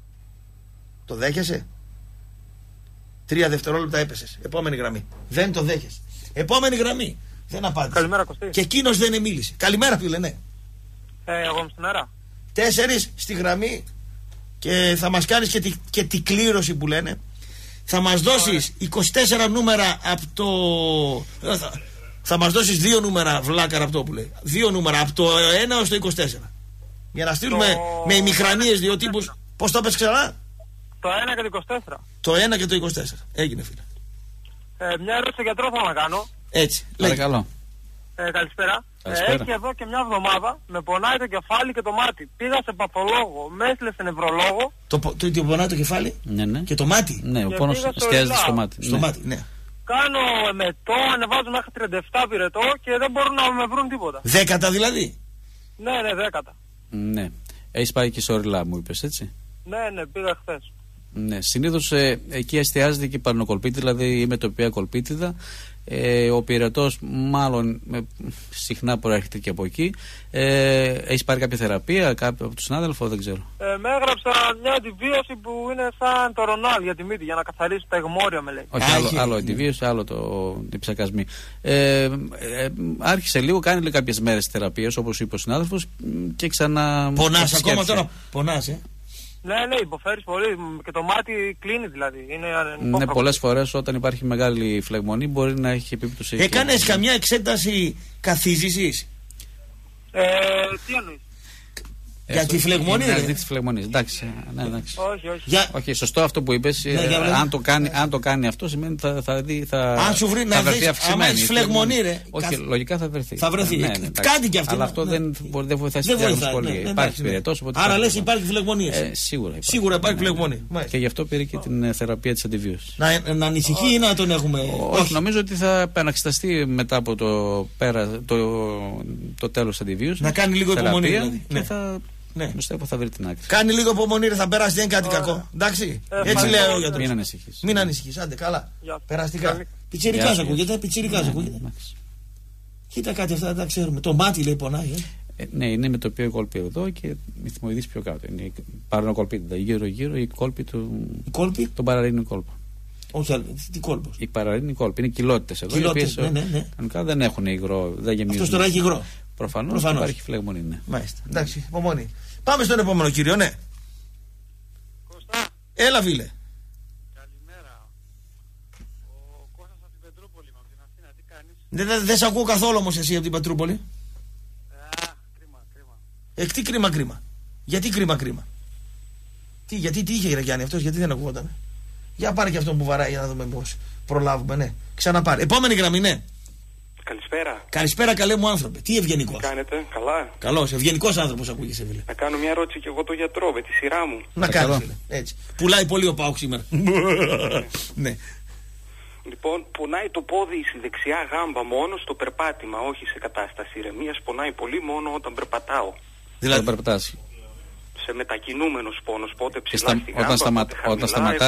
Το δέχεσαι? 3 δευτερόλεπτα έπεσες. Επόμενη γραμμή. Δεν το δέχεσαι. Επόμενη γραμμή. Δεν απάντησε. Καλημέρα Κωστή. Και εκείνος δεν μίλησε. Καλημέρα φίλε, ναι. Εγώ είμαι στην αέρα. 4 στη γραμμή και θα μας κάνεις και τη κλήρωση που λένε. Θα μας δώσεις 24 νούμερα από το... Θα μας δώσεις 2 νούμερα, βλάκαρα αυτό που λέει. 2 νούμερα από το 1 έως το 24. Για να στείλουμε με ημιχρανίες 2 τύπους. Πώς το πες ξανά? Το 1 και το 24. Το 1 και το 24. Έγινε φίλε. Μια ερώτηση στο γιατρό θέλω να κάνω. Έτσι. Παρακαλώ. Καλησπέρα. Έχει εδώ και μια εβδομάδα με πονάει το κεφάλι και το μάτι. Πήγα σε παθολόγο, με έστειλε σε νευρολόγο. Τι πονάει το κεφάλι? Ναι. Και το μάτι? Ναι, ο πόνος εστιάζεται στο μάτι. Στο μάτι, ναι. Κάνω εμετό, ανεβάζω μέχρι 37 πυρετό και δεν μπορούν να με βρουν τίποτα. 10 δηλαδή? Ναι, 10. Ναι. Έχεις πάει και σε οριλά μου είπες, έτσι? Ναι, πήγα χθες. Ναι, συνήθως εκεί εστιάζεται και η παρνοκολπίτιδα, δηλαδή η μετοπία κολπίτιδα. Ο πυρετός μάλλον συχνά προέρχεται και από εκεί. Έχεις πάρει κάποια θεραπεία από τον συνάδελφο, δεν ξέρω? Με έγραψα μια αντιβίωση που είναι σαν το ρονάλ για τη μύτη, για να καθαρίσει τα εγμόρια με λέει. Όχι, άλλο αντιβίωση, άλλο οι ψακασμοί. Άρχισε λίγο, κάνει λίγο κάποιες μέρες θεραπείας όπως είπε ο συνάδελφος και ξανά... Πονάς ακόμα τώρα? Πονάς, Ναι, υποφέρεις πολύ και το μάτι κλείνει δηλαδή. Ναι, πολλές φορές όταν υπάρχει μεγάλη φλεγμονή μπορεί να έχει επίπτωση. Έκανες καμιά εξέταση καθίζησης? Τι εννοείς? Για τη φλεγμονή, για τη φλεγμονή. Εντάξει. Όχι. Όχι, σωστό αυτό που είπες. Αν το κάνει αυτό σημαίνει αν σου βρει να βρει φλεγμονή, ρε. Όχι, λογικά θα βρεθεί. Θα βρεθεί. Κάτι κι αυτό. Αλλά αυτό δεν βοηθάει στη διαδικασία. Υπάρχει πυρετός. Άρα λες υπάρχει φλεγμονή. Σίγουρα υπάρχει φλεγμονή. Και γι' αυτό πήρε και την θεραπεία της αντιβίωσης. Να ανησυχεί ή να τον έχουμε? Όχι, νομίζω ότι θα επαναξεταστεί μετά από το τέλος της αντιβίωσης. Να κάνει λίγο υπομονή. Ναι. Πιστεύω θα βρει την άκρη. Κάνει λίγο υπομονή, θα περάσει, δεν είναι κάτι κακό. Εντάξει. Έτσι λέει ο γιατρός. Μην ανησυχείς. Άντε, καλά. Περαστικά. Πιτσιρικάς ακούγεται. Κοίτα κάτι αυτά, δεν τα ξέρουμε. Το μάτι λέει πονάει. Ναι, είναι με το οποίο κόλπη εδώ και η θυμοειδής πιο κάτω. Είναι η παρανοκολπίτιδα. Γύρω-γύρω η κόλπη του. Η κόλπη? Τον παραρρήνιο κόλπο. Όχι, τι κόλπος? Η παραρρήνιο κόλπη. Είναι κοιλότητες εδώ. Κοιλότητες, ναι. Κανονικά δεν έχουν υγρό. Αυτός τώρα έχει υγρό. Προφανώς υπάρχει φλεγμονή, ναι. Μάλιστα. Εντάξει, υπομονή. Πάμε στον επόμενο κύριο, ναι. Κώστα. Έλα, φίλε. Καλημέρα. Ο Κώστας από την Πετρούπολη, από την Αθήνα, τι κάνεις? Δεν σε ακούω καθόλου όμως εσύ από την Πετρούπολη. Κρίμα. Τι κρίμα. Γιατί κρίμα. Γιατί τι είχε Γιάννη αυτός, γιατί δεν ακούγονταν? Για πάρε και αυτόν που βαράει για να δούμε πώς προλάβουμε, ναι. Ξαναπάρε. Επόμενη γραμμή, ναι. Καλησπέρα. Καλησπέρα, καλέ μου άνθρωπε. Τι ευγενικός. Τι κάνετε, καλά. Καλός, ευγενικός άνθρωπος ακούγεσαι, φίλε. Να κάνω μια ερώτηση και εγώ το γιατρό με τη σειρά μου. Να κάνεις, φίλε. Έτσι. Πουλάει πολύ ο ΠΑΟΚ σήμερα. Ναι. Λοιπόν, πονάει το πόδι στη δεξιά γάμπα μόνο στο περπάτημα, όχι σε κατάσταση ηρεμίας. Πονάει πολύ μόνο όταν περπατάω. Δηλαδή περπατάς. Σε μετακινούμενος πόνος, πότε ψηλά στη γάμπα, όταν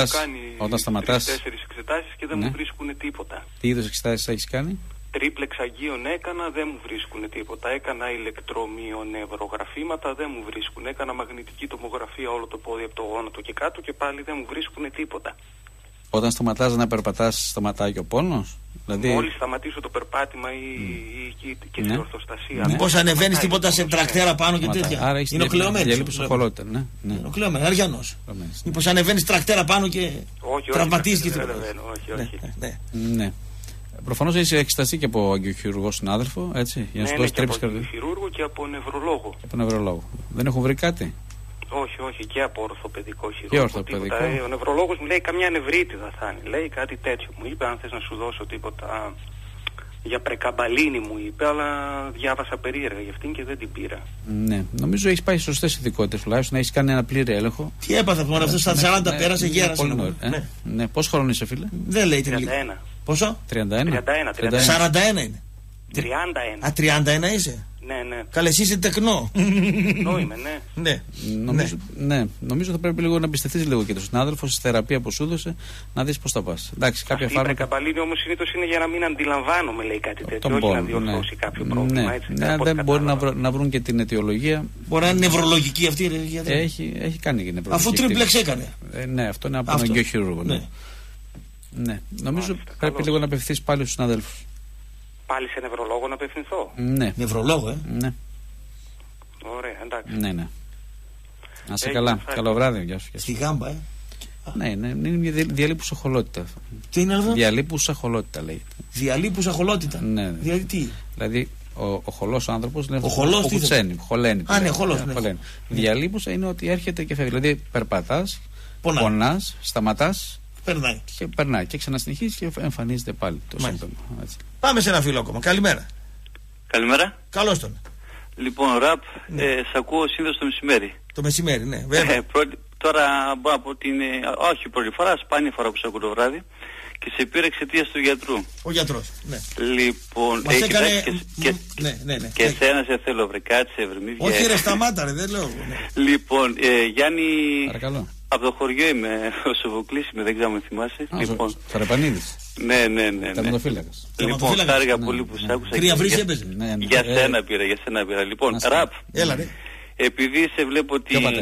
σταματάς 4 εξετάσεις και δεν μου βρίσκουν τίποτα. Τι είδους εξετάσεις έχεις κάνει? Τρίπλεξ αγίων έκανα, δεν μου βρίσκουν τίποτα. Έκανα ηλεκτρομυονευρογραφήματα, δεν μου βρίσκουν. Έκανα μαγνητική τομογραφία όλο το πόδι από το γόνατο και κάτω και πάλι δεν μου βρίσκουν τίποτα. Όταν σταματάς να περπατάς, σταματάει και ο πόνος? Δηλαδή... Μόλις σταματήσω το περπάτημα και στην ορθοστασία. Μήπως ανεβαίνεις τίποτα σε τρακτέρα πάνω και τέτοια? Άρα έχεις διαλείπους οχολότητα. Ναι. Είναι ο κλεωμένος, αριανός. Μήπως ανεβαίνεις τρακτέρα πάνω και τραυματίζεις και τίποτα? Όχι. Ναι. Προφανώς έχεις εξεταστεί και από αγγειοχειρουργό συνάδελφο, έτσι, για να σου δώσει τρύπες καρδιάς. Και από χειρούργο και από νευρολόγο. Από νευρολόγο. Δεν έχουν βρει κάτι? Όχι, και από ορθοπαιδικό χειρούργο. Ο νευρολόγος μου λέει καμιά νευρίτιδα θα είναι. Λέει κάτι τέτοιο. Μου είπε αν θες να σου δώσω τίποτα για πρεκαμπαλίνη μου είπε, αλλά διάβασα περίεργα γι' αυτήν και δεν την πήρα. Ναι, νομίζω έχεις πάει στις σωστές ειδικότητες τουλάχιστον, έχεις κάνει ένα πλήρη έλεγχο. Τι έπαθε μόνο αυτό στα 40 πέρασε γέρασε. Ναι, πόσο χρόνο είσαι φίλε? Δεν λέει 31. Πόσο? 31. 41 είναι. 31. Α, 31 είσαι. Ναι. Καλέ, εσύ είσαι τεκνό. Είμαι, ναι. Νομίζω θα πρέπει λίγο να εμπιστευτείς λίγο και τον συνάδελφο στη θεραπεία που σου έδωσε, να δεις πώς θα πας. Εντάξει, κάποια φάρμακα. Η πρεκαμπαλίνη όμως συνήθως είναι για να μην αντιλαμβάνομαι, λέει κάτι τέτοιο. Όχι να διορθώσει κάποιο πρόβλημα. Δεν μπορεί να βρουν και την αιτιολογία. Μπορεί να είναι νευρολογική αυτή η αιτιολογία. Έχει κάνει και νευρολογική. Αφού τρίπλεξ έκανε. Ναι, αυτό είναι από τον αγγειοχειρούργο. Ναι. Νομίζω πρέπει λίγο να απευθυνθείς πάλι στους συναδέλφους. Πάλι σε νευρολόγο να απευθυνθώ? Ναι. Νευρολόγο, Ναι. Ωραία, εντάξει. Ναι. Να είσαι καλά. Καλό βράδυ. Γεια σου. Στη γάμπα, Ναι, είναι μια διαλείπουσα οχολότητα. Τι είναι αυτό? Διαλείπουσα οχολότητα λέγεται. Διαλείπουσα οχολότητα. Ναι. Δηλαδή τι? Δηλαδή ο χολός άνθρωπος είναι ο κουτσένει, χωλένει. Α, ναι, χολός. Διαλείπουσα είναι ότι έρχεται και φεύγει. Δηλαδή περπατάς, πονάς, σταματάς. Περνάει και ξανασυνεχίζει και εμφανίζεται πάλι το σύμπτωμα. Πάμε σε ένα φίλο ακόμα. Καλημέρα. Καλημέρα. Καλώς τον. Λοιπόν, ραπ, σ' ακούω συνήθως το μεσημέρι. Το μεσημέρι, ναι, βέβαια. Τώρα μπορώ να πω ότι είναι, όχι πρώτη φορά, σπάνια φορά που σ' ακούω το βράδυ και σε πήρα εξαιτίας του γιατρού. Ο γιατρός, ναι. Λοιπόν, έκανε... και εσένα σε θέλω βρε, κάτσε βρε. Όχι ρε, σταμάτα ρε, δεν λέω. Λοιπόν, Γιάννη... Παρακαλώ. Από το χωριό είμαι, ο Σοφοκλής είμαι, δεν ξέρω αν με θυμάσαι. Λοιπόν, Καραπανίδης. Ναι. Τερματοφύλακας. Λοιπόν, χάρηκα πολύ που σ' άκουσα. Κρύα βρύση έπαιζε. Για σένα πήρα. Λοιπόν, ραπ. Έλα ρε. Επειδή σε βλέπω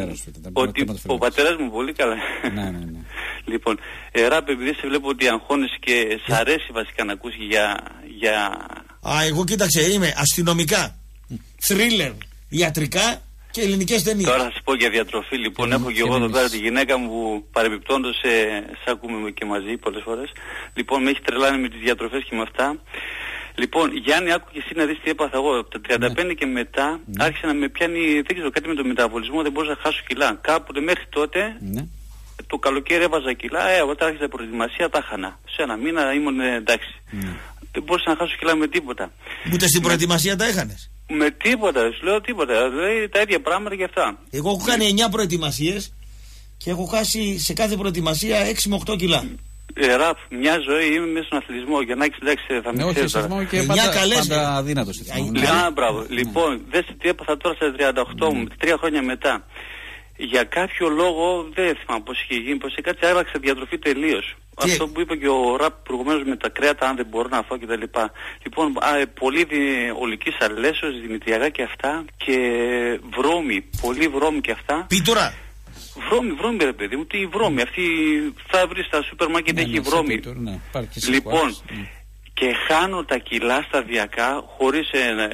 ότι ο πατέρας μου πολύ καλά. Ναι. Λοιπόν, ραπ, επειδή σε βλέπω ότι αγχώνεσαι και σ' αρέσει βασικά να ακούσει για... Εγώ κοίταξε, είμαι αστυνομικά, θρίλερ, ιατρικά και ελληνικές ταινίες. Τώρα θα σας πω για διατροφή. Λοιπόν, έχω και εγώ εδώ πέρα τη γυναίκα μου που παρεμπιπτόντως σ' ακούμε και μαζί πολλές φορές. Λοιπόν, με έχει τρελάνει με τις διατροφές και με αυτά. Λοιπόν, Γιάννη, άκου και εσύ να δεις τι έπαθα εγώ. Από τα 35 και μετά άρχισε να με πιάνει, δεν ξέρω, κάτι με το μεταβολισμό, δεν μπορούσα να χάσω κιλά. Κάποτε μέχρι τότε, το καλοκαίρι έβαζα κιλά, όταν άρχισα προετοιμασία τα χάνα. Σε ένα μήνα ήμουν εντάξει. Δεν μπορούσα να χάσω κιλά με τίποτα. Ούτε στην προετοιμασία τα έχανες? Με τίποτα, σου λέω τίποτα. Δηλαδή τα ίδια πράγματα και αυτά. Εγώ έχω κάνει 9 προετοιμασίες και έχω χάσει σε κάθε προετοιμασία 6 με 8 κιλά. Ραπ, μια ζωή είμαι μέσα στον αθλητισμό. Για να έχεις εντάξει, θα με ξέρεις τώρα. Και πάντα αδύνατος. Μπράβο. Λοιπόν, δες τι έπαθα τώρα στα 38 μου, 3 χρόνια μετά. Για κάποιο λόγο, δεν θυμάμαι πώς είχε γίνει, πως κάτι άλλαξε διατροφή τελείως. Αυτό που είπε και ο Ραπ προηγουμένως με τα κρέατα, αν δεν μπορώ να φάω κτλ. Λοιπόν, πολύ ολικής αλέσος, δημητριακά και αυτά και βρώμη, πολύ βρώμη και αυτά. Πίτουρα. Βρώμη ρε παιδί μου, τι βρώμη, αυτή θα βρει στα σούπερ μάρκετ έχει βρώμη. Λοιπόν, και χάνω τα κιλά σταδιακά, χωρίς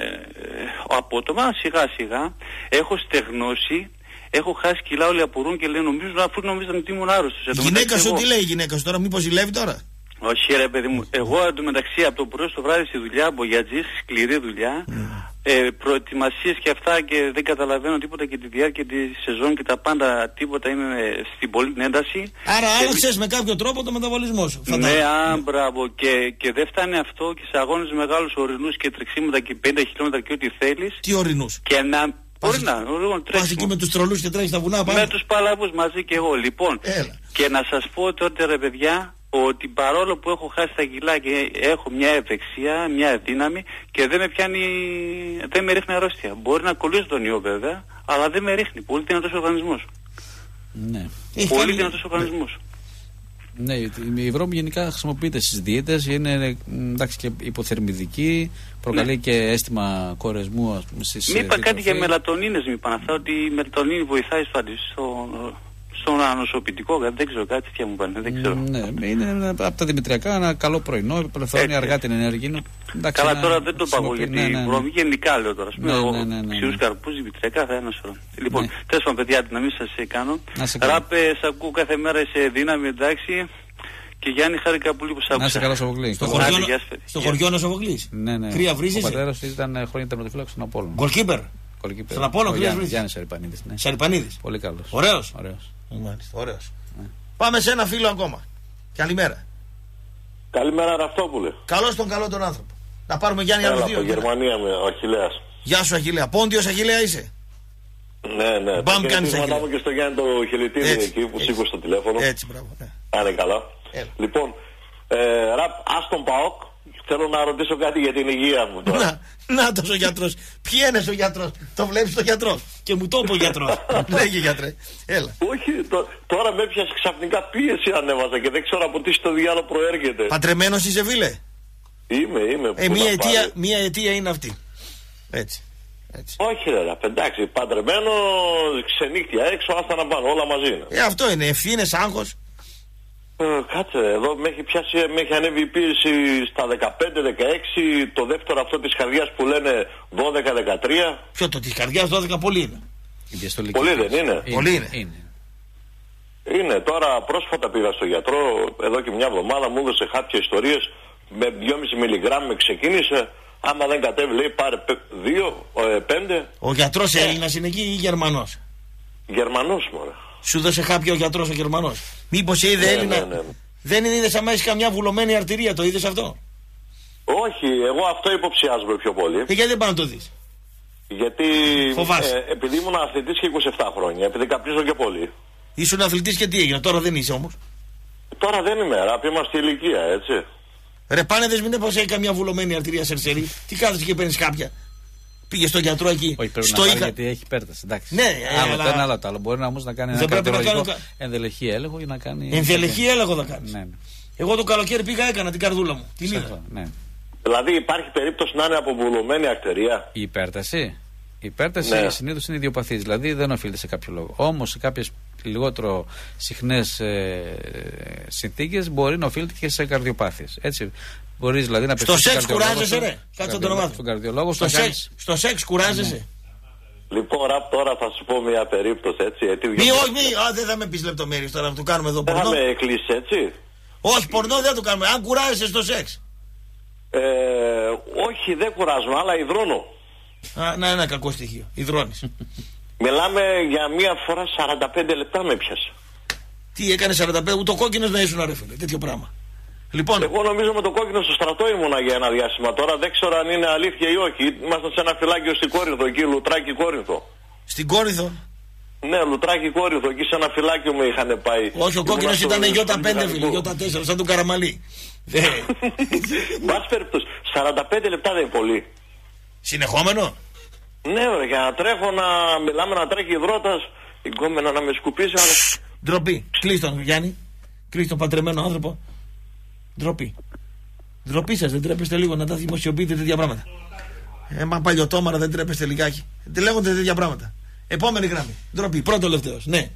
απότομα, σιγά σιγά, έχω στεγνώσει. Έχω χάσει κιλά, όλοι απορούν και λένε αφού νομίζαν ότι ήμουν άρρωστος. Η γυναίκα σου τι λέει η γυναίκα σου τώρα, μήπως ζηλεύει τώρα? Όχι ρε παιδί μου, εγώ εντωμεταξύ από το πρωί στο βράδυ στη δουλειά, μπογιατζής, σκληρή δουλειά, προετοιμασίες και αυτά και δεν καταλαβαίνω τίποτα και τη διάρκεια της σεζόν και τα πάντα τίποτα, είμαι στην πολύ ένταση. Άρα άλλαξες με κάποιο τρόπο το μεταβολισμό σου. Ναι, μπράβο. Και δεν φτάνει αυτό και σε αγώνες μεγάλους ορεινούς και τρεξίματα και 50 χιλιόμετρα και ό,τι θέλεις. Τι ορεινούς? Και να... Πας εκεί με τους τρολούς και τρέχεις στα βουνά πάνω. Με τους παλαβούς μαζί και εγώ. Λοιπόν, και να σας πω τότε ρε παιδιά, ότι παρόλο που έχω χάσει τα κιλά και έχω μια ευεξία, μια δύναμη και δεν με πιάνει, δεν με ρίχνει αρρώστια. Μπορεί να κολλήσω τον ιό βέβαια, αλλά δεν με ρίχνει. Πολύ δυνατός οργανισμός. Ναι. Πολύ δυνατός οργανισμός. Ναι, η βρώμη γενικά χρησιμοποιείται στις δίαιτες, είναι εντάξει και υποθερμιδική, προκαλεί και αίσθημα κορεσμού, ας πούμε, στις Μη είπα κάτι για μελατονίνες, μη είπαν αυτά, ότι η μελατονίνη βοηθάει στον ανοσοποιητικό, δεν ξέρω, κάτι τέτοια μου πάνε, δεν ξέρω. Ναι, είναι από τα δημητριακά ένα καλό πρωινό, απελευθερώνει αργά την ενέργεια. Καλά, τώρα δεν το παγώ γιατί η βρώμη γενικά λέω τώρα. Ξηρούς καρπούς, δημητριακά θα είναι σωρό. Λοιπόν, τέλος πάντων παιδιά, να μην σας κάνω. Ράπε, σ' ακούω κάθε μέρα σε δύναμη, εντάξει. Και Γιάννη, χάρηκα πολύ που σ' άκουσα. Να είσαι καλά, Σοφοκλή. Στο χωριό να Σοφοκλής. Ναι. Κρύα βρίζεις. Ο πατέρας ήταν χρόνια τερματοφύλακας στον Απόλλωνα. Γκολκίπερ. Στον Απόλλωνα κρύα βρίζεις. Γιάννης Σαρυπανίδης. Σαρυπανίδης. Πολύ καλός. Ωραίος. Ωραίος. Πάμε σε ένα φίλο ακόμα. Καλημέρα. Καλημέρα, Ραυτόπουλε. Καλώς τον καλό τον άνθρωπο. Να πάρουμε Γιάννη άλλους δύο. Από Γερμανία με ο Αχιλλέας. Γεια σου Αχιλλέα. Πόντιος Αχιλλέα είσαι? Ναι. Μπαμ κάνεις Αχιλλέα. Και στο Γιάννη το χελιτίδι εκεί που σήκωσε το τηλέφωνο. Έτσι, μπράβο. Άνε καλά. Λοιπόν, Άστον Παόκ, θέλω να ρωτήσω κάτι για την υγεία μου τώρα. Νάτος ο γιατρός. Ποιοι είναι ο γιατρός? Το βλέπεις το γιατρό. Και μου το είπε ο γιατρός. Λέγε γιατρέ. Έλα. Όχι, τώρα με έπιασε ξαφνικά πίεση ανέβαζα και δεν ξέρω από τι στο διάλογο προέρχεται. Παντρεμένος είσαι φίλε? Είμαι. Μία αιτία είναι αυτή. Έτσι. Όχι ρε, εντάξει, παντρεμένο, ξενύχτια έξω, άστα να πάνε, όλα μαζί είναι. Αυτό είναι, ευθύνες, άγχος. Κάτσε, εδώ με έχει ανέβει η πίεση στα 15-16, το δεύτερο αυτό της καρδιάς που λένε 12-13. Ποιο το της καρδιάς 12 πολύ είναι. Πολύ δεν είναι? Πολύ είναι. Είναι, τώρα πρόσφατα πήγα στο γιατρό, εδώ και μια εβδομάδα μου έδωσε χάπια ιστορίες, με 2,5 μιλιγκράμμ με ξεκίνησε, άμα δεν κατέβει λέει πάρε 2, 5. Ο γιατρός Έλληνας είναι εκεί ή Γερμανός? Γερμανός μωρέ. Σου δώσε χάπια ο γιατρός ο Γερμανός? Μήπως είδε Έλληνα? Ναι. Δεν είδες άμα έχεις καμιά βουλωμένη αρτηρία, το είδες αυτό? Όχι, εγώ αυτό υποψιάζομαι πιο πολύ. Γιατί δεν πάνε να το δεις? Γιατί επειδή ήμουν αθλητής και 27 χρόνια, επειδή καπνίζω και πολύ. Ήσουν αθλητής και τι έγινε, τώρα δεν είσαι όμως? Τώρα δεν είμαι, ράπ, είμαστε ηλικία, έτσι. Ρε πάνε δες, μην είναι πως έχει καμιά βουλωμένη αρτηρία σερσερή. Τι κάθεσαι και παίρνεις κάποια? Πήγε στον γιατρό εκεί. Όχι, πρέπει να πάρει γιατί έχει υπέρταση. Εντάξει. Ναι, άλλο το ένα, άλλο το άλλο. Μπορεί όμως να κάνει ένα καρδιολογικό ενδελεχή έλεγχο ή να κάνει. Ενδελεχή έλεγχο θα κάνει. Ναι. Εγώ το καλοκαίρι πήγα, έκανα την καρδούλα μου. Την είδα. Ναι. Δηλαδή υπάρχει περίπτωση να είναι αποβουλωμένη αρτηρία? Η υπέρταση. Η υπέρταση συνήθως είναι ιδιοπαθής, δηλαδή δεν οφείλεται σε κάποιο λόγο. Όμως σε κάποιες λιγότερο συχνές συνθήκες μπορεί να οφείλεται και σε καρδιοπάθειες. Έτσι. Μπορείς δηλαδή να στο σεξ κουράζεσαι, ρε. Κάτσε το όνομά του. Στον καρδιολόγο. Στο σεξ κουράζεσαι. Λοιπόν, ραπ, τώρα θα σου πω μια περίπτωση έτσι. Δεν θα με πεις λεπτομέρειες τώρα, να το κάνουμε εδώ πορνό. Δεν θα με κλείσει έτσι. Όχι, πορνό δεν το κάνουμε. Αν κουράζεσαι στο σεξ. Όχι, δεν κουράζω, αλλά υδρώνω. Να, ένα κακό στοιχείο. Υδρώνεις. Μιλάμε για μία φορά 45 λεπτά με πιάσε. Τι έκανε 45, ούτε ο κόκκινος να ήσουν, ρε φίλε, τέτοιο πράγμα. Λοιπόν, εγώ νομίζω με το κόκκινο στο στρατό ήμουνα για ένα διάστημα. Τώρα δεν ξέρω αν είναι αλήθεια ή όχι. Ήμασταν σε ένα φυλάκιο στην Κόρινθο, εκεί, Λουτράκι Κόρινθο. Στην Κόρινθο? Ναι, Λουτράκι Κόρινθο, εκεί σε ένα φυλάκιο με είχαν πάει. Όχι, ο κόκκινος ήταν Ι5, φίλε, Ι4, σαν τον Καραμαλή. Μπας περιπτώσει, 45 λεπτά δεν είναι πολύ. Συνεχόμενο? Ναι, ωραία, για να τρέχω να μιλάμε, να τρέχει υδρότας, η κόμενα να με σκουπίσει. Ντροπή. Κλείς τον Γιάννη. Κλείς τον παντρεμένο άνθρωπο. Ντροπή. Ντροπή σας, δεν τρέπεστε λίγο να τα δημοσιοποιείτε τέτοια πράγματα? Μα παλιωτόμαρα δεν τρέπεστε λιγάκι? Δεν λέγονται τέτοια πράγματα. Επόμενη γραμμή. Ντροπή. Πρώτο τελευταίος. Ναι.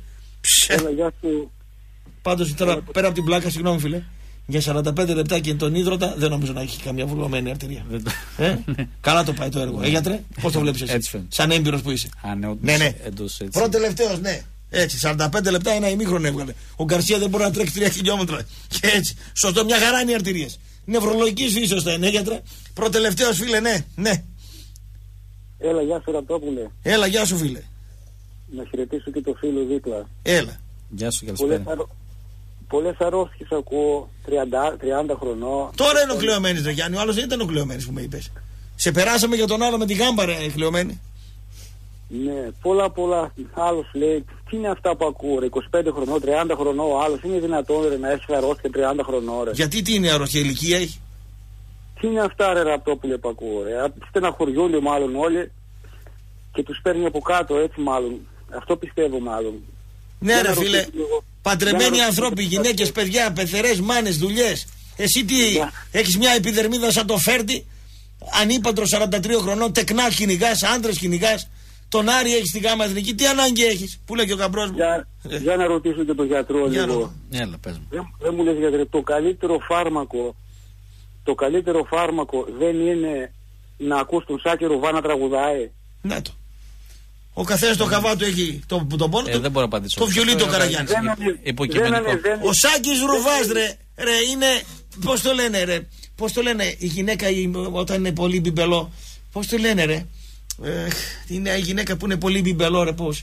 Πάντως τώρα πέρα από την πλάκα, συγγνώμη φίλε, για 45 λεπτά και τον ίδρωτα δεν νομίζω να έχει καμία βουλωμένη αρτηρία. Καλά το πάει το έργο. Γιατρέ, πώς το βλέπεις εσύ? Σαν έμπειρος που είσαι. Ναι. Πρώτο τελευταίος, ναι. Έτσι, 45 λεπτά ένα ημίχρονο έβγαλε. Ο Γκαρσία δεν μπορεί να τρέξει 3 χιλιόμετρα. Και έτσι. Σωστό, μια χαρά είναι οι αρτηρίες. Νευρολογικής φύσεως θα είναι, γιατρέ. Πρώτο τελευταίος, φίλε, ναι. Έλα, γεια σου Ραπτόπουλε. Έλα, γεια σου φίλε. Να χαιρετήσω και το φίλο δίπλα. Έλα. Γεια σου, καλησπέρα. Πολλές αρρώστιες ακούω, 30 χρονών. Τώρα είναι ο κλεωμένης ρε Γιάννη, ο άλλος δεν ήταν ο κλεωμένης που με είπες. Σε περάσαμε για τον άλλο με τη γάμπα ρε κλεωμένη. Ναι, πολλά. Άλλος λέει, τι είναι αυτά που ακούω ρε, 25 χρονών, 30 χρονών, ο άλλος είναι δυνατόν ρε να έχει αρρώστια 30 χρονών ρε. Γιατί τι είναι αρρώστια, ηλικία έχει? Τι είναι αυτά ρε Ραπτόπουλε που ακούω ρε, στεναχωριούνται μάλλον όλοι και τους παίρνει από κάτω έτσι μάλλον, αυτό πιστεύω μάλλον. Ναι ρε φίλε, παντρεμένοι άνθρωποι, γυναίκες, παιδιά, πεθερές, μάνες, δουλειές. Εσύ τι, έχεις μια επιδερμίδα σαν το Φέρντι, ανήπαντρο 43 χρονών, τεκνά κυνηγάς, άντρες κυνηγάς, τον Άρη έχεις στη Γάμα Εθνική, τι ανάγκη έχεις, που λέει και ο Καμπρός μου. Για να ρωτήσω και τον γιατρό λίγο. Έλα, πες μου. Δεν μου λες γιατρέ, το καλύτερο φάρμακο δεν είναι να ακούς τον Σάκη Ρουβά να τραγουδάει? Ναι το. Ο καθένας το καβά του έχει τον πόνο του. Δεν μπορώ να απαντήσω. Το βιολί το Καραγιάννης. Ο Σάκης Ρουβάς ρε είναι, πώς το λένε ρε, πώς το λένε η γυναίκα όταν είναι πολύ μπιμπελό, πώς το λένε ρε, είναι η γυναίκα που είναι πολύ μπιμπελό ρε, πώς,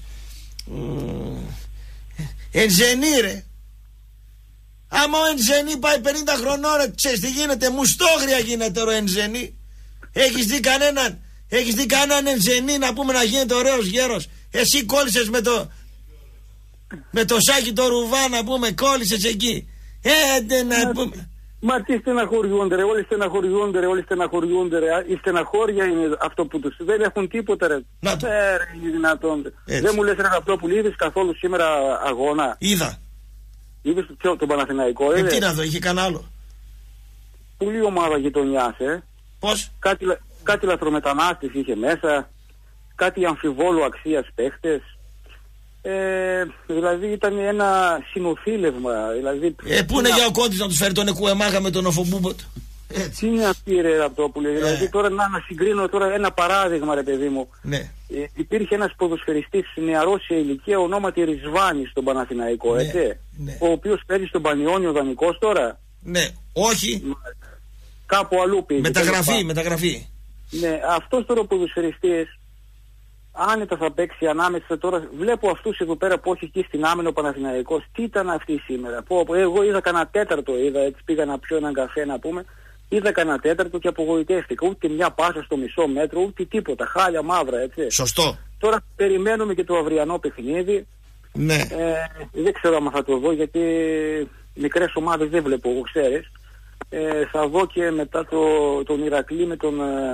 Ενζενή ρε. Άμα ο Ενζενή πάει 50 χρονών ρε, ξέρεις τι γίνεται, μουστόγρια γίνεται ο Ενζενή. Έχεις δει κανέναν Ενζενή να πούμε να γίνεται ωραίος γέρος? Εσύ κόλλησες με το Σάκη το Ρουβά να πούμε, κόλλησες εκεί. Να πούμε. Μα τι στεναχωριούνται ρε, όλοι στεναχωριούνται ρε, η στεναχώρια είναι αυτό που τους, δεν έχουν τίποτα ρε. Να το. Είναι δυνατόν. Δεν μου λες ρε Ραπτόπουλο, είδες καθόλου σήμερα αγώνα? Είδα. Είδες τον Παναθηναϊκό? Τι να δω, είχε κανένα άλλο? Πολύ ομάδα γειτονιάς Πώς? Κάτι λαθρομετανάστες είχε μέσα, κάτι αμφιβόλου αξίας παίχτες. Δηλαδή ήταν ένα συνοθήλευμα. Δηλαδή, πού είναι για ο Κόντης να τους φέρει τον Εκουεμάγα με τον Οφομπούποτ? Τι είναι αυτή ρε Ραπτόπουλε? Δηλαδή τώρα να συγκρίνω τώρα ένα παράδειγμα ρε παιδί μου. Ναι. Υπήρχε ένας ποδοσφαιριστής νεαρός σε ηλικία ονόματι Ρισβάνης στον Παναθηναϊκό, έτσι. Ναι. Ο οποίος παίζει στον Πανιόνιο δανεικός τώρα. Ναι, όχι. Κάπου αλλού πήγε. Μεταγραφή. Ναι, αυτός τώρα ο ποδοσφαιριστής άνετα θα παίξει ανάμεσα τώρα. Βλέπω αυτούς εδώ πέρα που έχει εκεί στην άμυνα ο Παναθηναϊκός. Τι ήταν αυτοί σήμερα? Εγώ είδα κανένα τέταρτο, έτσι πήγα να πιω έναν καφέ να πούμε. Είδα κανένα τέταρτο και απογοητεύτηκα. Ούτε μια πάσα στο μισό μέτρο, ούτε τίποτα. Χάλια μαύρα, έτσι. Σωστό. Τώρα περιμένουμε και το αυριανό παιχνίδι. Ναι. Δεν ξέρω αν θα το δω γιατί μικρές ομάδες δεν βλέπω, εγώ ξέρεις. Θα δω και μετά τον Ηρακλή με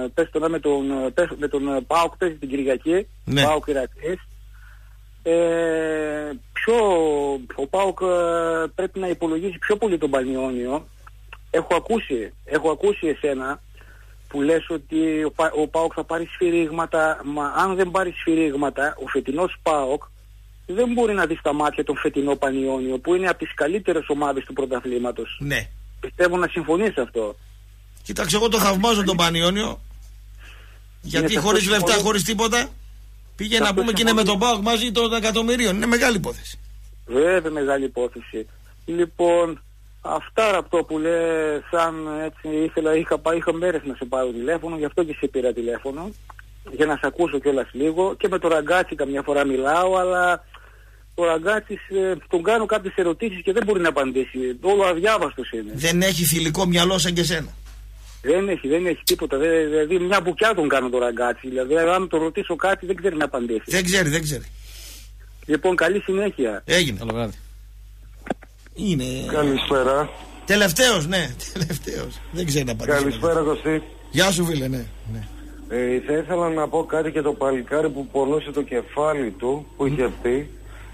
τον ΠΑΟΚ, παίζει την Κυριακή. Ναι. ΠΑΟΚ Ηρακλής. Ο ΠΑΟΚ πρέπει να υπολογίσει πιο πολύ τον Πανιόνιο. Έχω ακούσει εσένα που λες ότι ο ΠΑΟΚ θα πάρει σφυρίγματα. Μα αν δεν πάρει σφυρίγματα, ο φετινός ΠΑΟΚ δεν μπορεί να δει στα μάτια τον φετινό Πανιόνιο που είναι από τις καλύτερες ομάδες του πρωταθλήματος. Ναι. Πιστεύω να συμφωνείς αυτό. Κοίταξε, εγώ το θαυμάζω τον Πανιόνιο. Γιατί χωρίς λεφτά, χωρίς τίποτα, πήγε να πούμε και είναι με τον ΠΑΟΚ μαζί των εκατομμυρίων. Είναι μεγάλη υπόθεση. Βέβαια μεγάλη υπόθεση. Λοιπόν, αυτά Ραπτόπουλε, σαν έτσι είχα μέρες να σε πάρω τηλέφωνο, γι' αυτό και σε πήρα τηλέφωνο. Για να σε ακούσω κιόλας λίγο. Και με το Ραγκάτσι καμιά φορά μιλάω, αλλά ο Ραγκάτσης τον κάνω κάποιες ερωτήσεις και δεν μπορεί να απαντήσει. Όλο αδιάβαστος είναι. Δεν έχει θηλυκό μυαλό σαν και σένα. Δεν έχει τίποτα. Δηλαδή μια μπουκιά τον κάνω το Ραγκάτσι. Δηλαδή αν το ρωτήσω κάτι δεν ξέρει να απαντήσει. Δεν ξέρει. Λοιπόν, καλή συνέχεια. Έγινε. Καλό βράδυ. Είναι... Καλησπέρα. Τελευταίος. Δεν ξέρει να απαντήσει. Καλησπέρα Κωστή. Γεια σου φίλε, ναι. Θα ήθελα να πω κάτι για το παλικάρι που πονούσε το κεφάλι του, που είχε πει.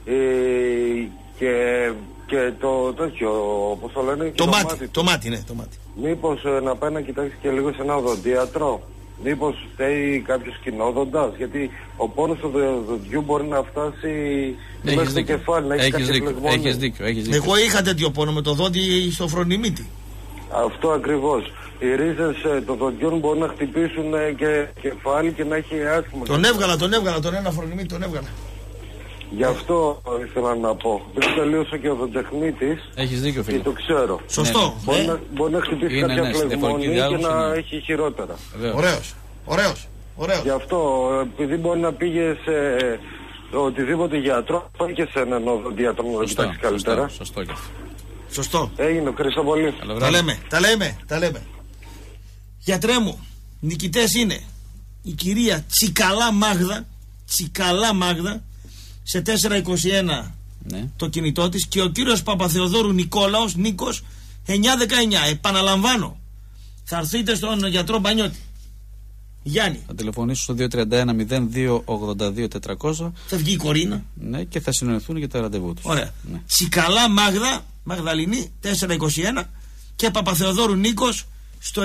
Και το τέτοιο, όπως το λένε, το μάτι. Μήπως να πάει να κοιτάξει και λίγο σε ένα οδοντίατρο? Μήπως φταίει κάποιος κοινόδοντας? Γιατί ο πόνος του οδοντιού μπορεί να φτάσει μέχρι το κεφάλι, να έχει κάποιες φλεγμόνες. Έχεις δίκιο. Εγώ είχα τέτοιο πόνο με το δόντι στο φρονιμίτι. Αυτό ακριβώς. Οι ρίζες των δοντιών μπορούν να χτυπήσουν και κεφάλι και να έχει άσχημα. Τον έβγαλα, τον ένα φρονιμίτι τον έβγαλα. Γι' αυτό ήθελα να πω. Δεν τελείωσε και ο οδοντεχνίτης. Έχεις δίκιο φίλε. Και το ξέρω. Σωστό. Μπορεί να χτυπήσει κάποια φλεγμονή και να έχει χειρότερα. Ωραίος. Ωραίος. Γι' αυτό, επειδή μπορεί να πήγε σε οτιδήποτε γιατρό, πάει και σε έναν οδοντίατρο να το κοιτάξει καλύτερα. Σωστό και αυτό. Σωστό. Έγινε, ευχαριστώ πολύ. Τα λέμε. Γιατρέ μου, νικητές είναι η κυρία Τσικαλά Μάγδα σε 421 το κινητό της και ο κύριος Παπαθεοδόρου Νίκος 919. Επαναλαμβάνω, θα έρθείτε στον γιατρό Μπανιώτη. Γιάννη. Θα τηλεφωνήσω στο 231-0282-400. Θα βγει η Κορίνα. Ναι, και θα συνεννοηθούν για τα ραντεβού τους. Ωραία. Ναι. Τσικαλά Μαγδαληνή 421 και Παπαθεοδόρου Νίκος στο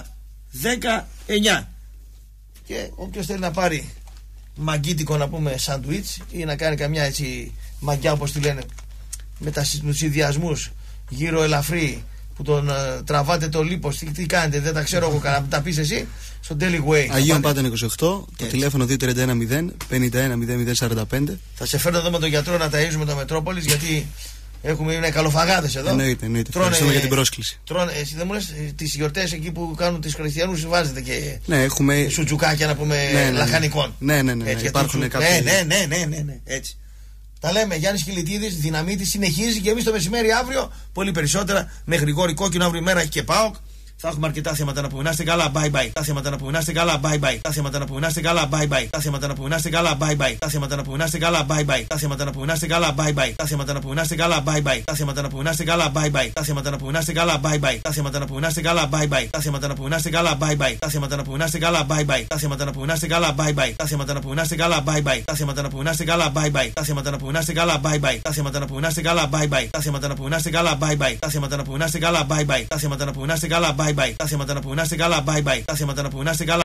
919. Και όποιος θέλει να πάρει μαγκίτικο, να πούμε, σάντουιτς ή να κάνει καμιά έτσι μαγκιά, όπως τη λένε, με τους συνδυασμούς γύρω ελαφρύ που τον τραβάτε το λίπος, τι κάνετε, δεν τα ξέρω εγώ καλά, τα πεις εσύ, στο Daily Way. Αγίων Πάτων 28, το τηλέφωνο 231-051-045. Θα σε φέρνω εδώ με τον γιατρό να ταΐζουμε το Μετρόπολης, γιατί είναι καλοφαγάδες εδώ. Εννοείται. Ευχαριστούμε για την πρόσκληση. Εσύ δεν μου λες τις γιορτές εκεί που κάνουν τις χριστιανούς, βάζετε και σουτζουκάκια, να πούμε, λαχανικών. Ναι. Υπάρχουν κάποιοι. Ναι. Έτσι. Τα λέμε, Γιάννης Χιλιτίδης, Δυναμίτης, συνεχίζει και εμείς το μεσημέρι αύριο πολύ περισσότερα με Γρηγόρη Κόκκινο. Αύριο ημέρα έχει και ΠΑΟΚ. Θα έχουμε αρκετά θέματα να πούμε. Να είστε καλά, bye bye. Τα θέματα να πούμε. Να είστε καλά, bye bye. Τα θέματα να πούμε. Να είστε καλά, bye bye. Τα θέματα να πούμε. Να είστε καλά, bye bye. Τα θέματα να πούμε. Να είστε καλά, bye bye. Τα θέματα να πούμε. Να είστε καλά, bye bye. Τα θέματα να πούμε. Να είστε καλά, bye bye. Τα θέματα να πούμε. Να είστε καλά, bye bye. Τα θέματα να πούμε. Να είστε καλά, bye bye. Τα θέματα να πούμε. Να είστε καλά, bye bye. Τα θέματα να πούμε. Να είστε καλά, bye bye. Τα θέματα να πούμε. Να είστε καλά, bye bye. Τα θέματα να πούμε. Να είστε καλά, bye bye. Τα θέματα να πούμε. Να είστε καλά, bye bye. Τα θέματα να πούμε. Να είστε καλά, bye bye. Τα θέματα να πούμε. Να είστε καλά, bye bye. Τα θέματα να πούμε. Να είστε καλά, bye bye. Τα θέματα να πούμε. Να είστε καλά, bye bye. Τα θέματα να πούμε. Να είστε καλά, bye bye. Τα θέματα να πούμε. Να είστε καλά, bye bye. Τα θέματα να πούμε. Να είστε καλά, bye bye. Τα θέματα να πούμε. Να είστε καλά.